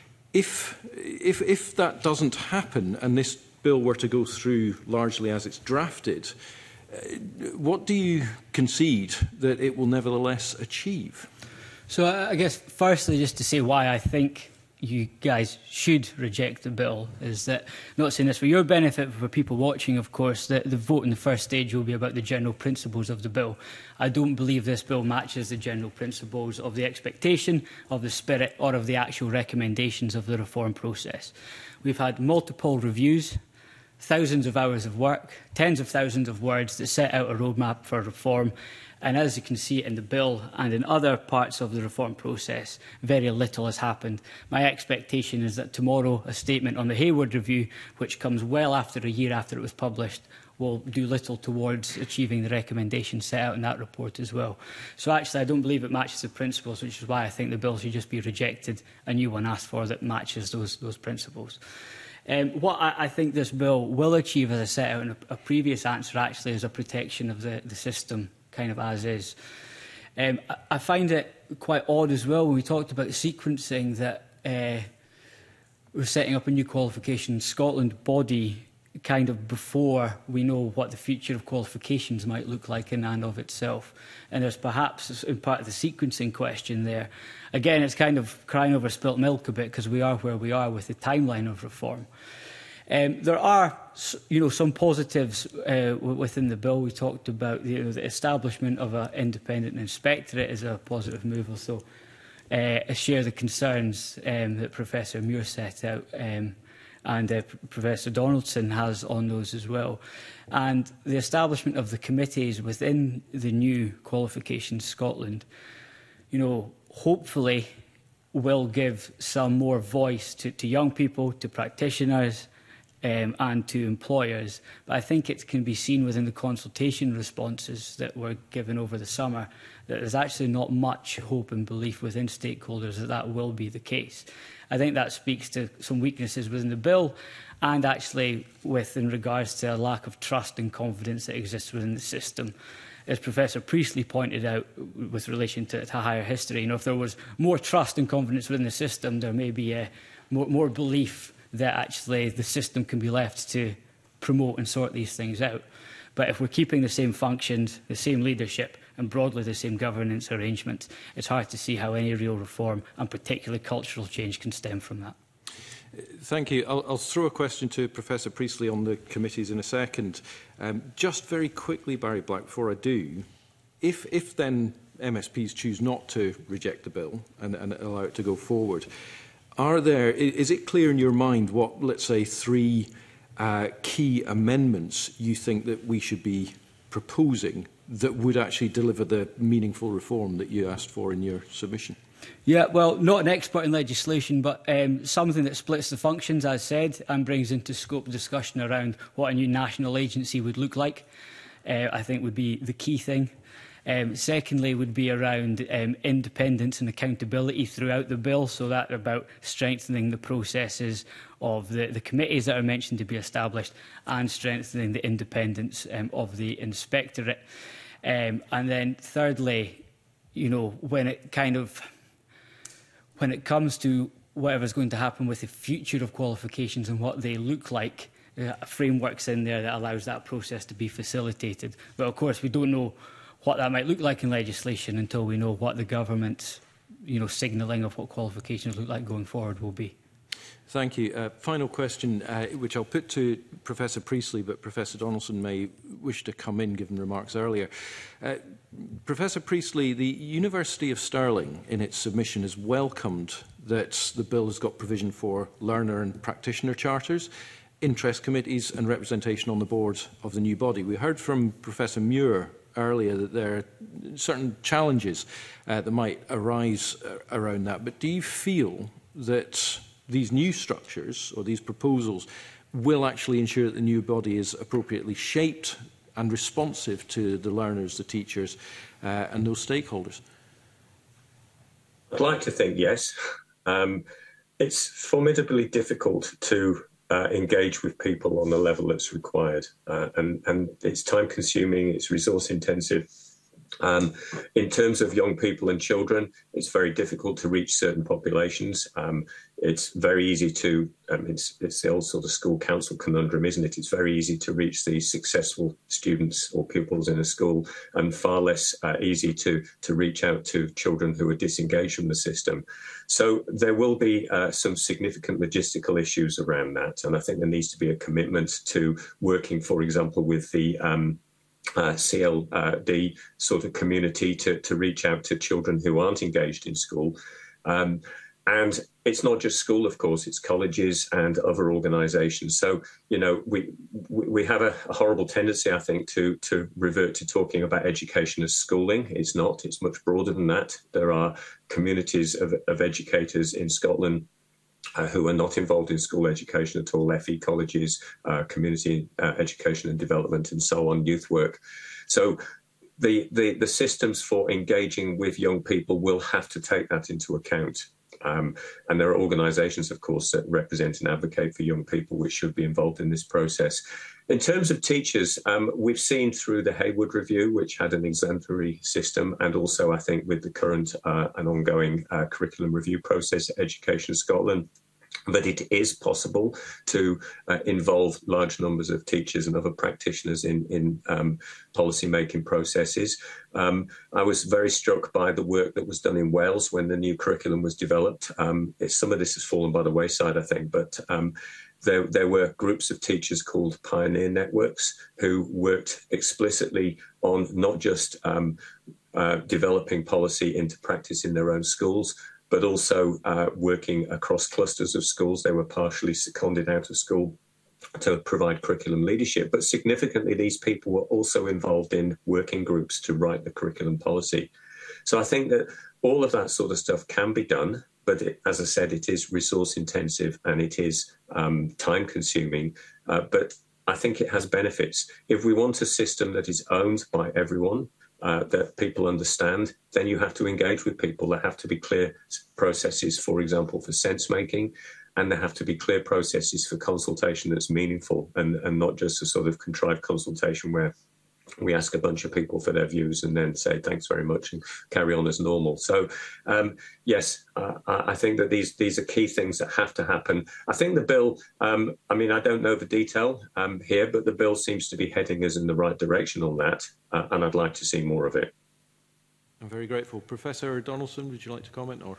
If, if, if that doesn't happen and this bill were to go through largely as it's drafted, uh, what do you concede that it will nevertheless achieve? So I guess firstly just to say why I think you guys should reject the bill is that, not saying this for your benefit, but for people watching, of course, that the vote in the first stage will be about the general principles of the bill. I don't believe this bill matches the general principles of the expectation, of the spirit, or of the actual recommendations of the reform process. We've had multiple reviews, thousands of hours of work, tens of thousands of words that set out a roadmap for reform. And as you can see in the bill and in other parts of the reform process, very little has happened. My expectation is that tomorrow a statement on the Hayward Review, which comes well after a year after it was published, will do little towards achieving the recommendations set out in that report as well. So actually I don't believe it matches the principles, which is why I think the bill should just be rejected, a new one asked for that matches those, those principles. Um, what I, I think this bill will achieve, as I set out in a, a previous answer, actually, is a protection of the, the system, kind of as is. Um, I, I find it quite odd as well when we talked about sequencing that uh, we're setting up a new Qualifications Scotland body kind of before we know what the future of qualifications might look like in and of itself. And there's perhaps, in part of the sequencing question there, again, it's kind of crying over spilt milk a bit because we are where we are with the timeline of reform. Um, there are, you know, some positives uh, within the bill. We talked about you know, the establishment of an independent inspectorate is a positive move. Also, uh, I share the concerns um, that Professor Muir set out, um, and uh, Professor Donaldson has on those as well. And the establishment of the committees within the new Qualifications Scotland, you know, hopefully will give some more voice to, to young people, to practitioners, um, and to employers. But I think it can be seen within the consultation responses that were given over the summer that there's actually not much hope and belief within stakeholders that that will be the case. I think that speaks to some weaknesses within the bill and actually with in regards to a lack of trust and confidence that exists within the system. As Professor Priestley pointed out with relation to, to higher history, you know, if there was more trust and confidence within the system, there may be uh, more, more belief that actually the system can be left to promote and sort these things out. But if we're keeping the same functions, the same leadership, and broadly the same governance arrangements, it's hard to see how any real reform, and particularly cultural change, can stem from that. Thank you. I'll, I'll throw a question to Professor Priestley on the committees in a second. Um, just very quickly, Barry Black, before I do, if, if then M S Ps choose not to reject the bill and, and allow it to go forward, are there, is it clear in your mind what, let's say, three uh, key amendments you think that we should be proposing that would actually deliver the meaningful reform that you asked for in your submission? Yeah, well, not an expert in legislation, but um, something that splits the functions, as said, and brings into scope discussion around what a new national agency would look like, uh, I think would be the key thing. Um, secondly, would be around um, independence and accountability throughout the bill, so that about strengthening the processes of the, the committees that are mentioned to be established and strengthening the independence um, of the inspectorate. Um, and then thirdly, you know, when it kind of when it comes to whatever's going to happen with the future of qualifications and what they look like, uh, frameworks in there that allows that process to be facilitated. But of course, we don't know what that might look like in legislation until we know what the government's, you know, signalling of what qualifications look like going forward will be. Thank you. Uh, final question, uh, which I'll put to Professor Priestley, but Professor Donaldson may wish to come in, given remarks earlier. Uh, Professor Priestley, the University of Stirling, in its submission, has welcomed that the bill has got provision for learner and practitioner charters, interest committees and representation on the board of the new body. We heard from Professor Muir earlier that there are certain challenges uh, that might arise uh, around that. But do you feel that these new structures or these proposals will actually ensure that the new body is appropriately shaped and responsive to the learners, the teachers uh, and those stakeholders? I'd like to think yes. Um, it's formidably difficult to uh, engage with people on the level that's required, uh, and, and it's time consuming, it's resource intensive. Um, in terms of young people and children, it's very difficult to reach certain populations. Um, it's very easy to, um, it's, it's the old sort of school council conundrum, isn't it? It's very easy to reach the successful students or pupils in a school, and far less uh, easy to, to reach out to children who are disengaged from the system. So there will be uh, some significant logistical issues around that. And I think there needs to be a commitment to working, for example, with the um, Uh, C L D sort of community to, to reach out to children who aren't engaged in school. Um, and it's not just school, of course, it's colleges and other organisations. So, you know, we we have a, a horrible tendency, I think, to, to revert to talking about education as schooling. It's not, it's much broader than that. There are communities of, of educators in Scotland Uh, who are not involved in school education at all, F E colleges, uh, community uh, education and development and so on, youth work. So the, the, the systems for engaging with young people will have to take that into account. Um, and there are organisations, of course, that represent and advocate for young people which should be involved in this process. In terms of teachers, um, we've seen through the Haywood Review, which had an exemplary system, and also, I think, with the current uh, and ongoing uh, curriculum review process at Education Scotland, that it is possible to uh, involve large numbers of teachers and other practitioners in, in um, policy-making processes. Um, I was very struck by the work that was done in Wales when the new curriculum was developed. Um, it, some of this has fallen by the wayside, I think, but um, there, there were groups of teachers called Pioneer Networks who worked explicitly on not just um, uh, developing policy into practice in their own schools, but also uh, working across clusters of schools. They were partially seconded out of school to provide curriculum leadership. But significantly, these people were also involved in working groups to write the curriculum policy. So I think that all of that sort of stuff can be done. but it, as I said, it is resource intensive and it is um, time consuming. Uh, but I think it has benefits. If we want a system that is owned by everyone, uh, that people understand, then you have to engage with people. There have to be clear processes, for example, for sense making, and there have to be clear processes for consultation that's meaningful and, and not just a sort of contrived consultation where we ask a bunch of people for their views and then say thanks very much and carry on as normal. So, um, yes, uh, I think that these these are key things that have to happen. I think the bill, um, I mean, I don't know the detail um, here, but the bill seems to be heading us in the right direction on that, uh, and I'd like to see more of it. I'm very grateful. Professor Donaldson, would you like to comment? Or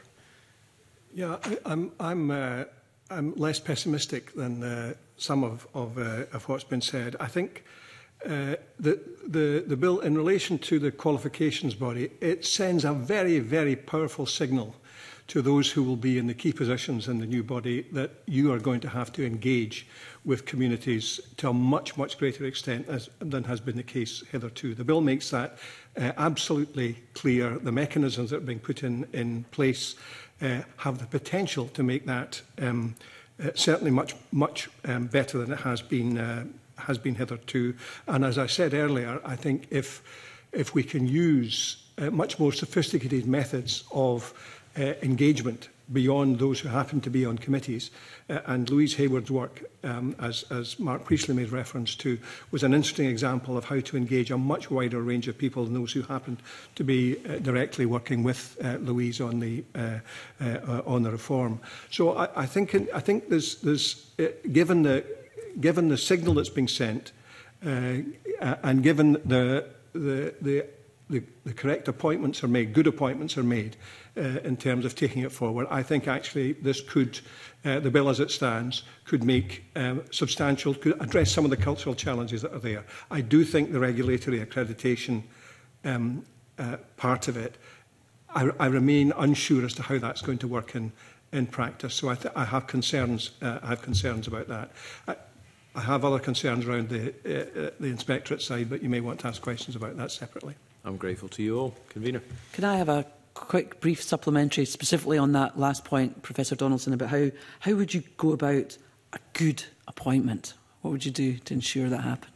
Yeah, I, I'm, I'm, uh, I'm less pessimistic than uh, some of, of, uh, of what's been said. I think Uh, the, the, the bill, in relation to the qualifications body, it sends a very, very powerful signal to those who will be in the key positions in the new body that you are going to have to engage with communities to a much, much greater extent as, than has been the case hitherto. The bill makes that uh, absolutely clear. The mechanisms that are being put in, in place uh, have the potential to make that um, uh, certainly much, much um, better than it has been uh, has been hitherto. And as I said earlier, I think if, if we can use uh, much more sophisticated methods of uh, engagement beyond those who happen to be on committees, uh, and Louise Hayward's work, um, as, as Mark Priestley made reference to, was an interesting example of how to engage a much wider range of people than those who happened to be uh, directly working with uh, Louise on the, uh, uh, on the reform. So I, I think, in, I think there's, there's uh, given the Given the signal that's being sent, uh, and given the, the, the, the, the correct appointments are made, good appointments are made uh, in terms of taking it forward, I think actually this could, uh, the bill as it stands, could make um, substantial, could address some of the cultural challenges that are there. I do think the regulatory accreditation um, uh, part of it, I, I remain unsure as to how that's going to work in, in practice. So I, th I have concerns. Uh, I have concerns about that. I, I have other concerns around the, uh, the inspectorate side, but you may want to ask questions about that separately. I'm grateful to you all. Convener. Can I have a quick, brief supplementary, specifically on that last point, Professor Donaldson, about how, how would you go about a good appointment? What would you do to ensure that happened?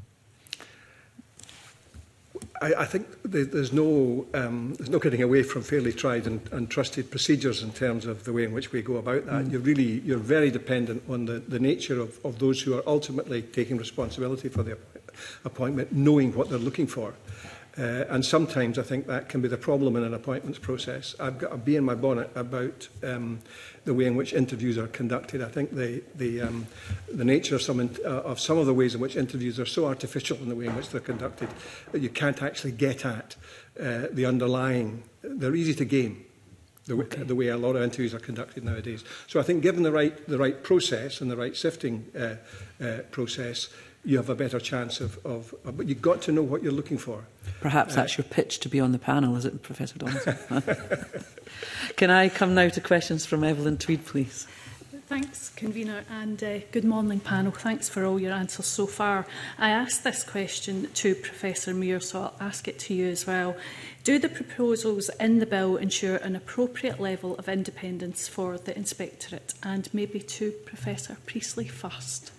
I, I think there's no, um, there's no getting away from fairly tried and, and trusted procedures in terms of the way in which we go about that. Mm. You're really, you're very dependent on the, the nature of, of those who are ultimately taking responsibility for the appointment, knowing what they're looking for. Uh, and sometimes I think that can be the problem in an appointments process. I've got a bee in my bonnet about um, the way in which interviews are conducted. I think the, the, um, the nature of some, in, uh, of some of the ways in which interviews are so artificial in the way in which they're conducted that you can't actually get at uh, the underlying. They're easy to game, the, okay. the way a lot of interviews are conducted nowadays. So I think given the right, the right process and the right sifting uh, uh, process, you have a better chance of, of, of... But you've got to know what you're looking for. Perhaps uh, that's your pitch to be on the panel, is it, Professor Donaldson? Can I come now to questions from Evelyn Tweed, please? Thanks, Convener, and uh, good morning, panel. Thanks for all your answers so far. I asked this question to Professor Muir, so I'll ask it to you as well. Do the proposals in the bill ensure an appropriate level of independence for the Inspectorate? And maybe to Professor Priestley first.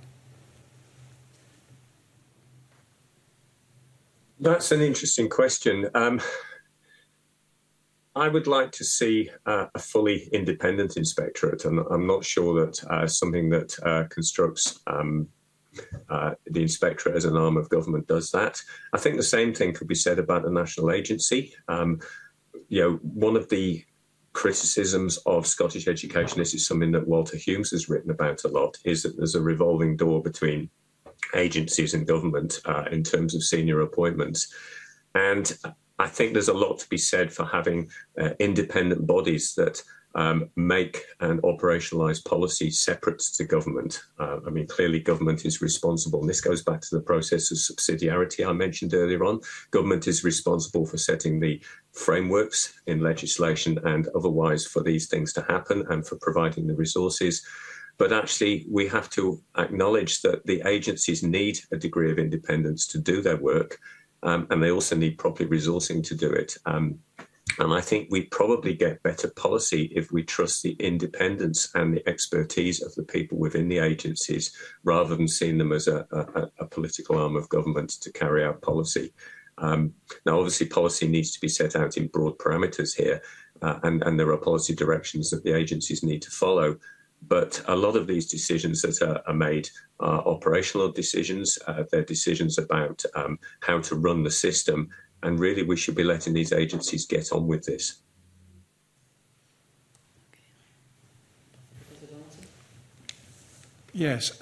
That's an interesting question. Um, I would like to see uh, a fully independent inspectorate, and I'm not sure that uh, something that uh, constructs um, uh, the inspectorate as an arm of government does that. I think the same thing could be said about a national agency. Um, you know, one of the criticisms of Scottish education, this is something that Walter Humes has written about a lot, is that there's a revolving door between agencies and government uh, in terms of senior appointments. And I think there's a lot to be said for having uh, independent bodies that um, make and operationalise policy separate to government. Uh, I mean, clearly government is responsible, and this goes back to the process of subsidiarity I mentioned earlier on. Government is responsible for setting the frameworks in legislation and otherwise for these things to happen and for providing the resources. But actually, we have to acknowledge that the agencies need a degree of independence to do their work, um, and they also need proper resourcing to do it. Um, And I think we probably get better policy if we trust the independence and the expertise of the people within the agencies, rather than seeing them as a, a, a political arm of government to carry out policy. Um, now, obviously, policy needs to be set out in broad parameters here, uh, and, and there are policy directions that the agencies need to follow. But a lot of these decisions that are, are made are operational decisions. Uh, they're decisions about um, how to run the system. And really, we should be letting these agencies get on with this. Yes,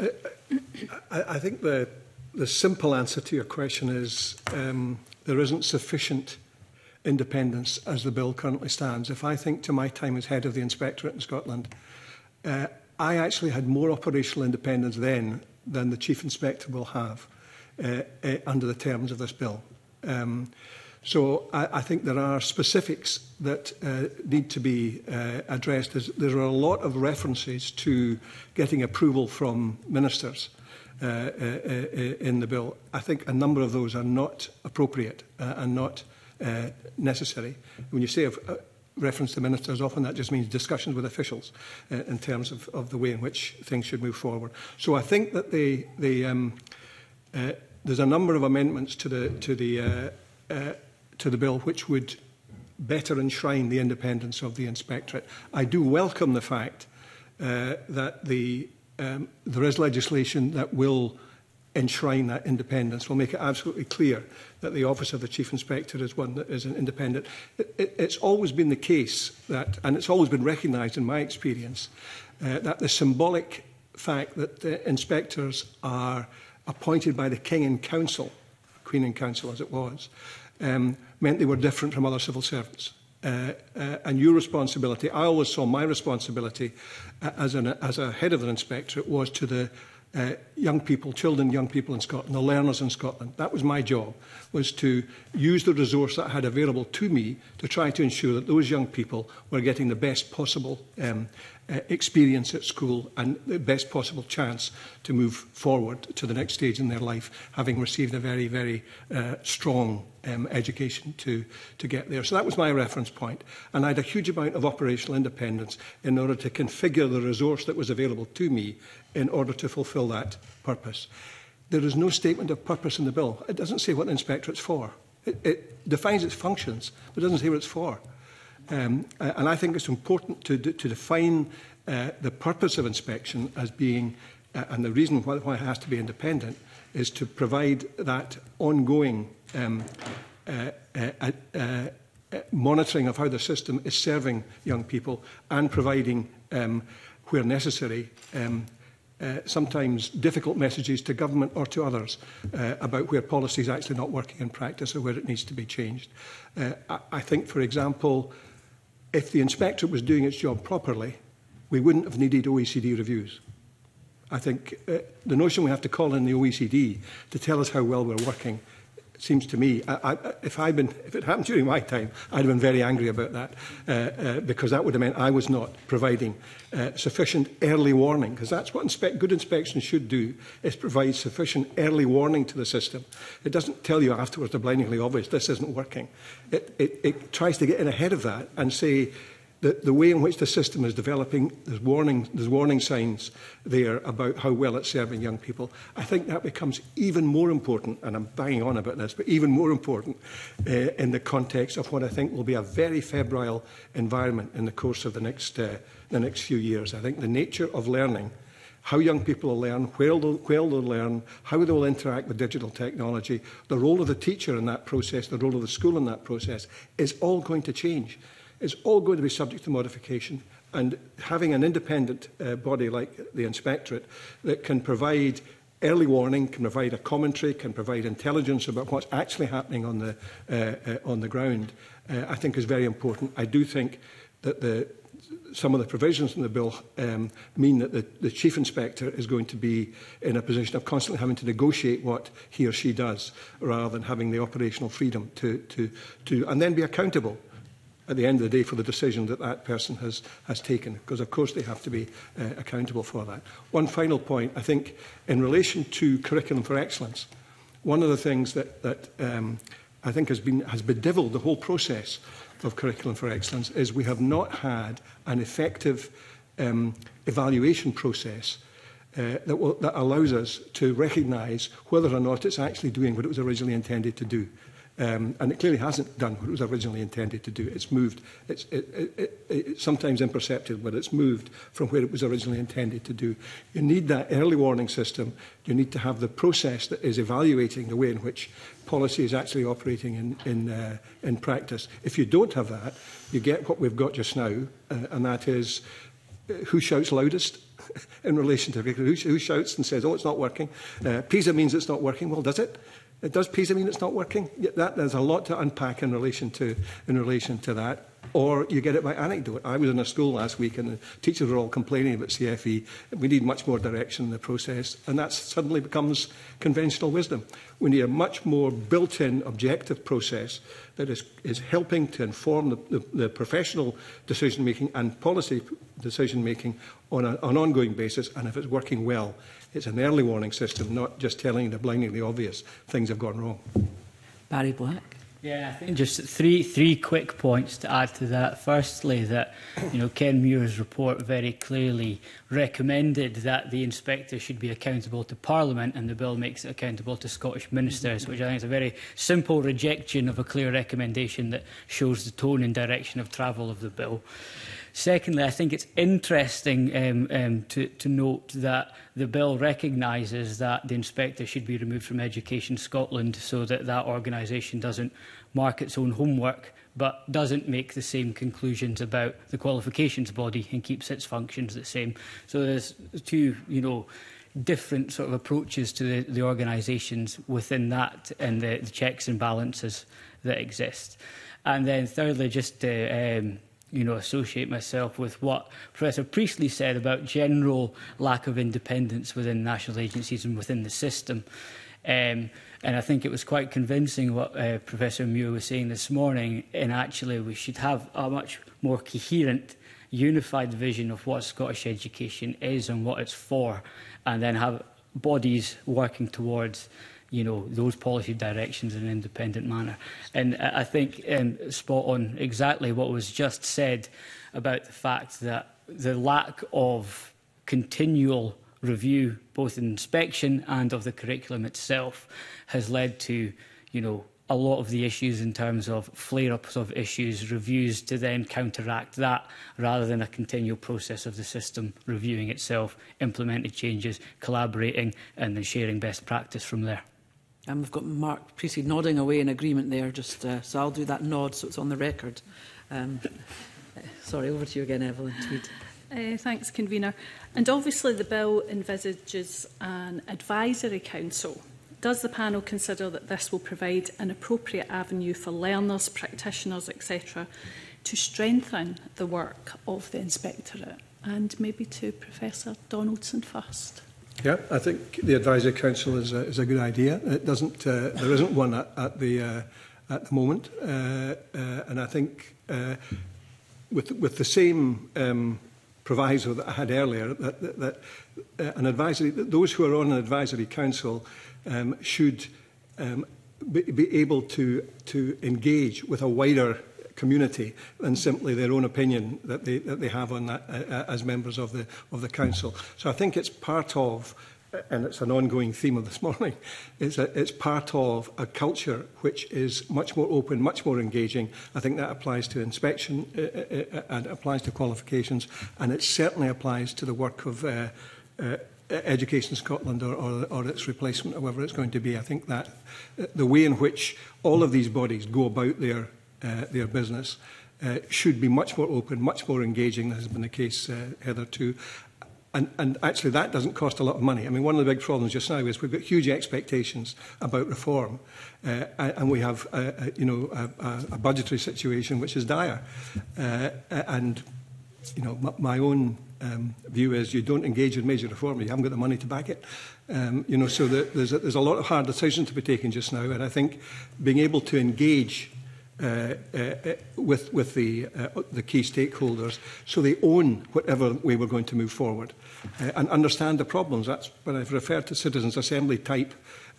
I, I think the, the simple answer to your question is um, there isn't sufficient independence as the bill currently stands. If I think to my time as head of the Inspectorate in Scotland, uh, I actually had more operational independence then than the Chief Inspector will have uh, uh, under the terms of this bill. Um, so I, I think there are specifics that uh, need to be uh, addressed. There's, there are a lot of references to getting approval from ministers uh, uh, uh, in the bill. I think a number of those are not appropriate uh, and not uh, necessary. When you say of, uh, reference to ministers, often that just means discussions with officials uh, in terms of, of the way in which things should move forward. So I think that the, the um, uh, there's a number of amendments to the to the uh, uh, to the bill which would better enshrine the independence of the Inspectorate. I do welcome the fact uh, that the um, there is legislation that will enshrine that independence. Will make it absolutely clear that the Office of the Chief Inspector is one that is an independent. It, it, it's always been the case that, and it's always been recognised in my experience, uh, that the symbolic fact that the inspectors are appointed by the King in Council, Queen in Council as it was, um, meant they were different from other civil servants. Uh, uh, and your responsibility, I always saw my responsibility uh, as, an, as a head of an inspectorate was to the uh, young people, children, young people in Scotland, the learners in Scotland. That was my job, was to use the resource that I had available to me to try to ensure that those young people were getting the best possible um, uh, experience at school and the best possible chance to move forward to the next stage in their life, having received a very, very uh, strong um, education to, to get there. So that was my reference point. And I had a huge amount of operational independence in order to configure the resource that was available to me in order to fulfil that purpose. There is no statement of purpose in the bill. It doesn't say what the inspectorate's for. It, it defines its functions, but it doesn't say what it's for. Um, and I think it's important to, to define uh, the purpose of inspection as being, uh, and the reason why, why it has to be independent, is to provide that ongoing um, uh, uh, uh, uh, monitoring of how the system is serving young people and providing, um, where necessary, um, Uh, sometimes difficult messages to government or to others uh, about where policy is actually not working in practice or where it needs to be changed. Uh, I, I think, for example, if the inspectorate was doing its job properly, we wouldn't have needed O E C D reviews. I think uh, the notion we have to call in the O E C D to tell us how well we're working seems to me, I, I, if, I'd been, if it happened during my time, I'd have been very angry about that uh, uh, because that would have meant I was not providing uh, sufficient early warning, because that's what inspect, good inspection should do, is provide sufficient early warning to the system. It doesn't tell you afterwards, they're blindingly obvious, this isn't working. It, it, it tries to get in ahead of that and say, The, the way in which the system is developing, there's warning, there's warning signs there about how well it's serving young people. I think that becomes even more important, and I'm banging on about this, but even more important uh, in the context of what I think will be a very febrile environment in the course of the next, uh, the next few years. I think the nature of learning, how young people will learn, where they'll, where they'll learn, how they will interact with digital technology, the role of the teacher in that process, the role of the school in that process, is all going to change. It's all going to be subject to modification, and having an independent uh, body like the Inspectorate that can provide early warning, can provide a commentary, can provide intelligence about what's actually happening on the, uh, uh, on the ground, uh, I think is very important. I do think that the, some of the provisions in the bill um, mean that the, the Chief Inspector is going to be in a position of constantly having to negotiate what he or she does, rather than having the operational freedom to, to, to and then be accountable at the end of the day for the decision that that person has, has taken, because of course they have to be uh, accountable for that. One final point, I think, in relation to curriculum for excellence, one of the things that, that um, I think has been has bedevilled the whole process of Curriculum for Excellence is we have not had an effective um, evaluation process uh, that, will, that allows us to recognise whether or not it's actually doing what it was originally intended to do. Um, and it clearly hasn't done what it was originally intended to do. It's moved, it's it, it, it, it's sometimes imperceptible, but it's moved from where it was originally intended to do. You need that early warning system. You need to have the process that is evaluating the way in which policy is actually operating in, in, uh, in practice. If you don't have that, you get what we've got just now, uh, and that is uh, who shouts loudest in relation to who, who shouts and says, oh, it's not working. Uh, PISA means it's not working. Well, does it? It does PISA mean it's not working? Yeah, that, there's a lot to unpack in relation to, in relation to that. Or you get it by anecdote. I was in a school last week and the teachers were all complaining about C F E. We need much more direction in the process. And that suddenly becomes conventional wisdom. We need a much more built-in objective process that is, is helping to inform the, the, the professional decision-making and policy decision-making on a, an ongoing basis. And if it's working well, it's an early warning system, not just telling the blindingly obvious things have gone wrong. Barry Black. Yeah, I think just three three quick points to add to that. Firstly, that you know Ken Muir's report very clearly recommended that the inspector should be accountable to Parliament, and the bill makes it accountable to Scottish ministers, which I think is a very simple rejection of a clear recommendation that shows the tone and direction of travel of the bill. Secondly, I think it's interesting um, um, to, to note that the bill recognises that the inspector should be removed from Education Scotland so that that organisation doesn't mark its own homework, but doesn't make the same conclusions about the qualifications body and keeps its functions the same. So there's two, you know, different sort of approaches to the, the organisations within that and the, the checks and balances that exist. And then thirdly, just to um, you know, associate myself with what Professor Priestley said about general lack of independence within national agencies and within the system. Um, and I think it was quite convincing what uh, Professor Muir was saying this morning, and actually we should have a much more coherent, unified vision of what Scottish education is and what it's for, and then have bodies working towards you know, those policy directions in an independent manner. And I think um, spot on exactly what was just said about the fact that the lack of continual review, both in inspection and of the curriculum itself, has led to, you know, a lot of the issues in terms of flare-ups of issues, reviews to then counteract that, rather than a continual process of the system reviewing itself, implementing changes, collaborating, and then sharing best practice from there. And we've got Mark Priestley nodding away in agreement there, just uh, so I'll do that nod so it's on the record. Um, sorry, over to you again, Evelyn Tweed. Uh, thanks, Convener. And obviously the bill envisages an advisory council. Does the panel consider that this will provide an appropriate avenue for learners, practitioners, et cetera, to strengthen the work of the Inspectorate? And maybe to Professor Donaldson first. Yeah, I think the advisory council is a, is a good idea. It doesn't. Uh, there isn't one at, at the uh, at the moment, uh, uh, and I think uh, with with the same um, proviso that I had earlier, that, that, that uh, an advisory, that those who are on an advisory council um, should um, be, be able to to engage with a wider community than simply their own opinion that they that they have on that uh, as members of the of the council. So I think it's part of, and it's an ongoing theme of this morning, is that it's part of a culture which is much more open, much more engaging. I think that applies to inspection uh, uh, and applies to qualifications, and it certainly applies to the work of uh, uh, Education Scotland or, or, or its replacement, however it's going to be. I think that uh, the way in which all of these bodies go about their Uh, their business uh, should be much more open, much more engaging than has been the case uh, hitherto. And, and actually that doesn't cost a lot of money. I mean, one of the big problems just now is we've got huge expectations about reform uh, and we have, uh, uh, you know, a, a budgetary situation which is dire. Uh, and, you know, my, my own um, view is you don't engage in major reform, you haven't got the money to back it. Um, you know, so the, there's, a, there's a lot of hard decisions to be taken just now, and I think being able to engage Uh, uh, with, with the, uh, the key stakeholders so they own whatever way we're going to move forward uh, and understand the problems. That's when I've referred to citizens' assembly type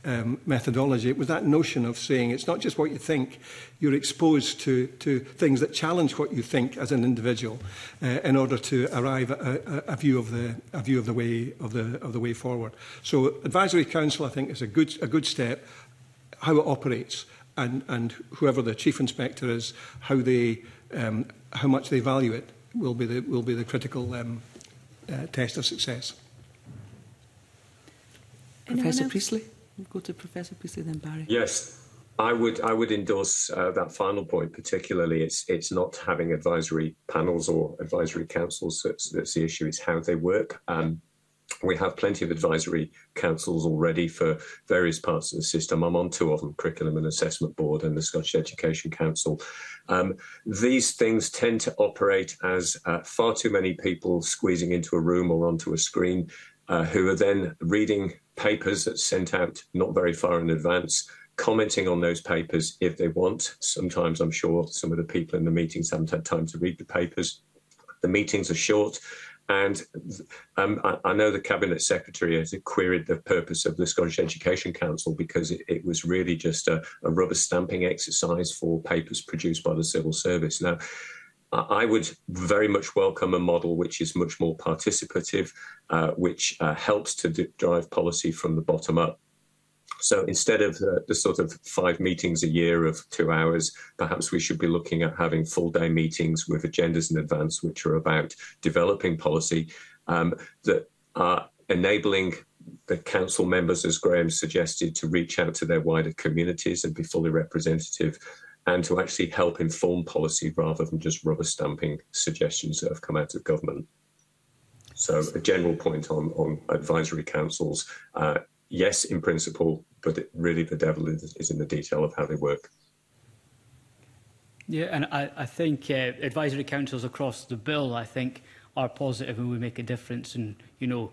um, methodology. It was that notion of saying it's not just what you think, you're exposed to, to things that challenge what you think as an individual uh, in order to arrive at a, a, view of the, a view of the way of the, of the way forward. So Advisory Council, I think, is a good, a good step. How it operates and, and whoever the Chief Inspector is, how, they, um, how much they value it will be the, will be the critical um, uh, test of success. Professor Priestley? We'll go to Professor Priestley, then Barry. Yes, I would I would endorse uh, that final point. Particularly, it's it's not having advisory panels or advisory councils that's, that's the issue. It's how they work. Um, we have plenty of advisory councils already for various parts of the system. I'm on two of them: Curriculum and Assessment Board and the Scottish Education Council. Um, these things tend to operate as uh, far too many people squeezing into a room or onto a screen, uh, who are then reading papers that's sent out not very far in advance, commenting on those papers if they want. Sometimes I'm sure some of the people in the meetings haven't had time to read the papers. The meetings are short, and um, I, I know the Cabinet Secretary has queried the purpose of the Scottish Education Council because it, it was really just a, a rubber stamping exercise for papers produced by the civil service. Now, I would very much welcome a model which is much more participative, uh, which uh, helps to d drive policy from the bottom up. So instead of uh, the sort of five meetings a year of two hours, perhaps we should be looking at having full day meetings with agendas in advance, which are about developing policy um, that are enabling the council members, as Graham suggested, to reach out to their wider communities and be fully representative, and to actually help inform policy rather than just rubber stamping suggestions that have come out of government. So a general point on, on advisory councils, uh, yes, in principle, but it, really the devil is, is in the detail of how they work. Yeah, and I, I think uh, advisory councils across the bill, I think, are positive and will make a difference, and you know,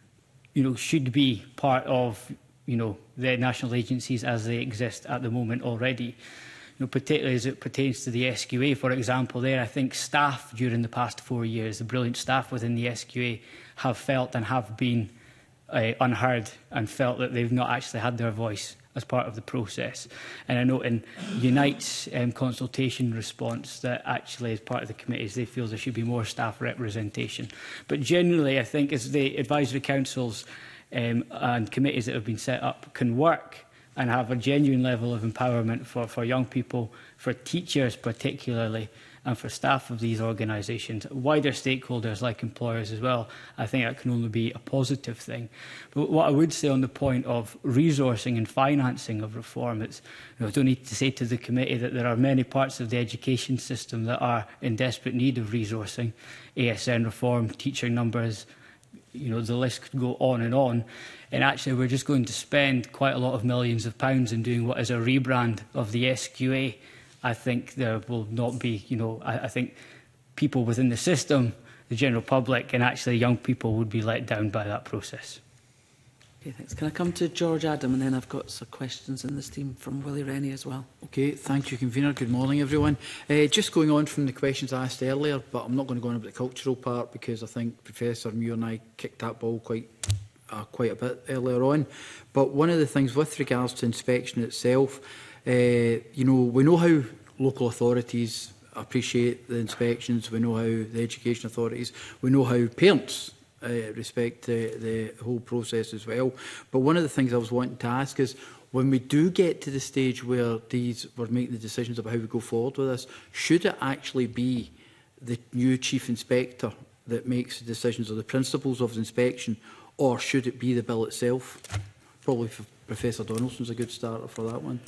you know, should be part of you know the national agencies as they exist at the moment already. You know, particularly as it pertains to the S Q A, for example, there, I think staff during the past four years, the brilliant staff within the S Q A, have felt and have been uh, unheard and felt that they've not actually had their voice as part of the process. And I know in Unite's um, consultation response that actually as part of the committees they feel there should be more staff representation. But generally I think as the advisory councils um, and committees that have been set up can work and have a genuine level of empowerment for, for young people, for teachers particularly, and for staff of these organisations, wider stakeholders like employers as well, I think that can only be a positive thing. But what I would say on the point of resourcing and financing of reform, it's, you know, I don't need to say to the committee that there are many parts of the education system that are in desperate need of resourcing. A S N reform, teacher numbers, you know, the list could go on and on. And actually, we're just going to spend quite a lot of millions of pounds in doing what is a rebrand of the S Q A. I think there will not be, you know, I, I think people within the system, the general public, and actually young people would be let down by that process. Okay, thanks. Can I come to George Adam, and then I've got some questions in this team from Willie Rennie as well. Okay, thank you, Convener. Good morning, everyone. Uh, just going on from the questions I asked earlier, but I'm not going to go on about the cultural part because I think Professor Muir and I kicked that ball quite uh, quite a bit earlier on. But one of the things with regards to inspection itself, uh, you know, we know how local authorities appreciate the inspections, we know how the education authorities, we know how parents Uh, respect the, the whole process as well. But one of the things I was wanting to ask is, when we do get to the stage where these we're making the decisions about how we go forward with this, should it actually be the new chief inspector that makes the decisions or the principles of the inspection, or should it be the bill itself? Probably for Professor Donaldson's a good starter for that one.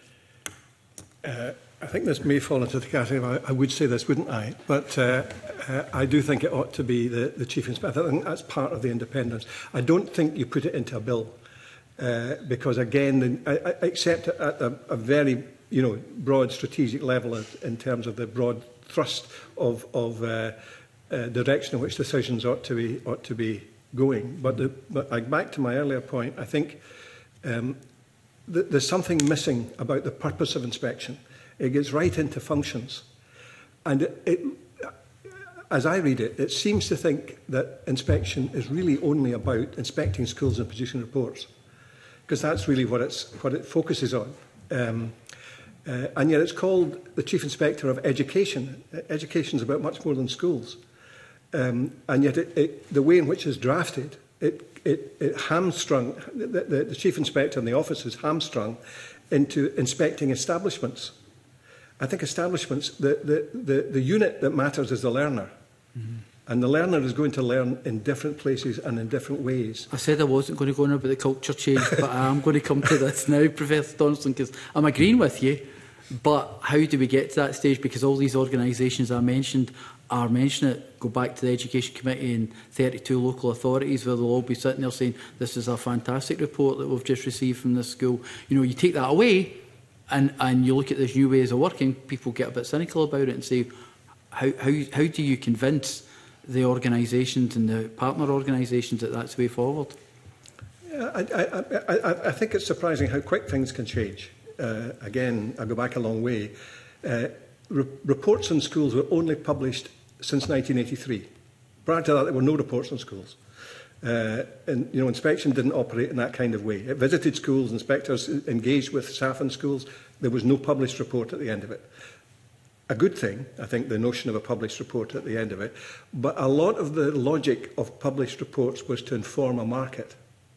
Uh, I think this may fall into the category of, I, I would say this, wouldn't I? But uh, uh, I do think it ought to be the, the Chief Inspector. I think that's part of the independence. I don't think you put it into a bill uh, because, again, the, I, I accept it at a, a very you know, broad strategic level in terms of the broad thrust of, of uh, uh, direction in which decisions ought to be, ought to be going. But, the, but I, back to my earlier point, I think um, th there's something missing about the purpose of inspection. It gets right into functions. And it, it, as I read it, it seems to think that inspection is really only about inspecting schools and producing reports. because that's really what, it's, what it focuses on. Um, uh, and yet it's called the Chief Inspector of Education. Education is about much more than schools. Um, and yet it, it, the way in which it's drafted, it, it, it hamstrung, the, the, the Chief Inspector in the office is hamstrung into inspecting establishments. I think establishments, the, the, the, the unit that matters is the learner. Mm-hmm. And the learner is going to learn in different places and in different ways. I said I wasn't going to go on about the culture change, but I am going to come to this now, Professor Donaldson, because I'm agreeing with you. But how do we get to that stage? Because all these organisations I mentioned are mentioning it. Go back to the Education Committee and thirty-two local authorities where they'll all be sitting there saying, this is a fantastic report that we've just received from this school. You know, you take that away and, and you look at this new ways of working, people get a bit cynical about it and say, how, how, how do you convince the organisations and the partner organisations that that's the way forward? Yeah, I, I, I, I think it's surprising how quick things can change. Uh, again, I go back a long way. Uh, re reports on schools were only published since nineteen eighty-three. Prior to that, there were no reports on schools. Uh, and, you know, inspection didn't operate in that kind of way. It visited schools, inspectors engaged with staff in schools. There was no published report at the end of it. A good thing, I think, the notion of a published report at the end of it. But a lot of the logic of published reports was to inform a market.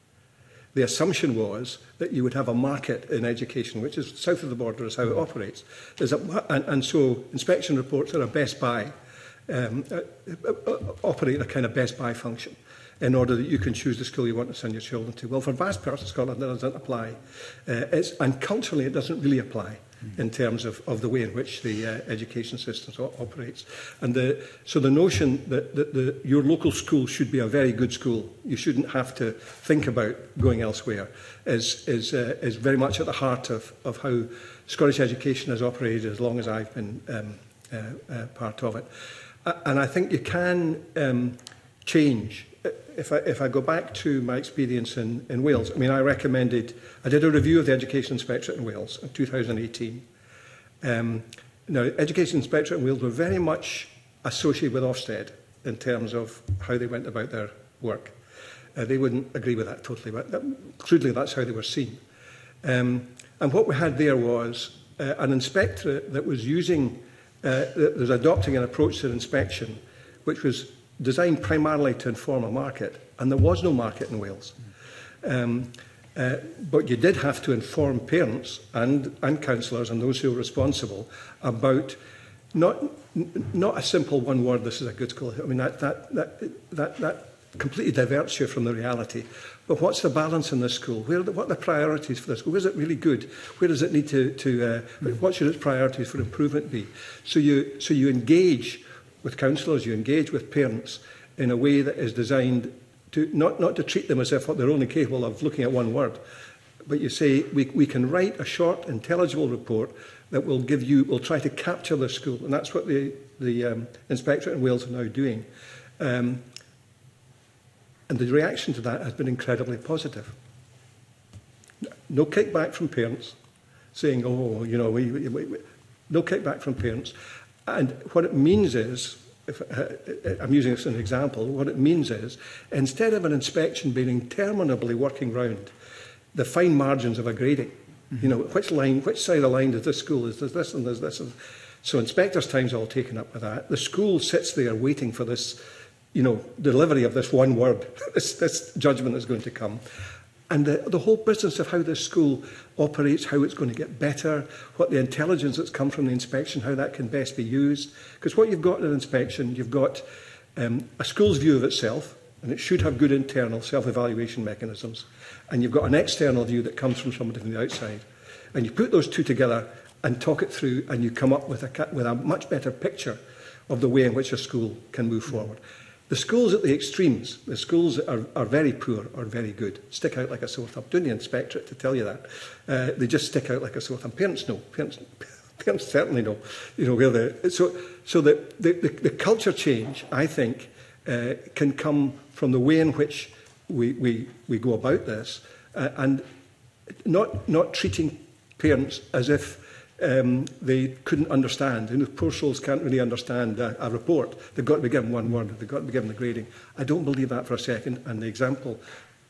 The assumption was that you would have a market in education, which is south of the border is how it operates. There's a, and, and so inspection reports are a best buy, um, uh, uh, operate a kind of best buy function in order that you can choose the school you want to send your children to. Well, for vast parts of Scotland, that doesn't apply. Uh, it's, and culturally, it doesn't really apply in terms of, of the way in which the uh, education system operates. And the, so the notion that, that the, your local school should be a very good school, you shouldn't have to think about going elsewhere, is, is, uh, is very much at the heart of, of how Scottish education has operated as long as I've been um, uh, uh, part of it. Uh, and I think you can um, change. If I, if I go back to my experience in, in Wales, I mean, I recommended, I did a review of the Education Inspectorate in Wales in two thousand eighteen. Um, now, Education Inspectorate in Wales were very much associated with Ofsted in terms of how they went about their work. Uh, they wouldn't agree with that totally, but that, crudely that's how they were seen. Um, and what we had there was uh, an inspectorate that was using, uh, that was adopting an approach to inspection, which was designed primarily to inform a market, and there was no market in Wales. Um, uh, but you did have to inform parents and, and counsellors and those who were responsible about not, not a simple one word, this is a good school. I mean, that, that, that, that, that completely diverts you from the reality. But what's the balance in this school? Where, what are the priorities for this school? Where is it really good? Where does it need to, to uh, what should its priorities for improvement be? So you, so you engage with counsellors, you engage with parents in a way that is designed to not, not to treat them as if they're only capable of looking at one word, but you say we, we can write a short, intelligible report that will give you, will try to capture the school, and that's what the, the um, Inspectorate in Wales are now doing. Um, and the reaction to that has been incredibly positive. No kickback from parents saying, oh, you know, we, we, we, no kickback from parents. And what it means is, if, uh, I'm using this as an example, what it means is, instead of an inspection being interminably working round the fine margins of a grading, mm-hmm. you know, which line, which side of the line does this school, is there's this and there's this. And so inspectors' time's all taken up with that. The school sits there waiting for this, you know, delivery of this one word, this, this judgment is going to come. And the, the whole business of how this school operates, how it's going to get better, what the intelligence that's come from the inspection, how that can best be used. Because what you've got in an inspection, you've got um, a school's view of itself, and it should have good internal self-evaluation mechanisms. And you've got an external view that comes from somebody from the outside. And you put those two together and talk it through, and you come up with a, with a much better picture of the way in which a school can move forward. The schools at the extremes, the schools that are, are very poor or very good, stick out like a sore thumb. Don't the inspectorate to tell you that. Uh, they just stick out like a sore thumb. Parents know. Parents, parents certainly know. You know where the so so the the, the, the culture change, I think, uh, can come from the way in which we we, we go about this, uh, and not not treating parents as if Um, they couldn't understand. You know, poor souls can't really understand a, a report. They've got to be given one word. They've got to be given the grading. I don't believe that for a second. And the example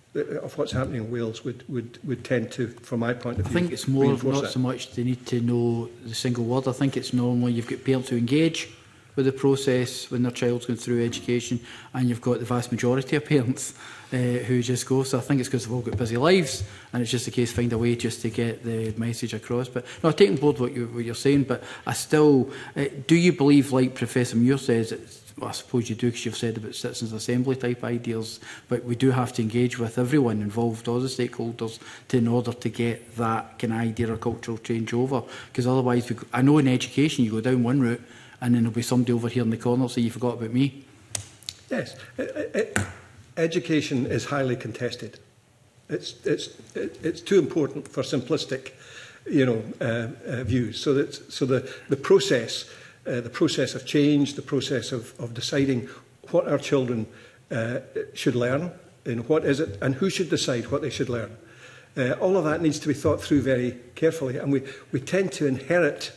of what's happening in Wales would, would, would tend to, from my point of I view, think it's more not that. so much they need to know the single word. I think it's normally you've got parents who engage with the process when their child's going through education, and you've got the vast majority of parents uh, who just go. So I think it's because they've all got busy lives, and it's just a case find a way just to get the message across. But no, I take on board what, you, what you're saying, but I still, uh, do you believe, like Professor Muir says, it's, well, I suppose you do, because you've said about citizens' assembly type ideas, but we do have to engage with everyone involved, all the stakeholders, to, in order to get that kind of idea or cultural change over. Because otherwise, we, I know in education you go down one route, and then there'll be somebody over here in the corner say, you forgot about me. Yes. It, it, education is highly contested. It's, it's, it, it's too important for simplistic, you know, uh, uh, views. So, that, so the, the process, uh, the process of change, the process of, of deciding what our children uh, should learn, and what is it, and who should decide what they should learn. Uh, all of that needs to be thought through very carefully, and we, we tend to inherit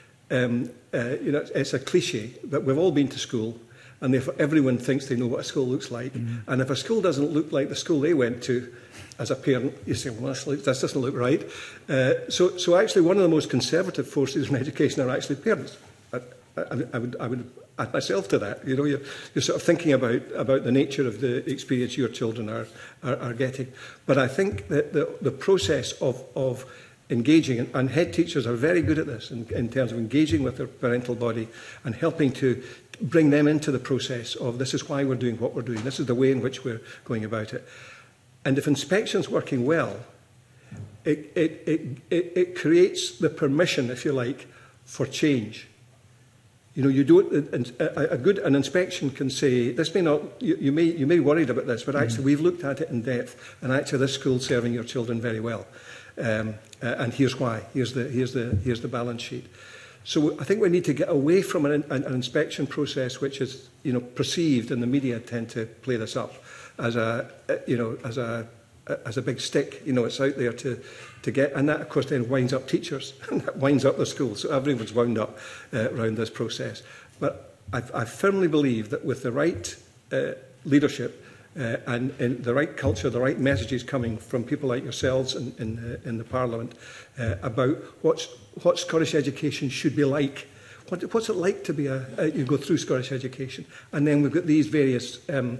Um, uh, you know, it's a cliche, but we've all been to school, and therefore everyone thinks they know what a school looks like. Mm-hmm. And if a school doesn't look like the school they went to, as a parent, you say, well, that doesn't look right. Uh, so, so actually, one of the most conservative forces in education are actually parents. I, I, I would, I would add myself to that. You know, you're, you're sort of thinking about about the nature of the experience your children are are, are getting. But I think that the the process of of engaging, and, and head teachers are very good at this in, in terms of engaging with their parental body and helping to bring them into the process of this is why we're doing what we're doing, this is the way in which we're going about it. And if inspection's working well, it, it, it, it, it creates the permission, if you like, for change. You know, you don't, a, a good an inspection can say, this may not, you, you may you may be worried about this, but actually mm-hmm. we've looked at it in depth, and actually this school's serving your children very well. Um, uh, and here's why. Here's the here's the here's the balance sheet. So I think we need to get away from an, an, an inspection process which is, you know, perceived, and the media tend to play this up as a, you know, as a as a big stick. You know, it's out there to to get, and that of course then winds up teachers and that winds up the school. So everyone's wound up uh, around this process. But I, I firmly believe that with the right uh, leadership. Uh, and, and the right culture, the right messages coming from people like yourselves in, in, uh, in the Parliament uh, about what's, what Scottish education should be like. What, what's it like to be a, a, you go through Scottish education? And then we've got these various um,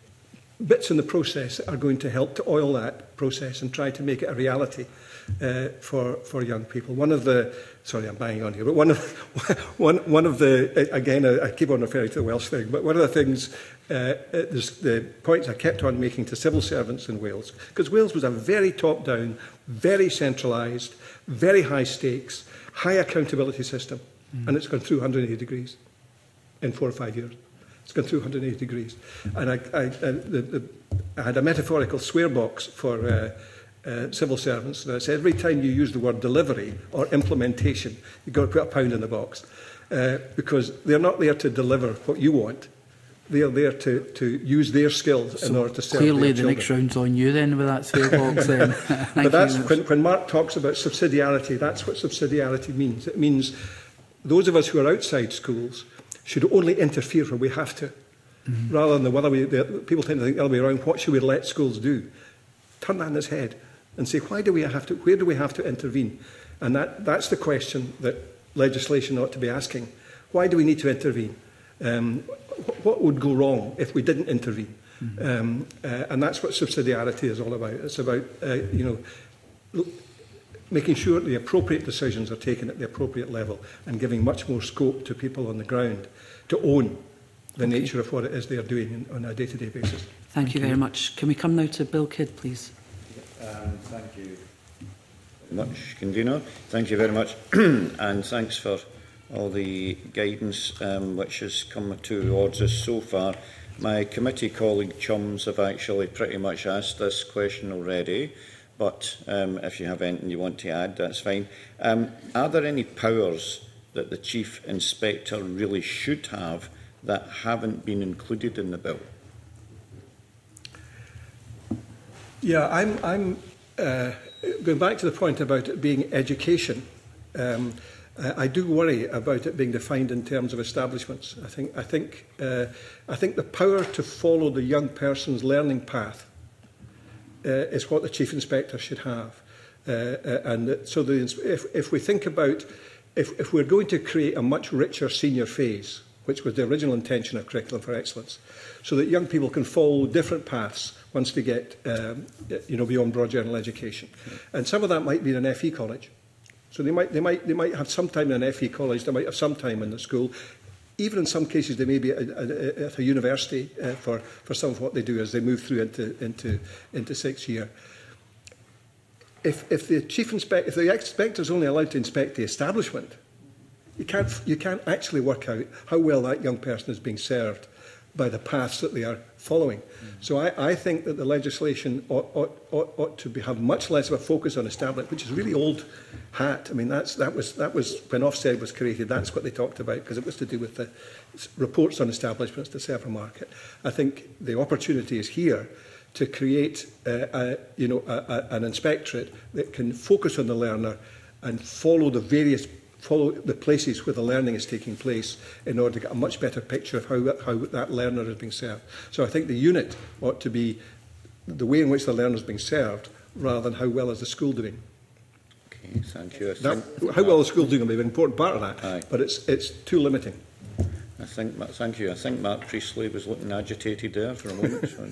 bits in the process that are going to help to oil that process and try to make it a reality uh, for, for young people. One of the, sorry, I'm banging on here, but one of, one, one of the, again, I keep on referring to the Welsh thing, but one of the things Uh, the points I kept on making to civil servants in Wales, because Wales was a very top-down, very centralised, very high stakes, high accountability system, mm. and it's gone through one hundred eighty degrees in four or five years. It's gone through one hundred eighty degrees. And I, I, I, the, the, I had a metaphorical swear box for uh, uh, civil servants, and I said every time you use the word delivery or implementation, you've got to put a pound in the box, uh, because they're not there to deliver what you want. They are there to, to use their skills so in order to serve their children. Clearly the next round's on you then with that swear box then. But that's, when, when Mark talks about subsidiarity, that's what subsidiarity means. It means those of us who are outside schools should only interfere where we have to, mm-hmm. rather than the other way. The, people tend to think the other way around, what should we let schools do? Turn that on its head and say, why do we have to, where do we have to intervene? And that, that's the question that legislation ought to be asking. Why do we need to intervene? Um, what would go wrong if we didn't intervene? Mm-hmm. um, uh, and that's what subsidiarity is all about. It's about uh, you know, making sure the appropriate decisions are taken at the appropriate level and giving much more scope to people on the ground to own the okay. nature of what it is they are doing in, on a day-to-day basis. Thank, thank you very you. much. Can we come now to Bill Kidd, please? Um, thank you very much, Convener. Thank you very much, and thanks for all the guidance um, which has come towards us so far. My committee colleague chums have actually pretty much asked this question already, but um, if you have anything you want to add, that's fine. Um, are there any powers that the Chief Inspector really should have that haven't been included in the bill? Yeah, I'm, I'm uh, going back to the point about it being education. Um, Uh, I do worry about it being defined in terms of establishments. I think, I think, uh, I think the power to follow the young person's learning path uh, is what the Chief Inspector should have. Uh, uh, and so the, if, if we think about, if, if we're going to create a much richer senior phase, which was the original intention of Curriculum for Excellence, so that young people can follow different paths once they get um, you know, beyond broad general education. And some of that might be in an F E college. So they might, they, might, they might have some time in an F E college, they might have some time in the school. Even in some cases, they may be at a, at a university uh, for, for some of what they do as they move through into, into, into sixth year. If, if the chief inspector, if the inspector is only allowed to inspect the establishment, you can't, you can't actually work out how well that young person is being served by the paths that they are following. Mm. So I, I think that the legislation ought, ought, ought, ought to be, have much less of a focus on establishment, which is really old hat. I mean, that's, that, was, that was when Ofsted was created, that's what they talked about, because it was to do with the reports on establishments to serve a market. I think the opportunity is here to create uh, a, you know, a, a, an inspectorate that can focus on the learner and follow the various follow the places where the learning is taking place in order to get a much better picture of how, how that learner is being served. So I think the unit ought to be the way in which the learner is being served rather than how well is the school doing. Okay, thank you. I that, think how well is the school doing will be an important part of that, aye. But it's, it's too limiting. I think, thank you. I think Mark Priestley was looking agitated there for a moment. So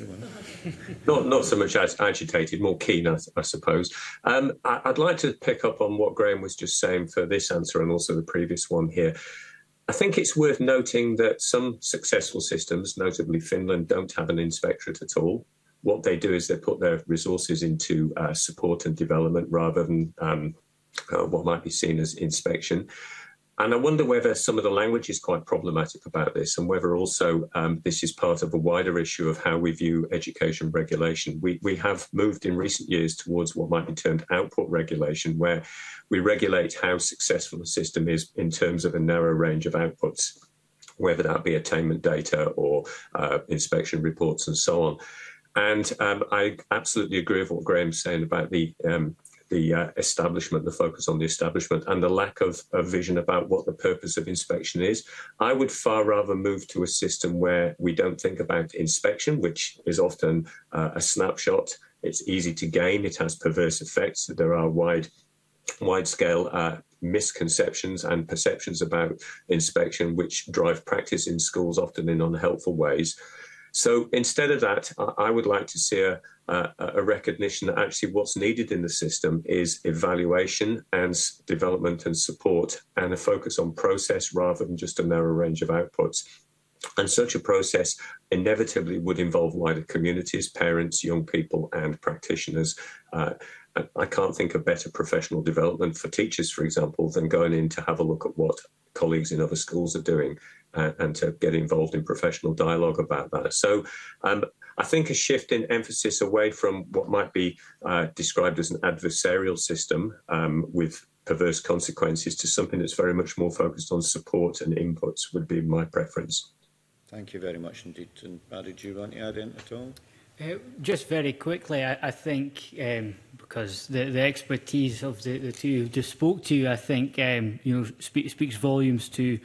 not, not so much as agitated, more keen, I, I suppose. Um, I, I'd like to pick up on what Graham was just saying for this answer and also the previous one here. I think it's worth noting that some successful systems, notably Finland, don't have an inspectorate at all. What they do is they put their resources into uh, support and development rather than um, uh, what might be seen as inspection. And I wonder whether some of the language is quite problematic about this and whether also um, this is part of a wider issue of how we view education regulation. We, we have moved in recent years towards what might be termed output regulation, where we regulate how successful a system is in terms of a narrow range of outputs, whether that be attainment data or uh, inspection reports and so on. And um, I absolutely agree with what Graham's saying about the um, the uh, establishment, the focus on the establishment and the lack of, of vision about what the purpose of inspection is. I would far rather move to a system where we don't think about inspection, which is often uh, a snapshot. It's easy to gain. It has perverse effects. There are wide, wide-scale uh, misconceptions and perceptions about inspection, which drive practice in schools often in unhelpful ways. So instead of that, I would like to see a, a, a recognition that actually what's needed in the system is evaluation and development and support and a focus on process rather than just a narrow range of outputs. And such a process inevitably would involve wider communities, parents, young people and practitioners. Uh, I can't think of better professional development for teachers, for example, than going in to have a look at what colleagues in other schools are doing uh, and to get involved in professional dialogue about that. So um, I think a shift in emphasis away from what might be uh, described as an adversarial system um, with perverse consequences to something that's very much more focused on support and inputs would be my preference. Thank you very much indeed. And Barry, do you want to add in at all? Uh, just very quickly, I, I think, um, because the, the expertise of the, the two who just spoke to you, I think, um, you know, speak, speaks volumes to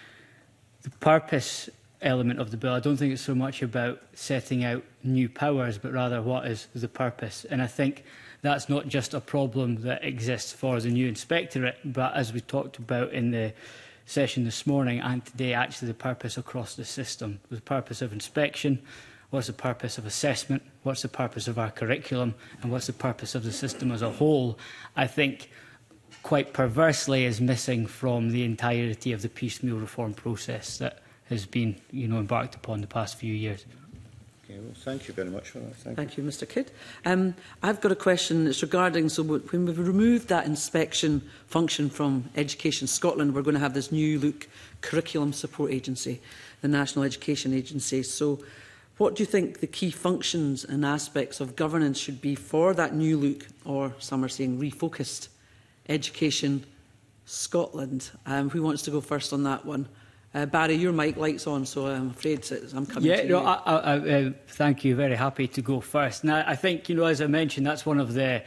the purpose element of the bill. I don't think it's so much about setting out new powers, but rather what is the purpose. And I think that's not just a problem that exists for the new inspectorate, but as we talked about in the session this morning and today, actually the purpose across the system, the purpose of inspection. What's the purpose of assessment? What's the purpose of our curriculum? And what's the purpose of the system as a whole? I think quite perversely is missing from the entirety of the piecemeal reform process that has been, you know, embarked upon the past few years. Okay, well, thank you very much for that. Thank, thank you. you, Mr Kidd. Um, I've got a question that's regarding, so when we've removed that inspection function from Education Scotland, we're going to have this new look curriculum support agency, the National Education Agency. So what do you think the key functions and aspects of governance should be for that new look, or some are saying refocused, Education Scotland? Um, who wants to go first on that one? Uh, Barry, your mic light's on, so I'm afraid I'm coming yeah, to no, you. I, I, uh, thank you. Very happy to go first. Now, I think, you know, as I mentioned, that's one of the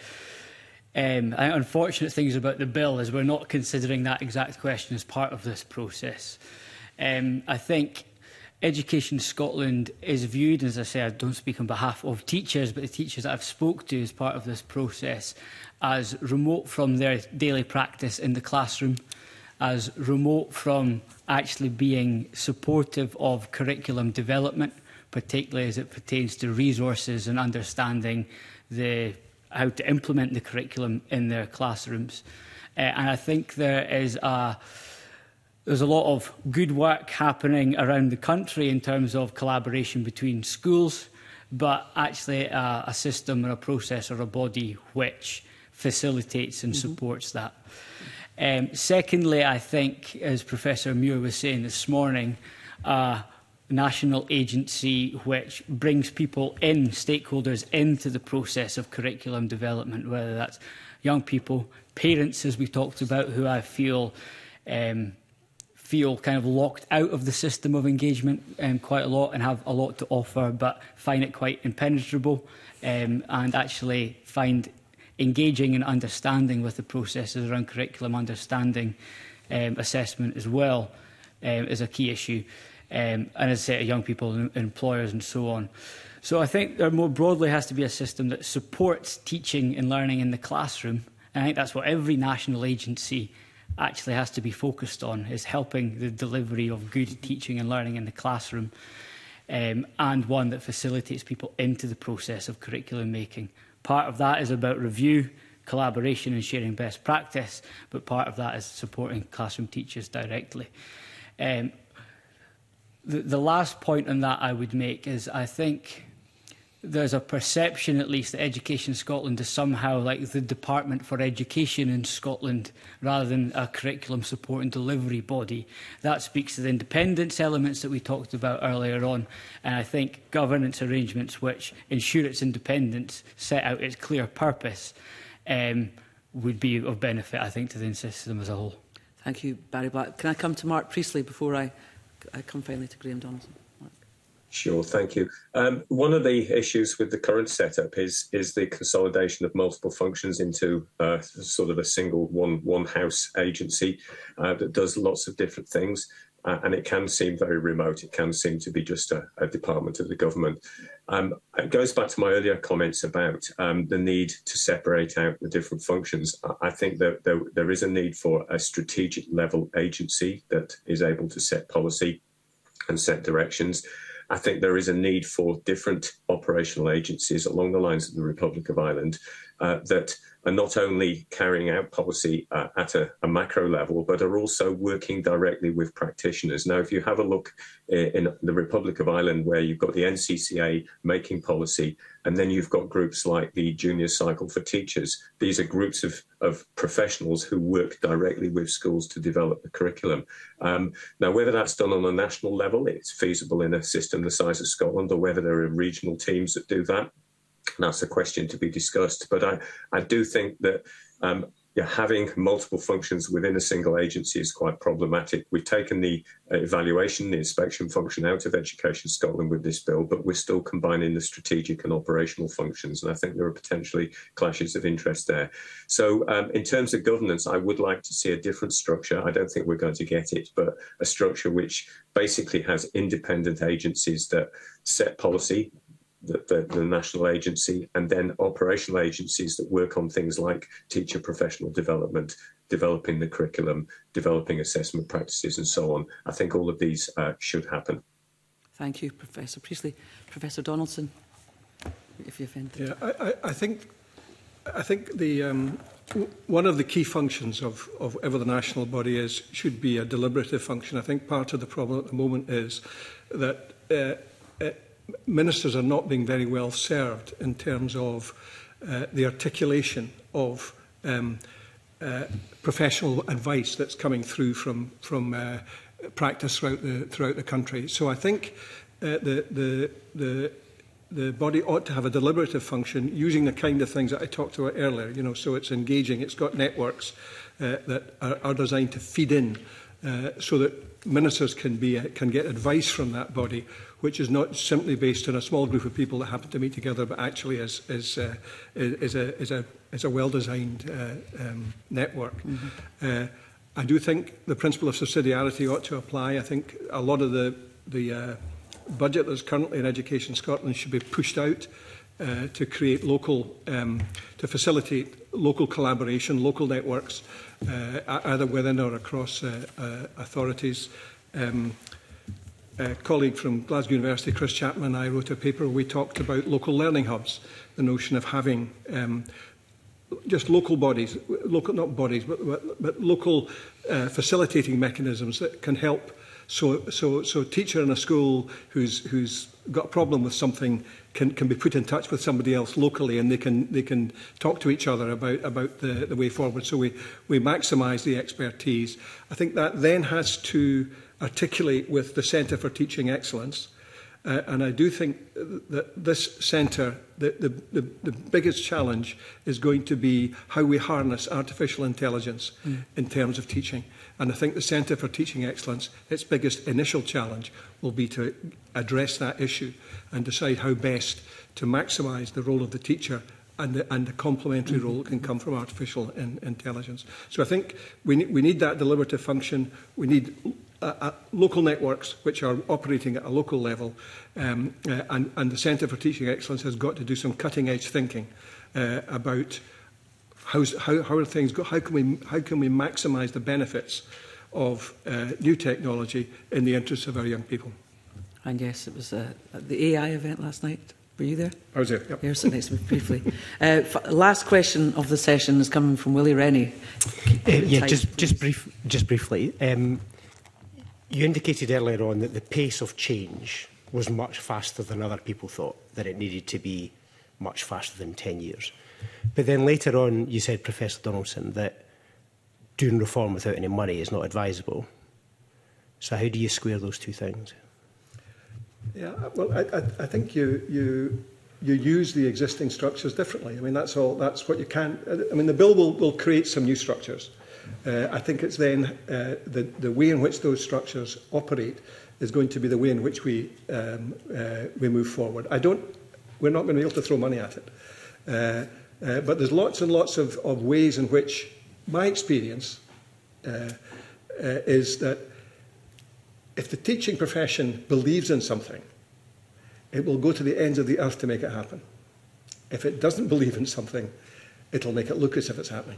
um, unfortunate things about the bill is we're not considering that exact question as part of this process. Um, I think Education Scotland is viewed, as I say, I don't speak on behalf of teachers, but the teachers that I've spoke to as part of this process, as remote from their daily practice in the classroom, as remote from actually being supportive of curriculum development, particularly as it pertains to resources and understanding the, how to implement the curriculum in their classrooms. Uh, and I think there is a, there's a lot of good work happening around the country in terms of collaboration between schools, but actually a, a system or a process or a body which facilitates and mm-hmm. supports that. Um, secondly, I think, as Professor Muir was saying this morning, a national agency which brings people in, stakeholders, into the process of curriculum development, whether that's young people, parents, as we talked about, who I feel um, feel kind of locked out of the system of engagement um, quite a lot and have a lot to offer, but find it quite impenetrable, um, and actually find engaging and understanding with the processes around curriculum, understanding um, assessment as well um, is a key issue. Um, and as I say, young people and employers and so on. So I think there more broadly has to be a system that supports teaching and learning in the classroom. And I think that's what every national agency actually has to be focused on, is helping the delivery of good teaching and learning in the classroom, um, and one that facilitates people into the process of curriculum making. Part of that is about review, collaboration and sharing best practice, but part of that is supporting classroom teachers directly. Um, the, the last point on that I would make is I think there's a perception, at least, that Education Scotland is somehow like the Department for Education in Scotland rather than a curriculum support and delivery body. That speaks to the independence elements that we talked about earlier on. And I think governance arrangements which ensure its independence, set out its clear purpose, um, would be of benefit, I think, to the system as a whole. Thank you, Barry Black. Can I come to Mark Priestley before I, I come finally to Graham Donaldson? Sure, thank you. Um, one of the issues with the current setup is is the consolidation of multiple functions into uh, sort of a single one one house agency uh, that does lots of different things, uh, and it can seem very remote. It can seem to be just a, a department of the government. Um, it goes back to my earlier comments about um, the need to separate out the different functions. I think that there, there is a need for a strategic level agency that is able to set policy and set directions. I think there is a need for different operational agencies along the lines of the Republic of Ireland uh, that are not only carrying out policy uh, at a, a macro level, but are also working directly with practitioners. Now, if you have a look in the Republic of Ireland, where you've got the N C C A making policy, and then you've got groups like the Junior Cycle for Teachers, these are groups of, of professionals who work directly with schools to develop the curriculum. Um, now, whether that's done on a national level, it's feasible in a system the size of Scotland, or whether there are regional teams that do that, that's a question to be discussed. But I, I do think that um, yeah, having multiple functions within a single agency is quite problematic. We've taken the evaluation, the inspection function out of Education Scotland with this bill, but we're still combining the strategic and operational functions. And I think there are potentially clashes of interest there. So um, in terms of governance, I would like to see a different structure. I don't think we're going to get it, but a structure which basically has independent agencies that set policy, The, the, the national agency, and then operational agencies that work on things like teacher professional development, developing the curriculum, developing assessment practices, and so on. I think all of these uh, should happen. Thank you, Professor Priestley. Professor Donaldson, if you've ended. Yeah, I, I, I think I think the um, one of the key functions of, of whatever the national body is should be a deliberative function. I think part of the problem at the moment is that uh, uh, ministers are not being very well served in terms of uh, the articulation of um, uh, professional advice that's coming through from from uh, practice throughout the throughout the country. So I think uh, the the the the body ought to have a deliberative function using the kind of things that I talked about earlier. You know, so it's engaging. It's got networks uh, that are, are designed to feed in, uh, so that ministers can be uh, can get advice from that body, which is not simply based on a small group of people that happen to meet together, but actually is is uh, is a is a is a well-designed uh, um, network. Mm-hmm. uh, I do think the principle of subsidiarity ought to apply. I think a lot of the the uh, budget that's currently in Education Scotland should be pushed out uh, to create local, um, to facilitate local collaboration, local networks, uh, either within or across uh, uh, authorities. Um, a colleague from Glasgow University, Chris Chapman, and I wrote a paper where we talked about local learning hubs, the notion of having um, just local bodies, local not bodies, but, but, but local uh, facilitating mechanisms that can help. So, so, so a teacher in a school who's who's got a problem with something can can be put in touch with somebody else locally, and they can they can talk to each other about about the, the way forward. So we we maximise the expertise. I think that then has to articulate with the Centre for Teaching Excellence. Uh, and I do think that this centre, the, the, the, the biggest challenge is going to be how we harness artificial intelligence mm. in terms of teaching. And I think the Centre for Teaching Excellence, its biggest initial challenge will be to address that issue and decide how best to maximise the role of the teacher and the, and the complementary mm-hmm. role that can come from artificial in, intelligence. So I think we, ne we need that deliberative function. We need Uh, uh, local networks which are operating at a local level, um, uh, and, and the Centre for Teaching Excellence has got to do some cutting-edge thinking uh, about how's, how, how are things go, how can we how can we maximise the benefits of uh, new technology in the interests of our young people. And yes, it was uh, at the A I event last night. Were you there? I was there. Yep. You're sitting next to me briefly. Uh, last question of the session is coming from Willie Rennie. Uh, yeah, tight, just just brief, just briefly. Um, You indicated earlier on that the pace of change was much faster than other people thought, that it needed to be much faster than ten years. But then later on, you said, Professor Donaldson, that doing reform without any money is not advisable. So how do you square those two things? Yeah, well, I, I, I think you, you, you use the existing structures differently. I mean, that's all. That's what you can. I mean, the bill will, will create some new structures. Uh, I think it's then uh, the, the way in which those structures operate is going to be the way in which we um, uh, we move forward. I don't. We're not going to be able to throw money at it, uh, uh, but there's lots and lots of, of ways in which my experience uh, uh, is that if the teaching profession believes in something, it will go to the ends of the earth to make it happen. If it doesn't believe in something, it'll make it look as if it's happening.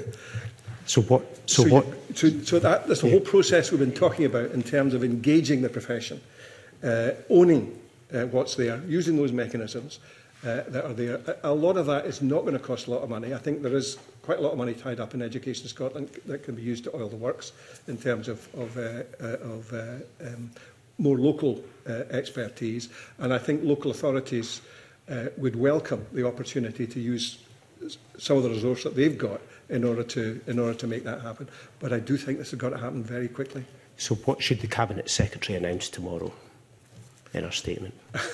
So what? So, so what? You, so, so that, that's the yeah. whole process we've been talking about in terms of engaging the profession, uh, owning uh, what's there, using those mechanisms uh, that are there. A, a lot of that is not going to cost a lot of money. I think there is quite a lot of money tied up in Education Scotland that can be used to oil the works in terms of, of, uh, uh, of uh, um, more local uh, expertise. And I think local authorities uh, would welcome the opportunity to use some of the resource that they've got in order to in order to make that happen. But I do think this has got to happen very quickly. So what should the Cabinet Secretary announce tomorrow in her statement?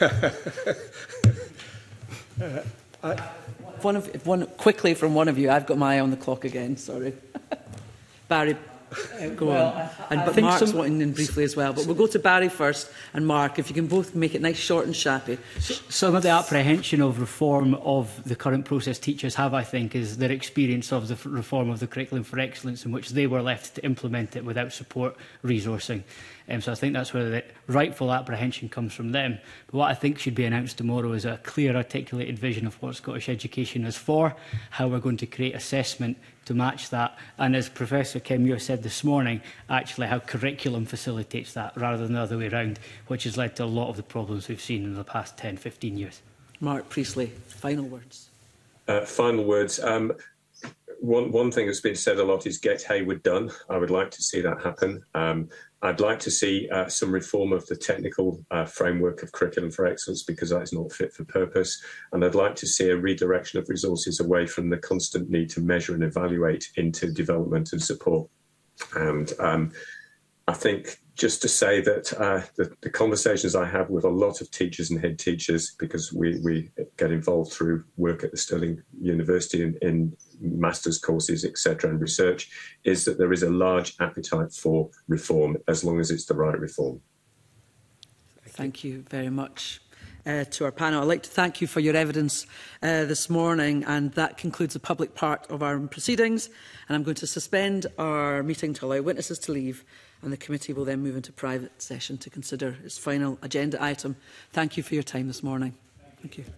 uh, I, one of one quickly from one of you. I've got my eye on the clock again. Sorry, Barry. Uh, go well, on. And, I, I but think Mark's some... wanting in briefly as well. But we'll go to Barry first and Mark, if you can both make it nice, short and shappy. Some of the apprehension of reform of the current process teachers have, I think, is their experience of the reform of the Curriculum for Excellence, in which they were left to implement it without support resourcing. Um, so I think that's where the rightful apprehension comes from them. But what I think should be announced tomorrow is a clear, articulated vision of what Scottish education is for, how we're going to create assessment to match that, and as Professor Ken Muir said this morning, actually how curriculum facilitates that rather than the other way around, which has led to a lot of the problems we've seen in the past ten, fifteen years. Mark Priestley, final words. Uh, final words. Um, one, one thing that's been said a lot is get Hayward done. I would like to see that happen. Um, I'd like to see uh, some reform of the technical uh, framework of Curriculum for Excellence, because that is not fit for purpose. And I'd like to see a redirection of resources away from the constant need to measure and evaluate into development and support. And um, I think just to say that uh, the, the conversations I have with a lot of teachers and head teachers, because we, we get involved through work at the Stirling University in, in master's courses, et cetera, and research, is that there is a large appetite for reform, as long as it's the right reform. Thank you very much. uh, to our panel. I'd like to thank you for your evidence uh, this morning, and that concludes the public part of our proceedings. And I'm going to suspend our meeting to allow witnesses to leave, and the committee will then move into private session to consider its final agenda item. Thank you for your time this morning. Thank you.